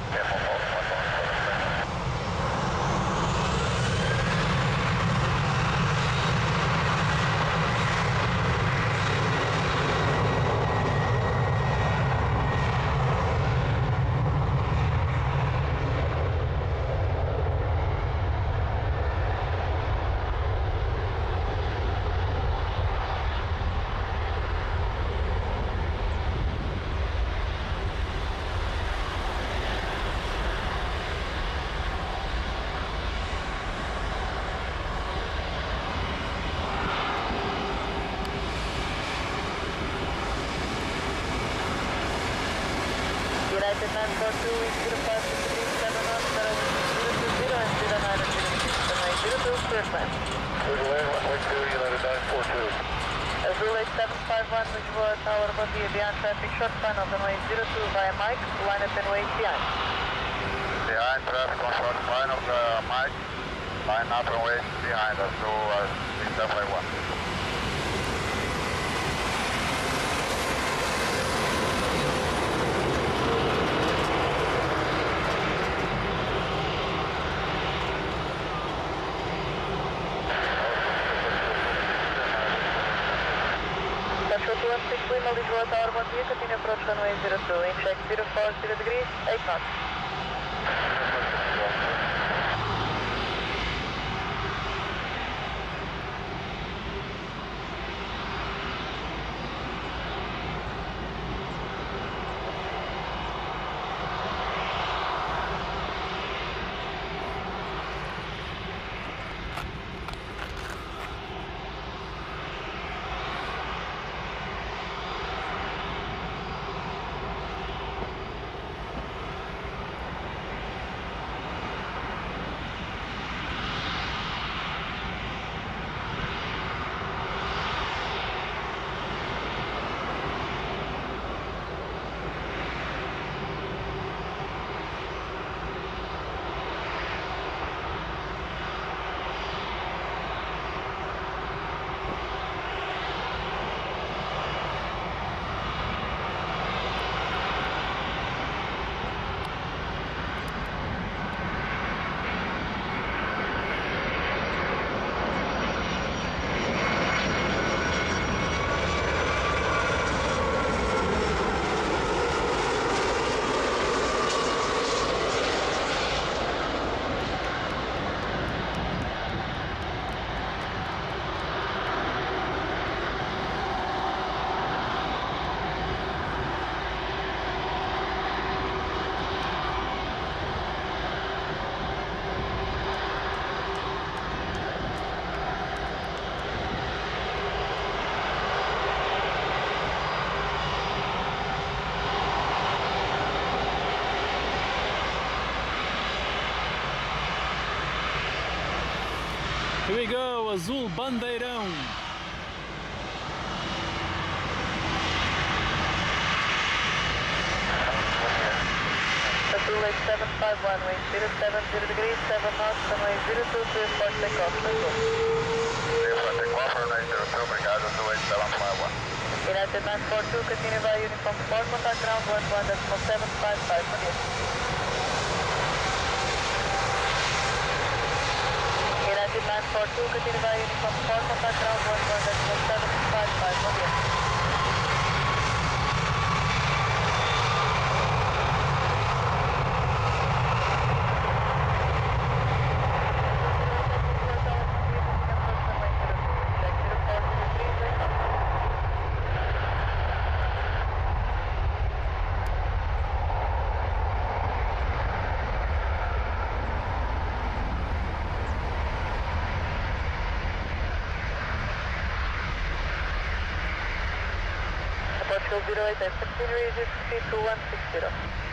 United 942, wind 05 degrees, 7 knots, settle between 020 and 09 degrees. Runway 02, clear flat. United 942. Azul 8751, Lisboa Tower, bom dia, beyond traffic, short final, runway 02 via Mike, line up and wait behind. Behind traffic on short final, Mike, line up and wait behind us, so 6751. Central 26 Lima, Lisboa Tower, bom dia, continue approach runway 02, in check 040 degrees, 8 knots. Here we go, Azul Bandeirão. Azul 8751, wind 070 degrees, 7 knots, runway 02, clear for takeoff. Clear for takeoff, runway 02, obrigado, Azul 8751. United 942, continue via uniform 4, contact ground 11.755, bom dia. United 942, continue via uniform 4, contact ground 11.755, bom dia. Portugal 08, continue resist speed to 160.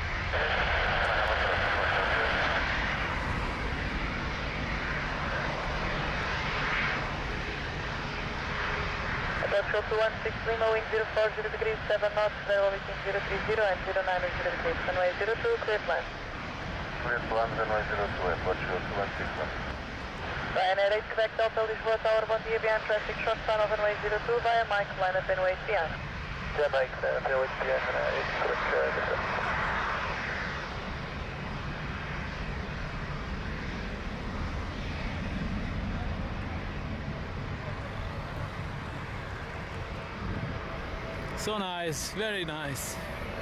Portugal 216 Lima, wind 040 degrees, 7 knots, level between 030 and 09 degrees, runway 02, clear plan. Clear plan, runway 02, Portugal 216 Lima. Ryanair 8 Quebec Delta Lisboa Tower, bom dia, behind traffic, short final runway 02 via Mike, line up and wait behind. Yeah, Mike, wait behind, it's correct, So nice, very nice.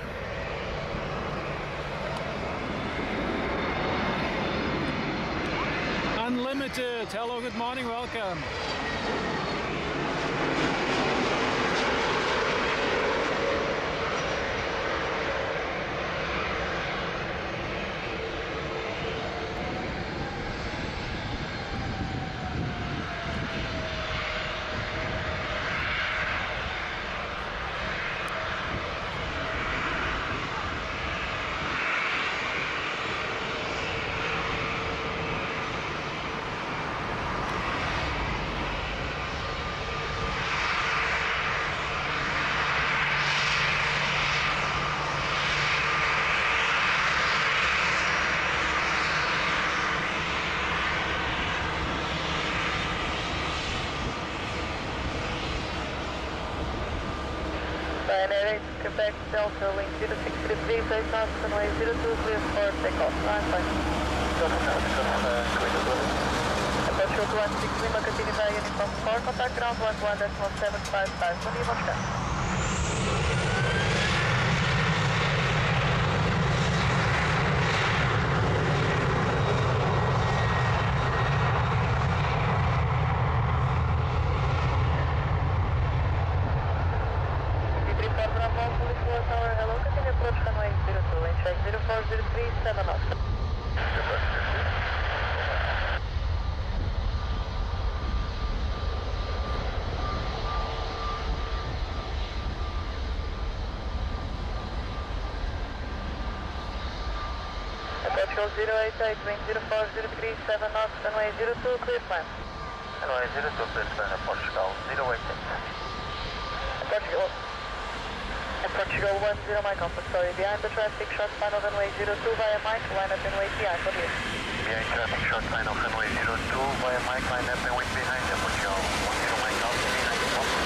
Unlimited, hello, good morning, welcome. Ryanair 8 Quebec Delta, wind 060 degrees, 8 knots, runway 02, clear for takeoff. Fine. Portugal 216 Lima, continue via uniform 4, contact ground 11.755, bom dia, bom descanso. Portugal 088, wind 040 degrees, 7 knots, runway 02, clear plan. Runway 02, clear plan, Portugal 088. Portugal 10 Mike Alpha, sorry, behind the traffic, short final runway 02 via Mike, line up and wait behind, bom dia. Behind traffic, short final runway 02 via Mike, line up and wait behind, Portugal 10 Mike Alpha, behind the pump.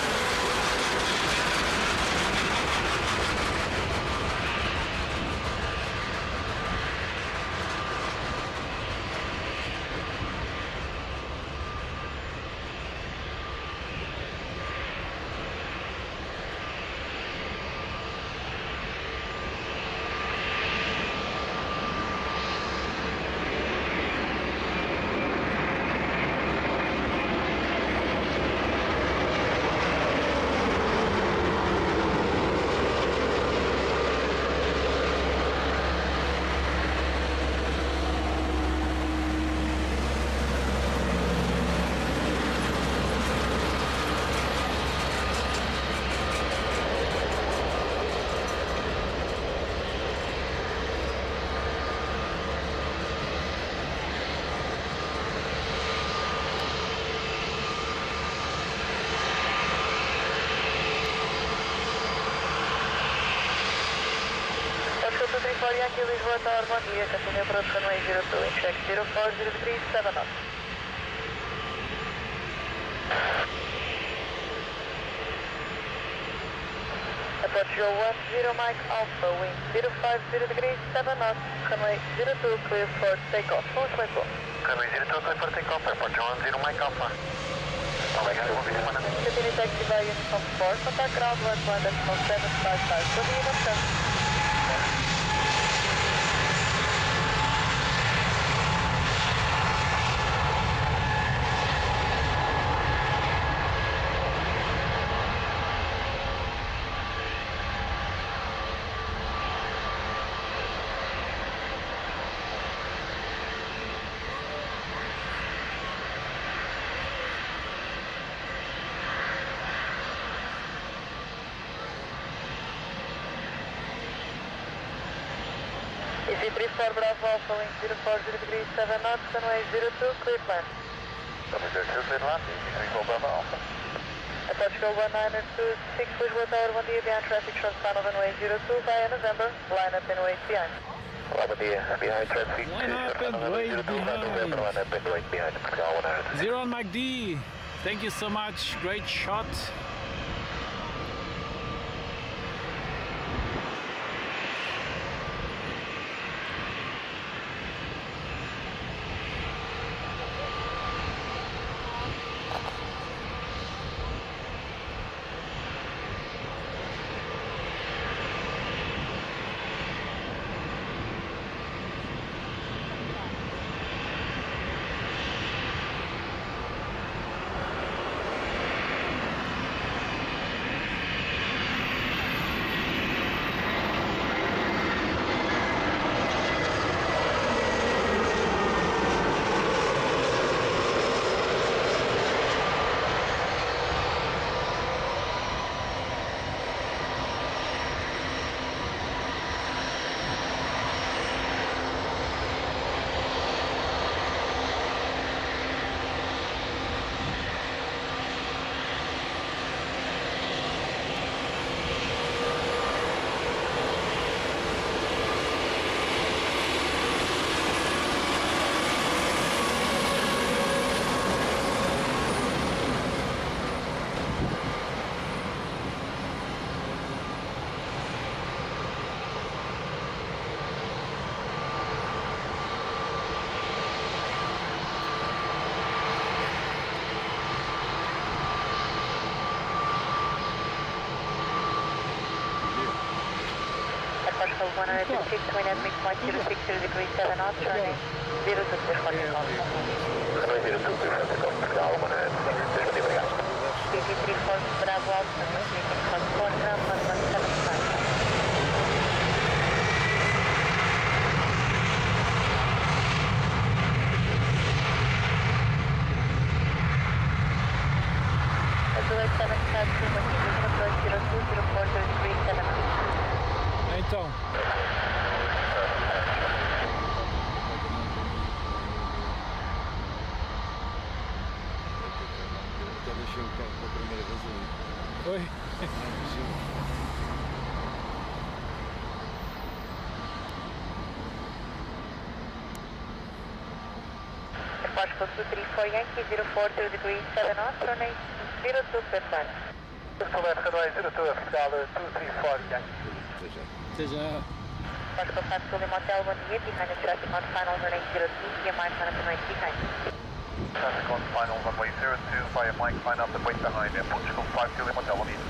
334 Yankee, Lisboa Tower, bom dia. Continue approach runway 02, in check 040 degrees, 7 knots. Approach Joe 10 Mike Alpha, wind 050 degrees, 7 knots, runway 02, clear for takeoff. Full flight full. Runway 02, clear for takeoff, airport Joe 10 Mike Alpha. Obrigado, bom fim de semana. Continue taxi by Uniform 4, contact ground 11.755, bom dia, bom dia. EC34 Bravo Alpha, wind 040 degrees, 7 knots, runway 02, clear plan. Runway 02, clear land, EC34 Bravo Alpha. Approach Gold 1926, Lisboa Tower, bom dia, behind traffic, short final runway 02, via November, line up and wait behind. Olá, bom dia, behind traffic, Line up and wait behind. line up and wait behind, Portugal 100. 0 on Mike D. Thank you so much. Great shot. Partial 156, wind at midpoint 060 degrees, 7 knots, running 02, clear for takeoff. Runway 02, clear for takeoff, Portugal 100. Obrigado. EC34 Bravo Alpha, making from 4 ground 1175. Azul 772, making approach 02, 040 degrees, 7 knots. Então. Já deixei o carro pela primeira vez ali. Foi? Partial 234 Yankee 040 degrees, 7 knots, running 02, clear plan. Select runway 02, Portugal 234 Yankee. Até já. Seja. Partial Capital Lima Hotel, bom dia, behind the traffic on final runway 02, via Mike line up and wait behind. Traffic on final runway 02 via Mike, line up and wait behind, Portugal 52 Lima Hotel, bom dia.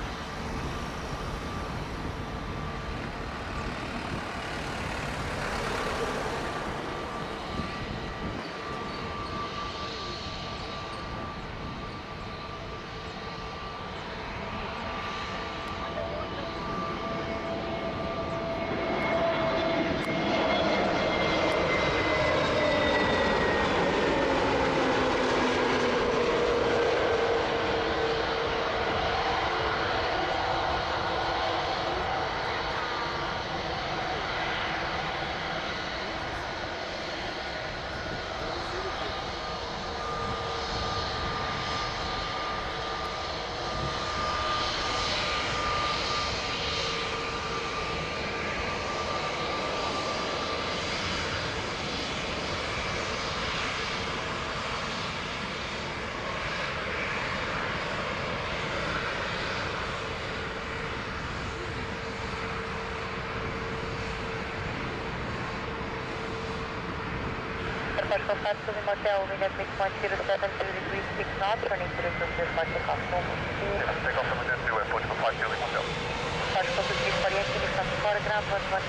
Foxtrot 5 to the motel, wind at midpoint 070 degrees 6 knots, running 02 for takeoff. Take off from the new airport for 5 Julie Motel. Foxtrot 2348, from the photograph,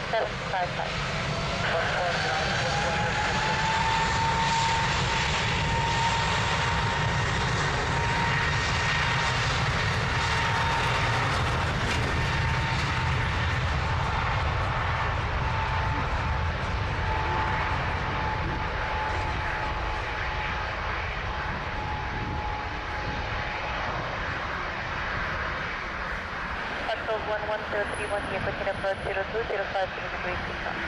11755. Foxtrot 11031 here, putting approach 02, 050 degrees 6 knots.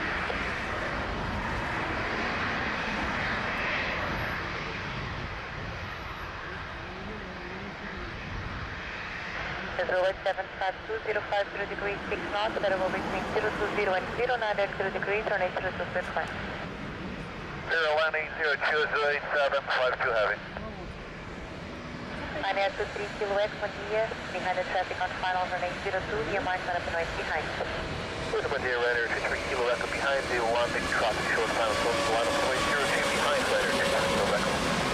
Zero 752 degrees 6 knots, variable between 020 and 090 degrees, on 802 clear climb. 0 landing 0287, 52 heavy. 923 Kilo X, Mondia, behind the traffic on final on 802, DMI sign up and right behind. Mondia, Ryder 23 Kilo Echo behind the landing traffic, short final close to line of 0.02 behind Ryder 23 Kilo Echo.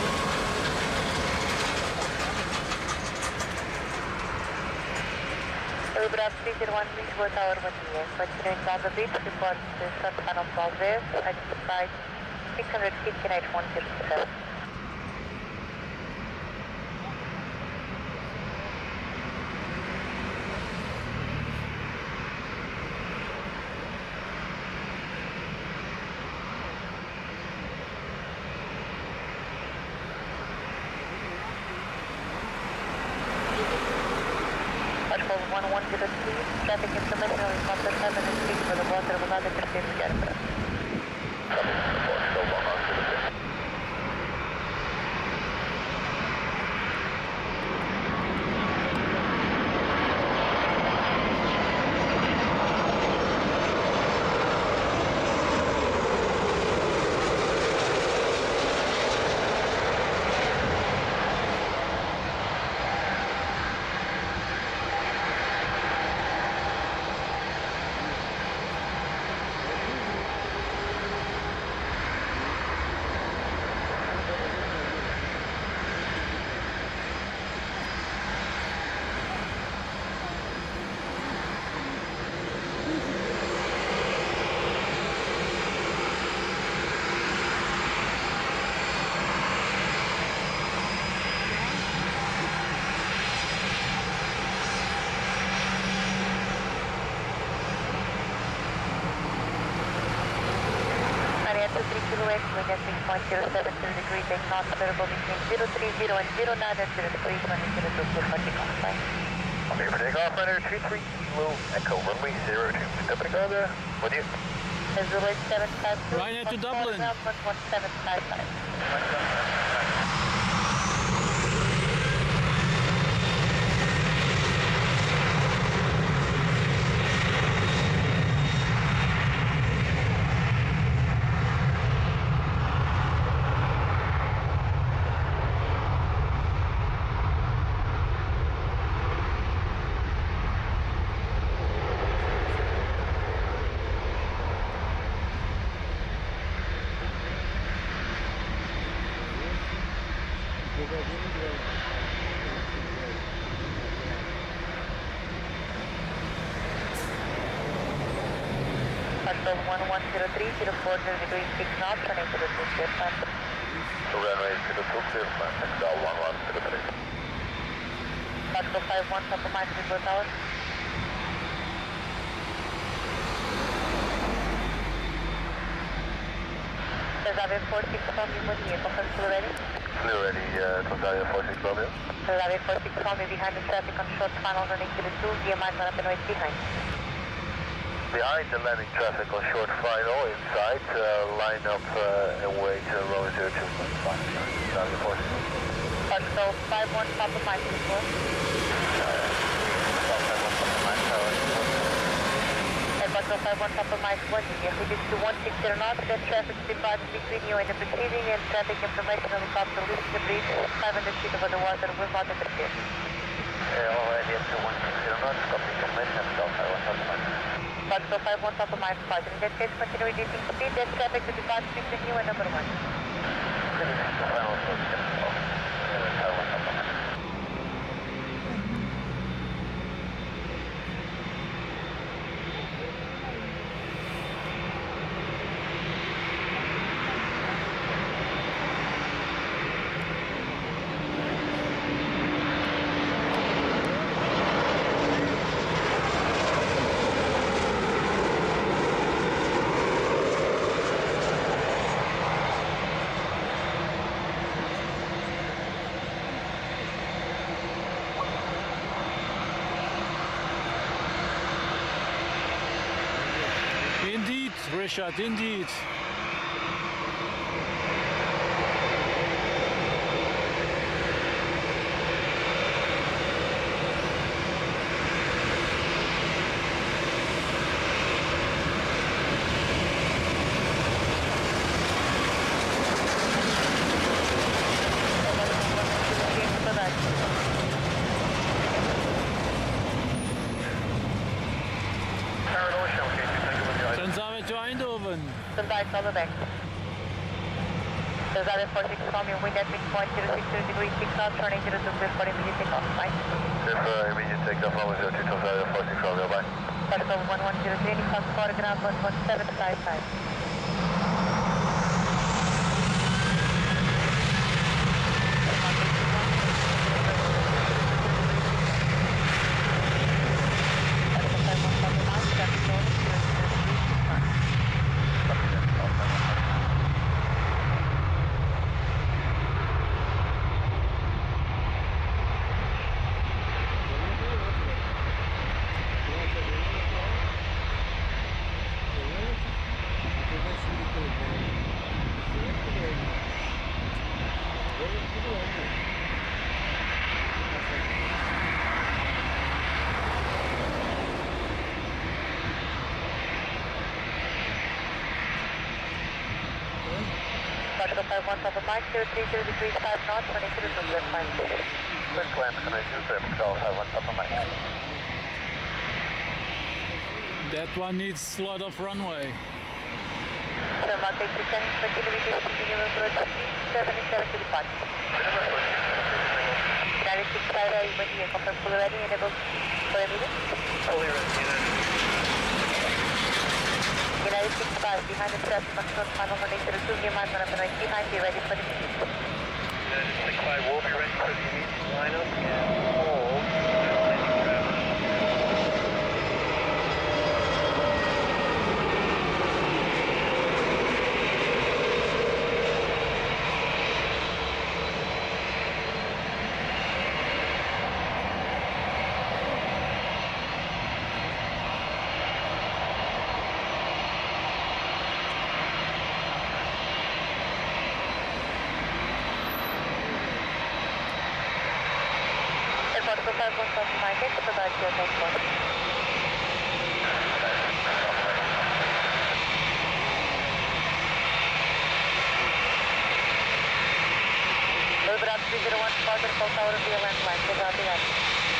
Aircraft 301 Lisboa Tower, Mondia, continuing down the beach, report to front final 12 there, identified 659 107. Foxtrot 1103, traffic information on contact 7 and 6 for the water will not interfere with aircraft. Foxtrot 1103. Kilo X, wind at 6.072 degrees, 8 knots, variable between 030 and 090 degrees, running 02 clear for takeoff. Bye. Okay, for takeoff, Ryder 23 Kilo Echo, runway 02. Stepping on there, with you. 0752. Ryanair to Dublin. 1755. Foxtrot 1103, 040 degrees 6 knots, running 02 clear climb. Runway 02 clear, Excel 1103. Foxtrot 51, top of mind, Lisboa Tower. Desire 46 from you, Mondia, confirm still ready? Still ready, Desire 46 Romeo. Desire 46 from you, behind the traffic on short final running 02, DMI sign up and right behind. Behind the landing traffic on short final, inside, line up and wait, row 02.5. Desire 46. Foxtrot 51, top of mind, Lisboa. Foxtrot 51, top of mind, Mondia, who is to 160 knots, that traffic departs between you and the preceding and traffic information on helicopter reaching the bridge, 500 feet over the water, will not interfere. Already up to 160 knots, stop the information and stop top of mind. Foxtrot 51, top of mind, departure. In that case, continue reducing speed, that traffic to depart between you and number 1. Indeed, Richard, indeed. Dann sind wir zu Eindhoven. Goodbye, call the back. Desire 46 from you, wind at midpoint 060 degrees, 6 knots, turning 02 clear for immediate takeoff, bye. Clear for immediate takeoff, level 02, 46 from you, bye. Particle 1103, Nicholas, photograph 11755. Particle 51 top of Mike, 030 degrees, 5 knots, 22 to 5. Good climb, can I do traffic call, 51 top of Mike. That one needs a lot of runway. So Mark 8 to 10, continue with this, continue approach 77 to departure. United 6 5, are you ready? Confirm fully ready, enable for immediate? Fully ready, United 6 5, behind the traffic, control final 182, near mark 1 right behind, be ready for the immediate. United 6-5 will be ready for the immediate lineup and hold landing traffic. Particle 51 top of Mike, it's about your next one. Overdraft 301, Spartan, full tower of the landline, take out the end.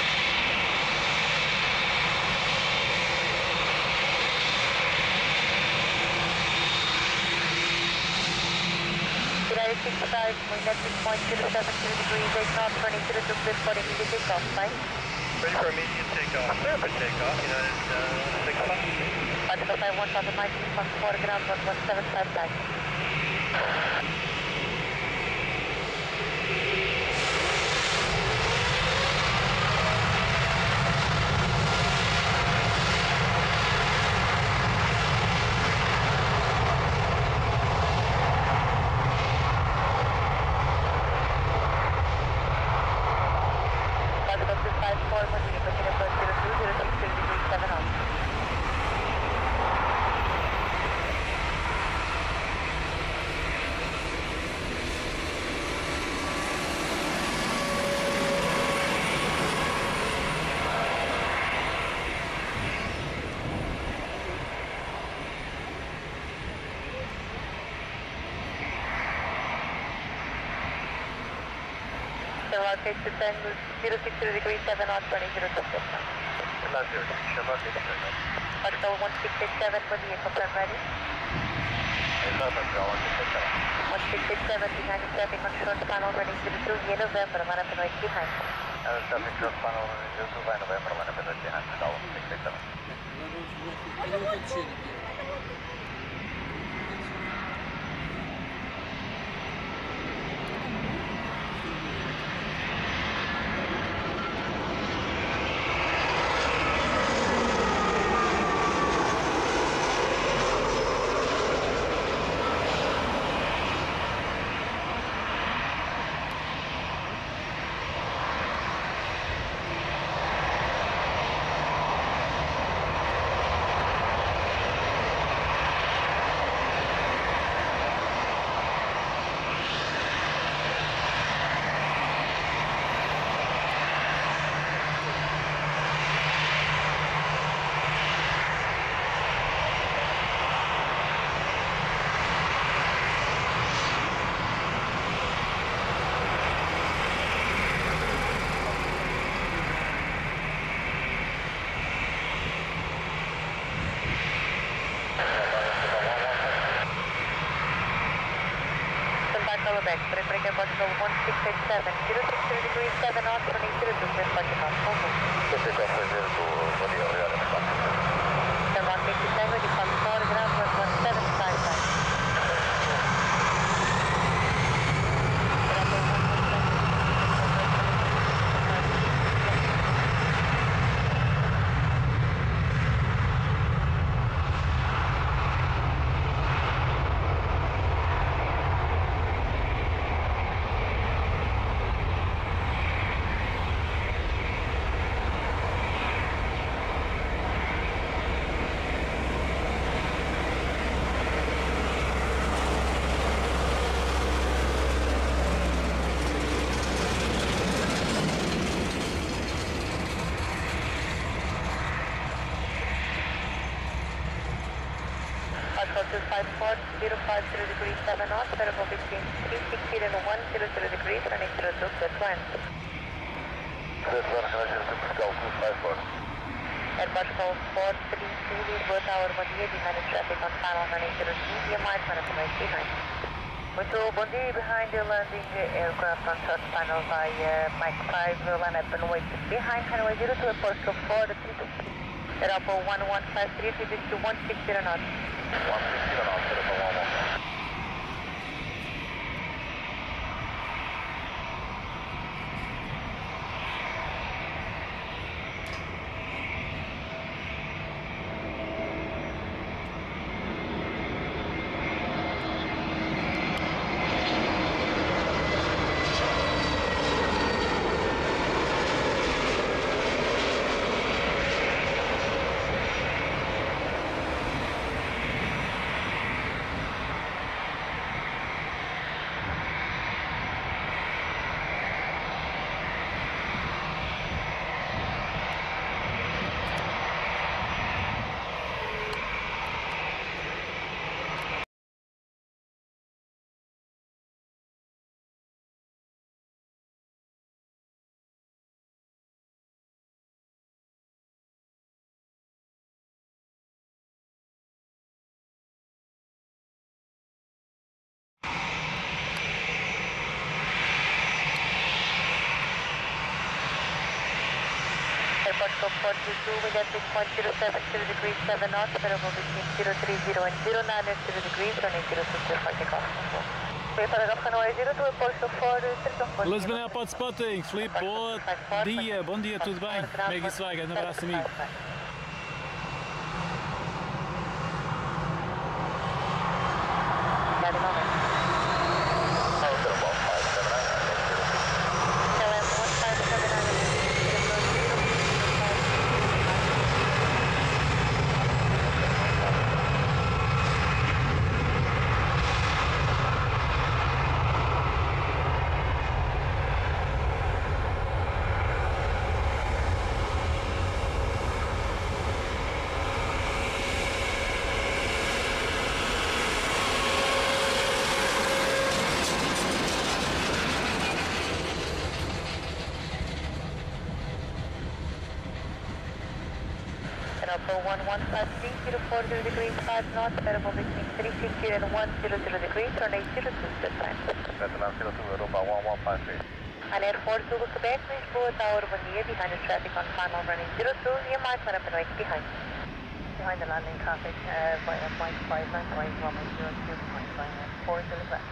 United 65, wind at midpoint 070 degrees, 8 knots, turning 02 clear for immediate takeoff, bye. Ready for immediate takeoff. Clear for takeoff, United 6-5. Particle 51 top of Mike, for ground 11755. Shamrock 8 to 10, 060 degrees, 7 knots, running 0 to 6. Not 0, Shamrock 8 to 10. Particle 1687, for the confirm ready. 1667 behind the traffic on short final running 02 via November, line up and wait behind. Traffic short final running 02 via November, line up and wait behind. Tower 667. Back, break Portugal 1687, 060 degrees 7 knots, running 02, clear Portugal, full move. Bom dia, obrigado. Turn 157, default 4, ground 11755. Foxtrot 254, 050 degrees 7 knots, variable between 360 and 100 degrees, running 02, clear to land. At Portugal 432, Lisboa Tower, bom dia, behind the traffic on final running 02, via Mike, line up and wait behind. Muito bom dia, behind the landing aircraft on short final via Mike 5, line up and wait behind, runway 02 at Portugal 432. At Apple 1153, reduce to 160 knots. 160 knots, Apple 11. Portugal 422, wind at 6.070 degrees 7 knots, variable between 030 and 090 degrees, running 02 clear for takeoff. Clear for takeoff, runway 02, Portugal 4, Lisbon Airport Spotting, Felipe, bom dia, tudo bem? Como é que isso vai? Um abraço, amigo. Obrigado, igualmente. Airport 115, 040 degrees, 5 knots, variable between 360 and 100 degrees, turn 802, good time. Veteran 02, Europa 1153. And Air 42 Quebec, Lisboa Tower, bom dia, behind the traffic on final running 02, your mark, line up and right behind. Behind the landing traffic, via Mike 5, line 102, Mike 5, 4 to the left.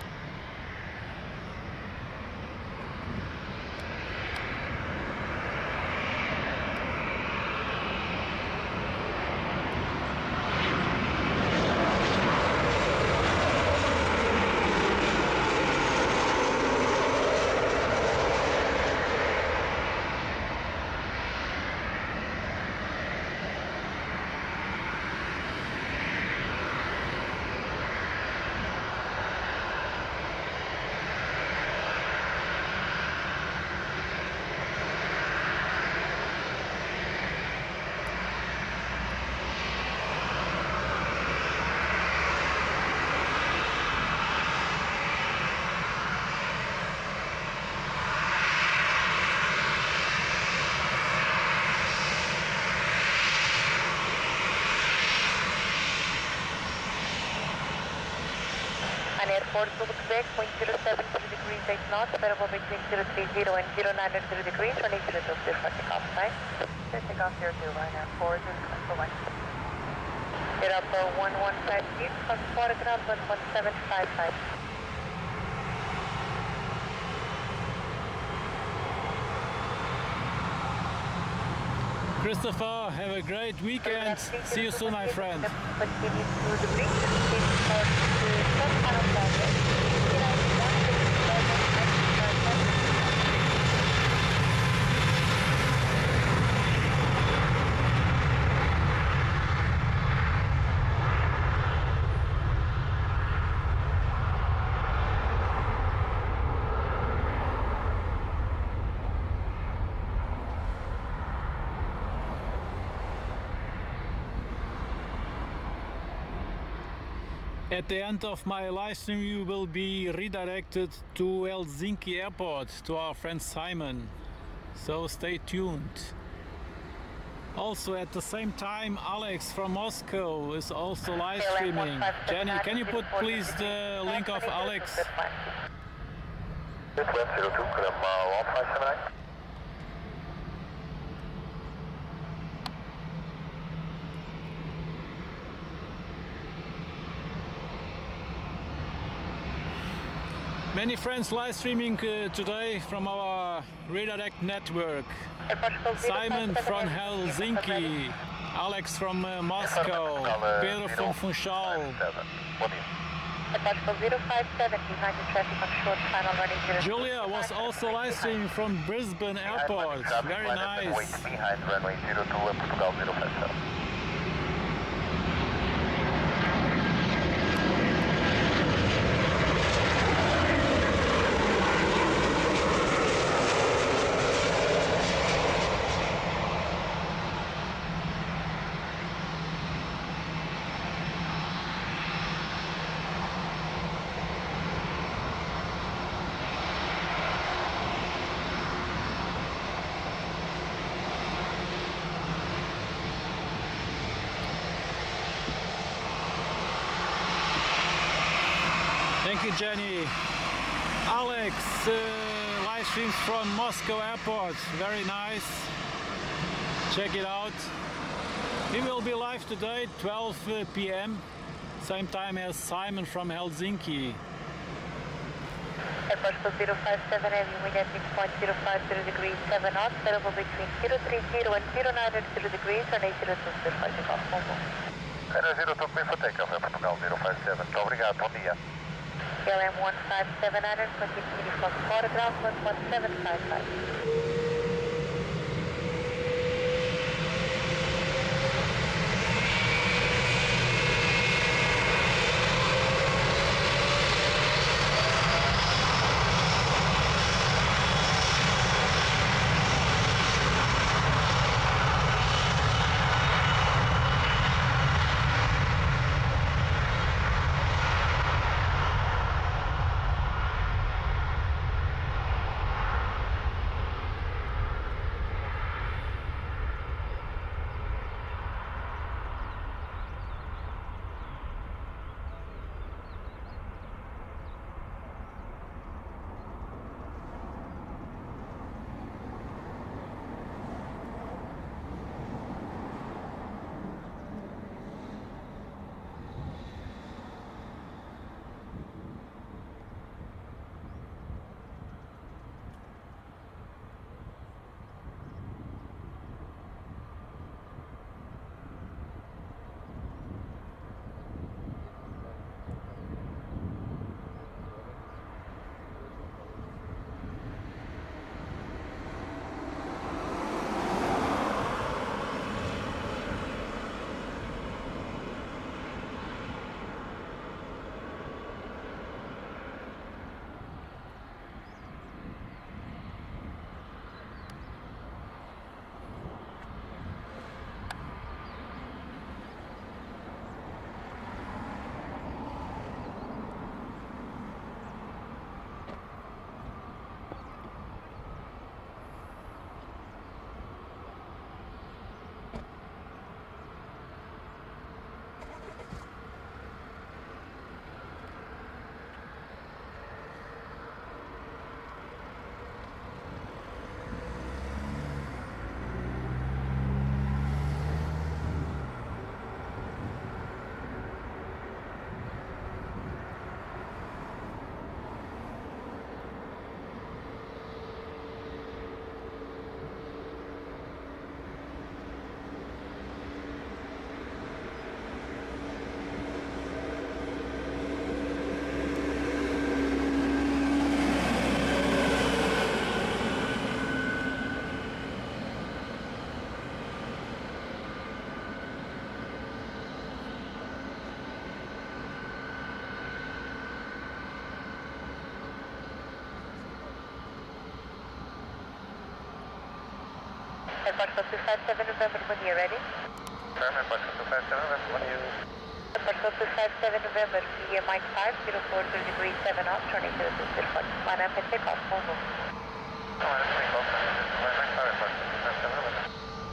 And Air 42 Quebec, 070 degrees, 8 knots, variable between 030 and 090 degrees, turn 802, clear for takeoff time. Clear takeoff here to Ryanair 4, bye-bye. Air Airport 1150, from photograph 11755. Christopher, have a great weekend. See you soon, my friend. Continue through the bridge, for the top final target. At the end of my live stream, you will be redirected to Helsinki Airport, to our friend Simon. So stay tuned. Also at the same time, Alex from Moscow is also live streaming. Jenny, can you put please the link of Alex? Web 02, 1579. Many friends live streaming today from our redirect network. Simon from Helsinki, Alex from Moscow, Pedro from Funchal. Julia was also live streaming from Brisbane Airport. Very nice. Behind runway 02 Portugal 057. Thank you, Jenny. Alex, live streams from Moscow Airport. Very nice. Check it out. We will be live today, 12 p.m. Same time as Simon from Helsinki. Airport 057, having wind at midpoint 050 degrees, 7 knots, variable between 030 and 090 degrees, and 802 for takeoff. Era 02 clear for takeoff, Portugal 057. Muito obrigado, bom dia. KLM 15700, continue from photograph 11755. Airport 257 November, bom dia, ready? Firm, Airport 257, that's one you. Airport 257 November, via Mike 5, 040 degrees 7 knots, turning to the 04. Line up and take off, move. Oh, that's pretty close. Mike 5, Airport 257 November.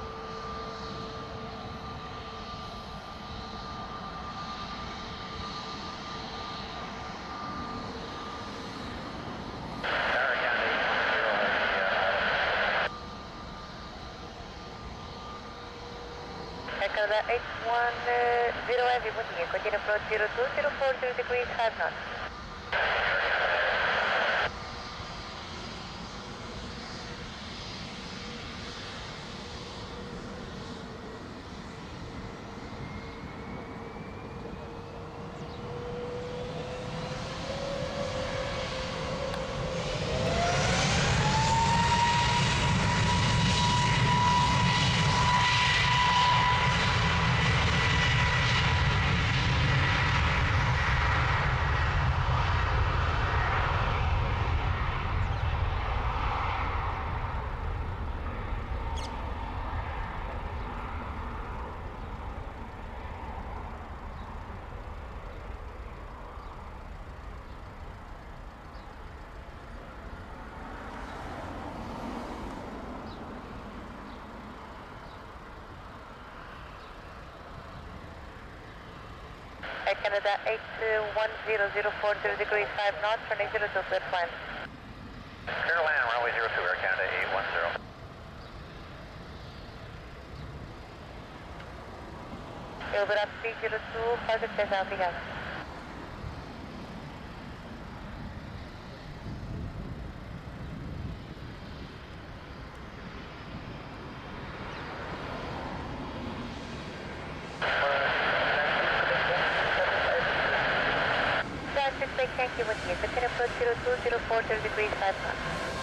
Canada 810 Heavy, bom dia. Continue approach 02, 040 degrees 5 knots. Canada 810 degrees 5 knots, turning 02, clear climb. Clear land, runway 02, Air Canada 810. Overlap 302, positive 10,000, obrigado. Thank you, bom dia. Continue approach 02, 040 degrees 5 knots.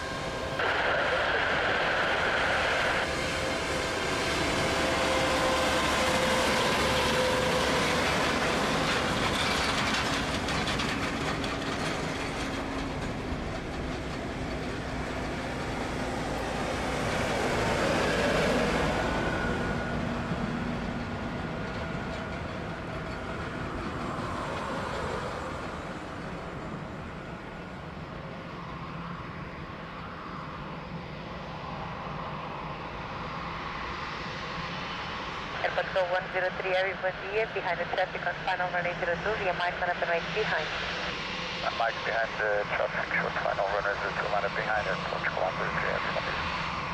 Airport 103 Air, bom dia. Behind the traffic on final runway 02 via Mike on up and right behind. Mike behind the traffic, short final runner 02, line up behind it, Portugal 133,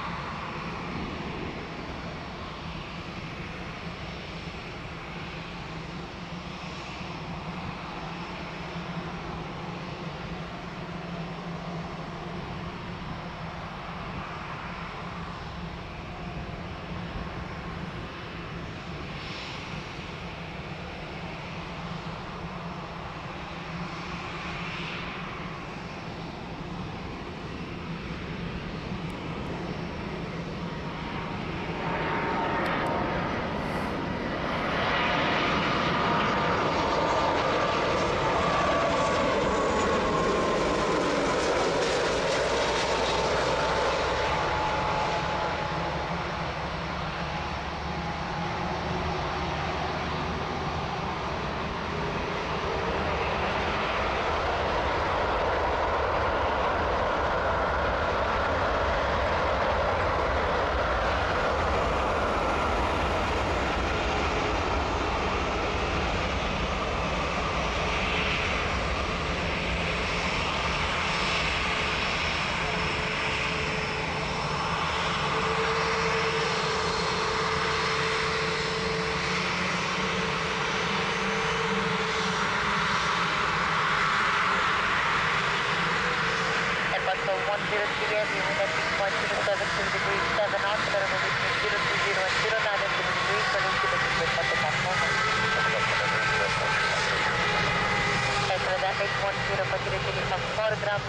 ground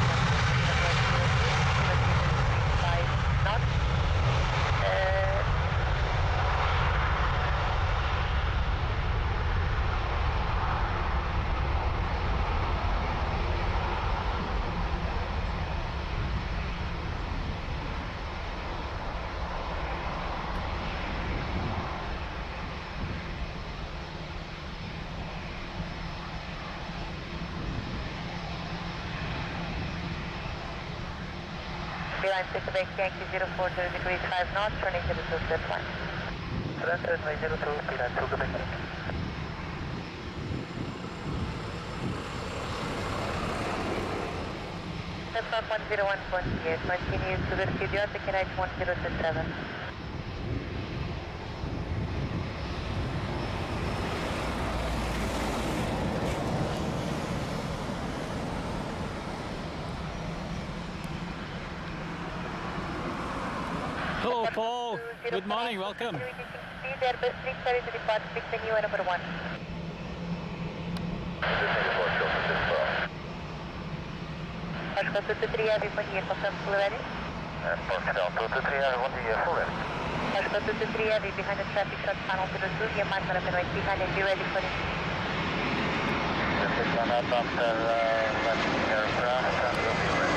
11755. Line Pacific Yankee 040 degrees 5 knots, turning to the Swift line. Front runway 02, Line 2 Quebec Yankee. That's 101.8, continue to the studio at the KNH 1027. Hello, Paul. Good morning. Welcome. Airbus 330 to depart, speak the new number 1. Oscar 223 Heavy, bom dia, confirm full ready? Portugal 223 Heavy, bom dia, full ready. Oscar 223 Heavy, behind the traffic short panel to the 2, via Mike Marathon right behind and be ready for it. This is one up after landing aircraft and we'll be ready.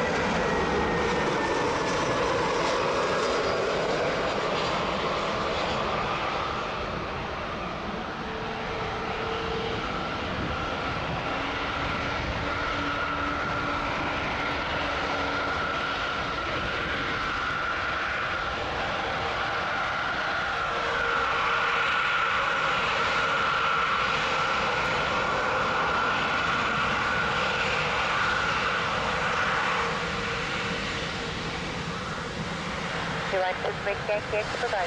Line Pacific Yankee expedite.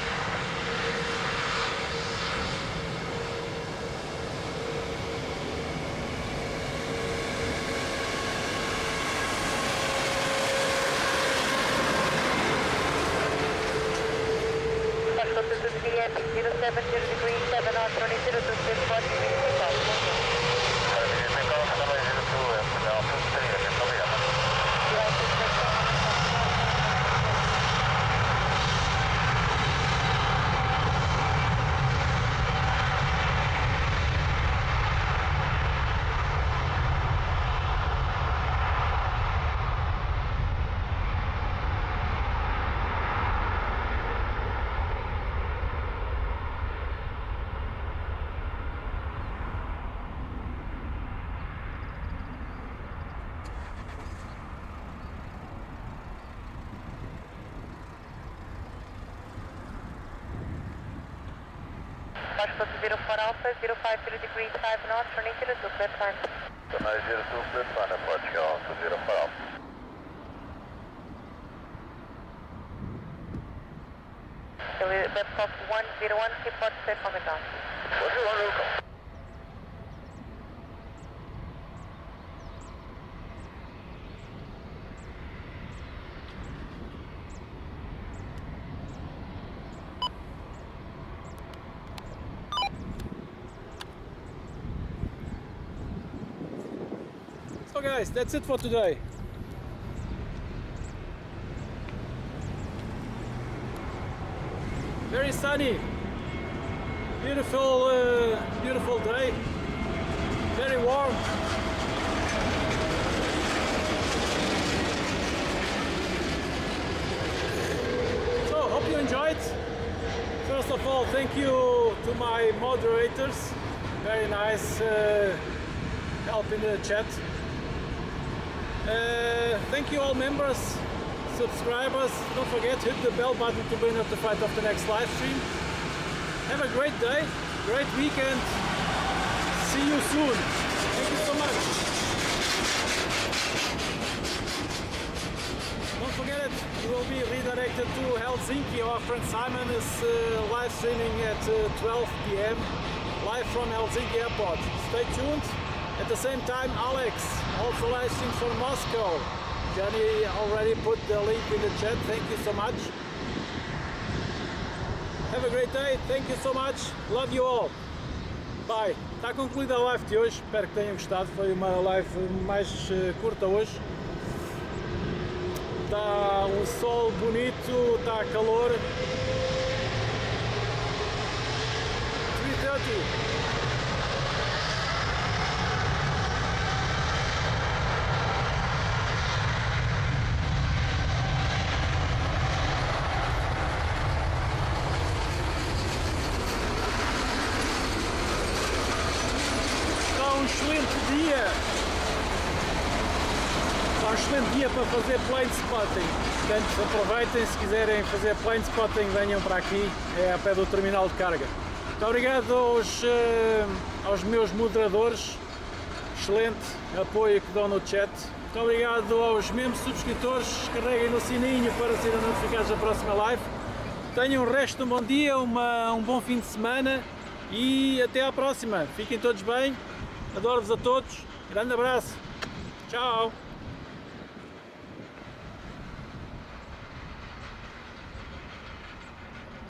Oscar 223 Heavy, 070 degrees 7 knots, turning to the Swift 40 degrees 6 knots. Oscar 04 Alpha, 050 degrees 5 knots, turning to the Swift line. So 902 Swift line, Portugal 04 Alpha. Babcock 101, keep port safe on the ground. 101, welcome. So guys, that's it for today. Very sunny, beautiful day, very warm. So hope you enjoyed. First of all, thank you to my moderators, very nice help in the chat. Thank you all members, subscribers. Don't forget, hit the bell button to be notified of the next live stream. Have a great day, great weekend. See you soon. Thank you so much. Don't forget it, you will be redirected to Helsinki. Our friend Simon is live streaming at 12 p.m. live from Helsinki Airport. Stay tuned. At the same time, Alex also live streams from Moscow. Jenny already put the link in the chat. Thank you so much. Have a great day. Thank you so much. Love you all. Bye. Está concluída a live de hoje. Espero que tenham gostado. Foi uma live mais curta hoje. Está um sol bonito, está calor. 3:30. Excelente dia! Está excelente dia para fazer plane spotting. Portanto, aproveitem, se quiserem fazer plane spotting, venham para aqui, é a pé do terminal de carga. Muito obrigado aos meus moderadores, excelente apoio que dão no chat. Muito obrigado aos membros subscritores, carreguem no sininho para serem notificados da próxima live. Tenham o resto de um bom dia, um bom fim de semana e até à próxima. Fiquem todos bem, adoro-vos a todos, grande abraço, tchau!